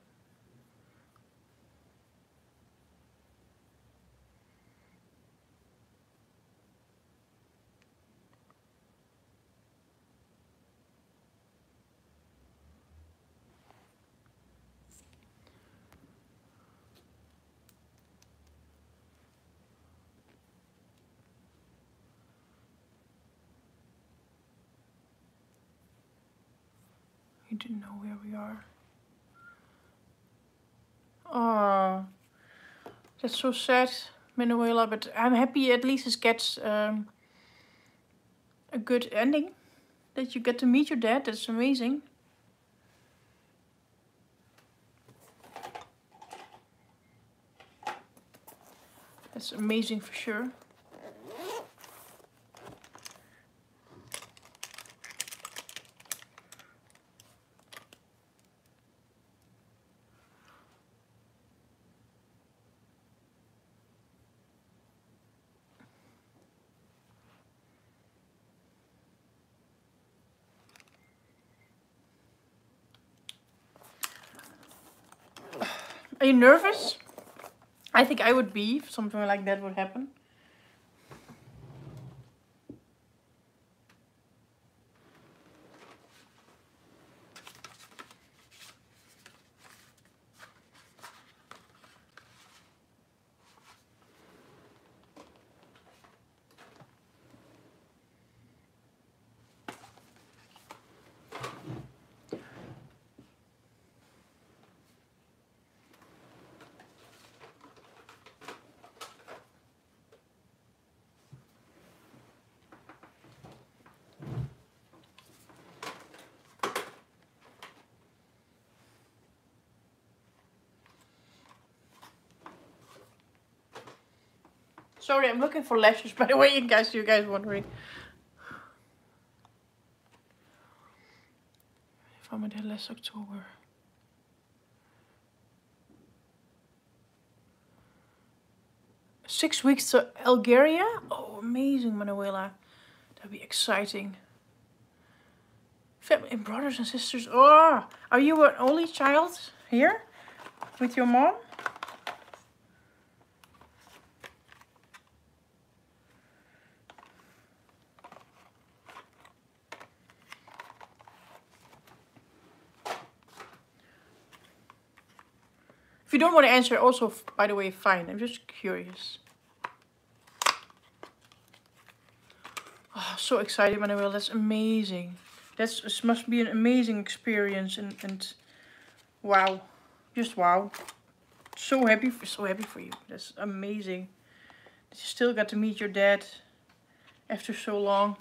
I didn't know where we are. Oh, that's so sad, Manuela, but I'm happy at least it gets um, a good ending. That you get to meet your dad, that's amazing. That's amazing for sure. Are you nervous? I think I would be if something like that would happen. Sorry, I'm looking for lashes, by the way, in case you guys wondering. If I'm at last October. Six weeks to Algeria? Oh, amazing, Manuela. That'd be exciting. Family, brothers and sisters. Oh, are you an only child here with your mom? If you don't want to answer, also, by the way, fine. I'm just curious. Oh, so excited, Manuel. That's amazing. That's, this must be an amazing experience. And, and wow. Just wow. So happy, for, so happy for you. That's amazing. That you still got to meet your dad after so long.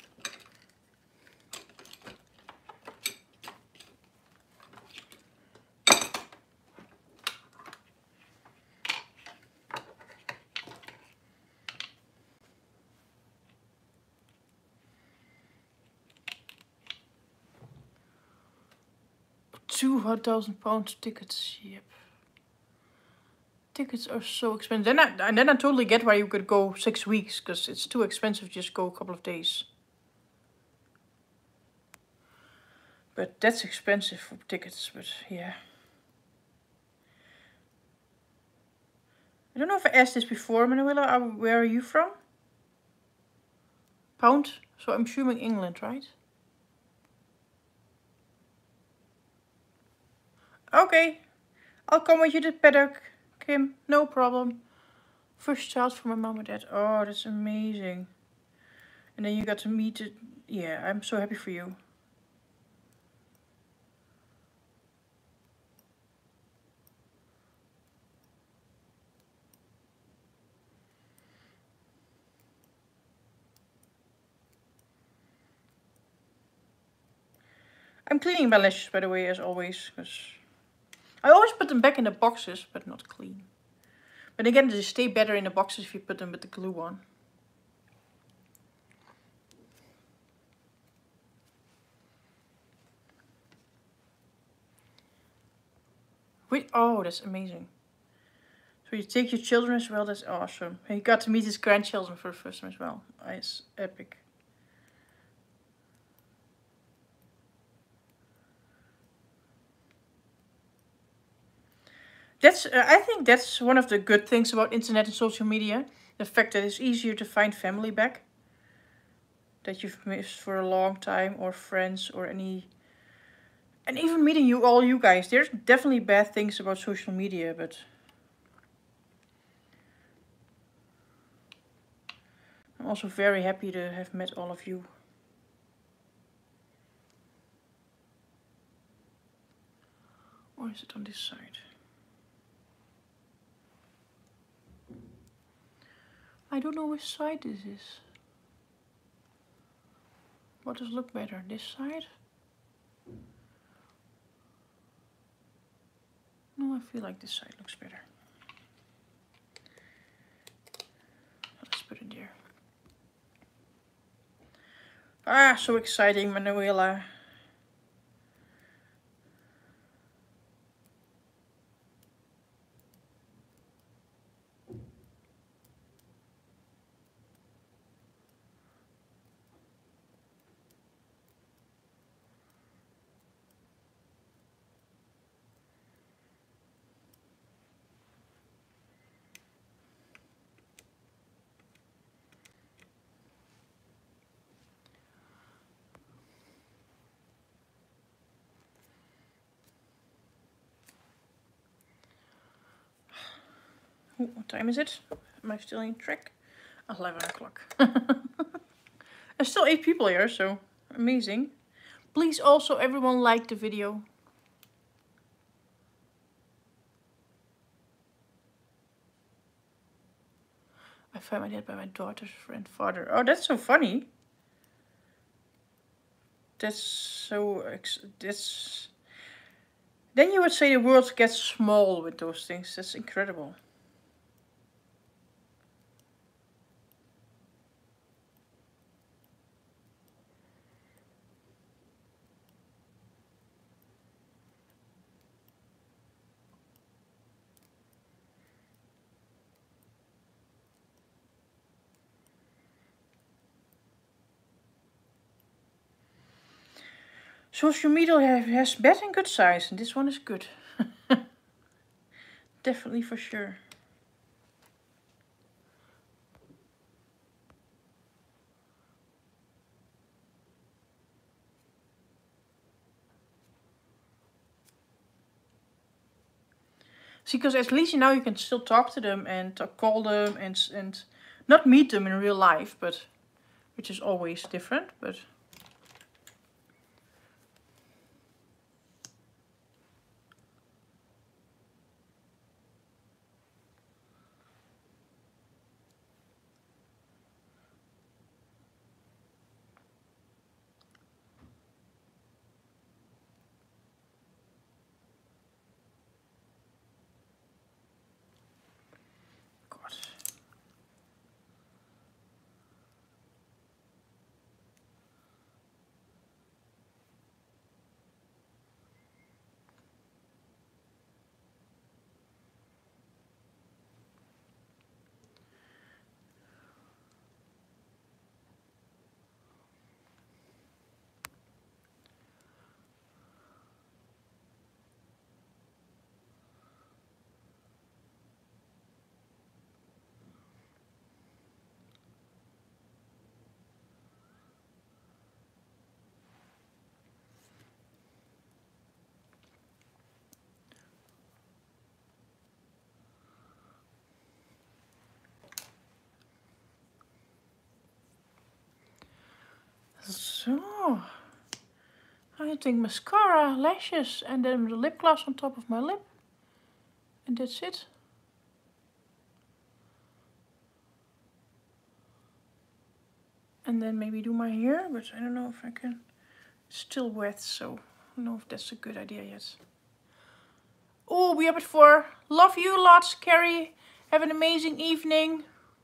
two thousand pounds tickets, yep. Tickets are so expensive. Then I, and then I totally get why you could go six weeks, because it's too expensive to just go a couple of days. But that's expensive for tickets, but yeah. I don't know if I asked this before, Manuela, where are you from? Pound? So I'm assuming England, right? Okay, I'll come with you to the paddock, Kim. No problem. First child for my mom and dad. Oh, that's amazing. And then you got to meet it. Yeah, I'm so happy for you. I'm cleaning my lashes, by the way, as always, because I always put them back in the boxes, but not clean. But again, they stay better in the boxes if you put them with the glue on. Wait, oh, that's amazing. So you take your children as well, that's awesome. And you got to meet his grandchildren for the first time as well. It's epic. That's, uh, I think that's one of the good things about internet and social media. The fact that it's easier to find family back that you've missed for a long time, or friends, or any... And even meeting you, all you guys. There's definitely bad things about social media, but... I'm also very happy to have met all of you. Or is it on this side? I don't know which side this is. What does look better? This side? No, I feel like this side looks better. Let's put it there. Ah, so exciting, Manuela. Ooh, what time is it? Am I still in track? eleven o'clock. There's still eight people here, so amazing. Please also everyone like the video. I found my dad by my daughter's friend father. Oh, that's so funny. That's so... Ex that's... Then you would say the world gets small with those things. That's incredible. Social media has bad and good sides, and this one is good. Definitely for sure. See, because at least now you can still talk to them and talk, call them and and not meet them in real life, but which is always different, but. So, I think mascara, lashes, and then the lip gloss on top of my lip. And that's it. And then maybe do my hair, but I don't know if I can. It's still wet, so I don't know if that's a good idea yet. Oh, we up at four. Love you lots, Carrie. Have an amazing evening.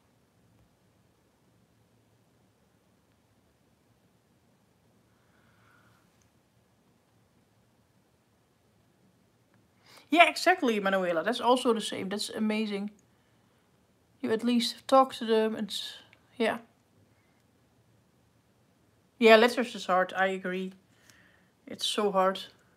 Yeah, exactly, Manuela. That's also the same. That's amazing. You at least talk to them and yeah. Yeah, letters is hard. I agree. It's so hard.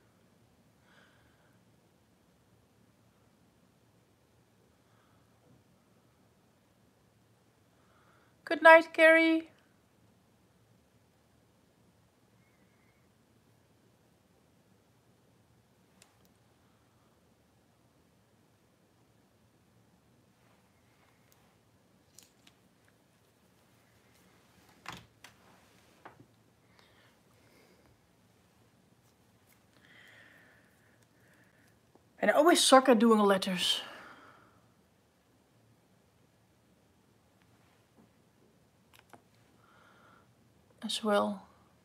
Good night, Carrie. And I always suck at doing letters. As well.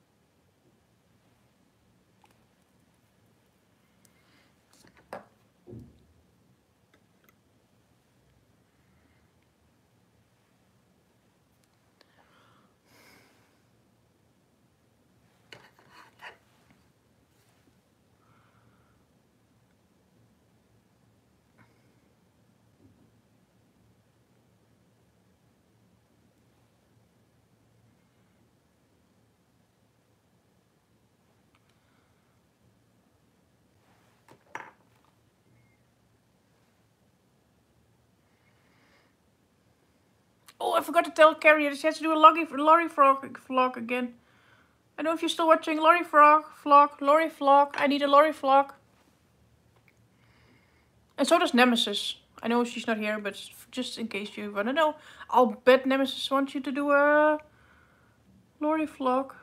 Oh, I forgot to tell Carrie that she has to do a Lorry, Lorry Frog vlog again. I don't know if you're still watching Lorry Frog vlog. Lorry vlog. I need a Lorry vlog. And so does Nemesis. I know she's not here, but just in case you want to know, I'll bet Nemesis wants you to do a Lori vlog.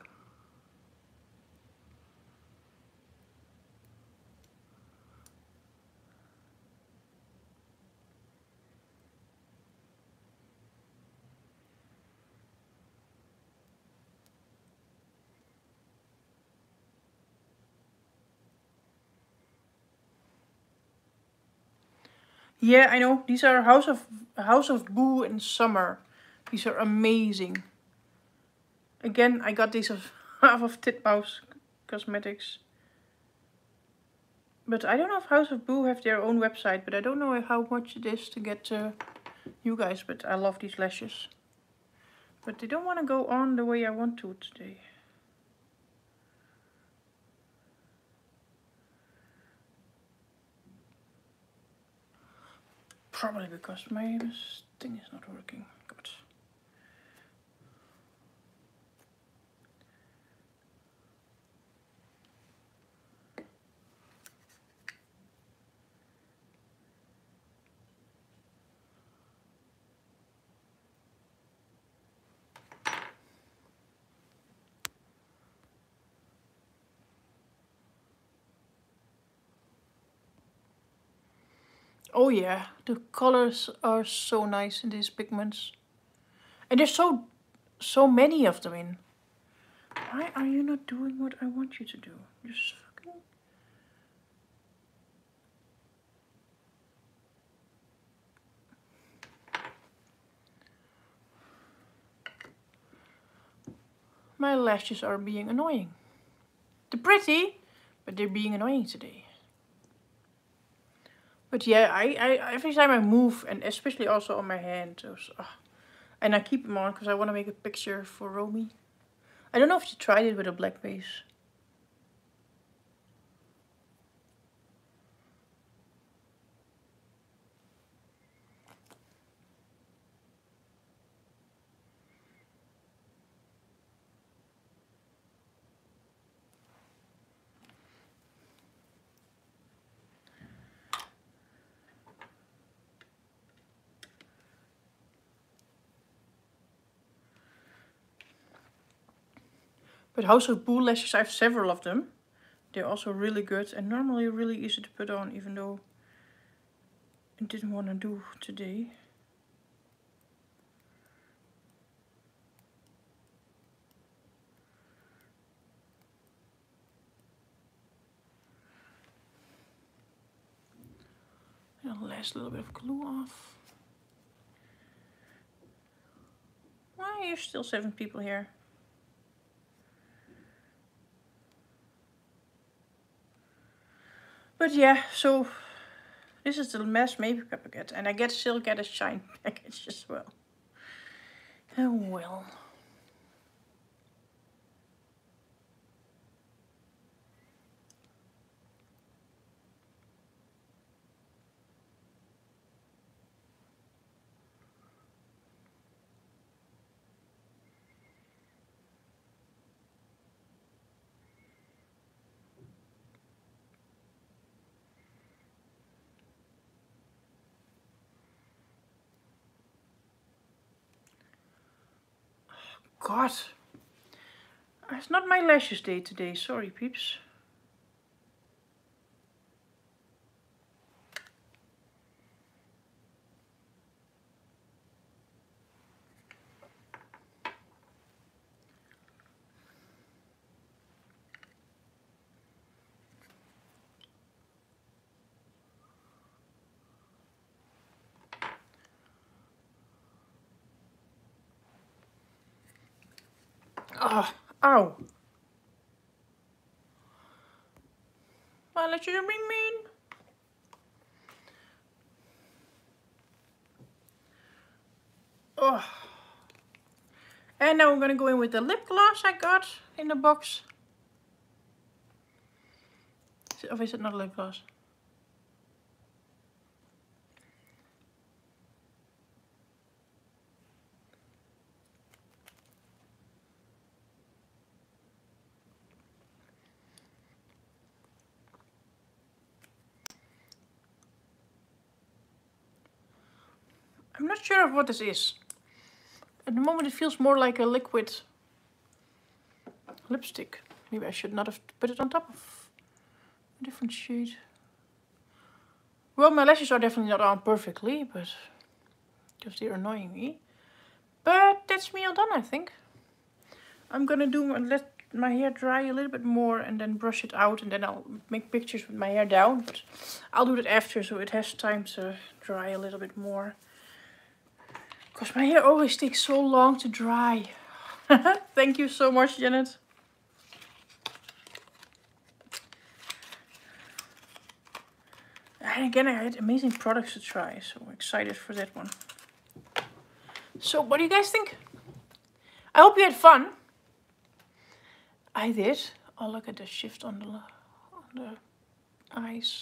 Yeah, I know. These are House of House of Boo in summer. These are amazing. Again, I got these of half of Titmouse Cosmetics. But I don't know if House of Boo have their own website, but I don't know how much it is to get to you guys. But I love these lashes. But they don't want to go on the way I want to today. Probably because my thing is not working. God. Oh yeah, the colors are so nice in these pigments. And there's so, so many of them in. Why are you not doing what I want you to do? Just fucking... My lashes are being annoying. They're pretty, but they're being annoying today. But yeah, I, I every time I move, and especially also on my hand, those, uh, and I keep them on because I want to make a picture for Romy. I don't know if you tried it with a black base. But House of Boo lashes, I have several of them. They're also really good and normally really easy to put on, even though I didn't want to do today. And last little bit of glue off. Why are still seven people here? But yeah, so this is the Mass Makeup packet, and I get still get a shine package as well. Oh well. God, it's not my lashes day today. Sorry, peeps. Oh, ow. My lashes are being mean. Oh. And now I'm gonna go in with the lip gloss I got in the box. Or is it not a lip gloss? I'm not sure of what this is. At the moment it feels more like a liquid lipstick. Maybe I should not have put it on top of a different shade. Well, my lashes are definitely not on perfectly, but because they're annoying me. But that's me all done, I think. I'm gonna do let my hair dry a little bit more and then brush it out, and then I'll make pictures with my hair down. But I'll do that after, so it has time to dry a little bit more. Because my hair always takes so long to dry. Thank you so much, Janet. And again, I had amazing products to try, so I'm excited for that one. So, what do you guys think? I hope you had fun. I did. Oh, look at the shift on the, on the eyes.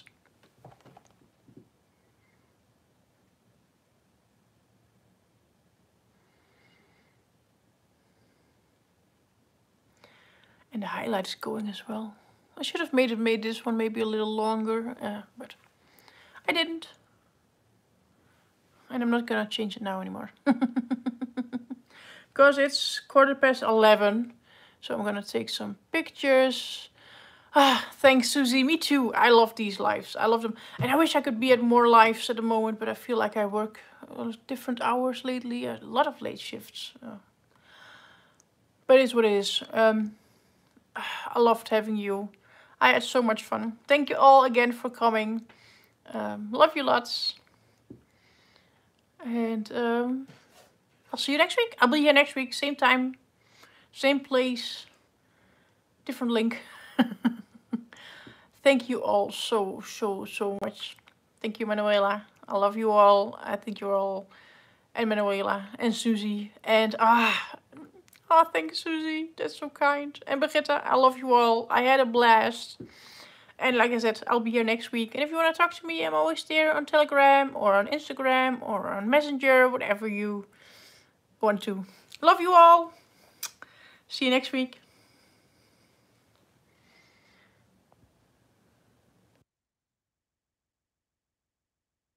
And the highlight is going as well. I should have made it made this one maybe a little longer, uh, but I didn't. And I'm not gonna change it now anymore. Because it's quarter past eleven. So I'm gonna take some pictures. Ah, thanks Susie, me too. I love these lives, I love them. And I wish I could be at more lives at the moment, but I feel like I work different hours lately. A lot of late shifts. Uh, but it's what it is. Um, I loved having you. I had so much fun. Thank you all again for coming. Um, love you lots. And um, I'll see you next week. I'll be here next week, same time, same place, different link. Thank you all so, so, so much. Thank you, Manuela. I love you all. I think you're all, and Manuela, and Susie, and ah, oh, thank you, Susie. That's so kind. And Brigitte, I love you all. I had a blast. And like I said, I'll be here next week. And if you want to talk to me, I'm always there on Telegram or on Instagram or on Messenger, whatever you want to. Love you all. See you next week.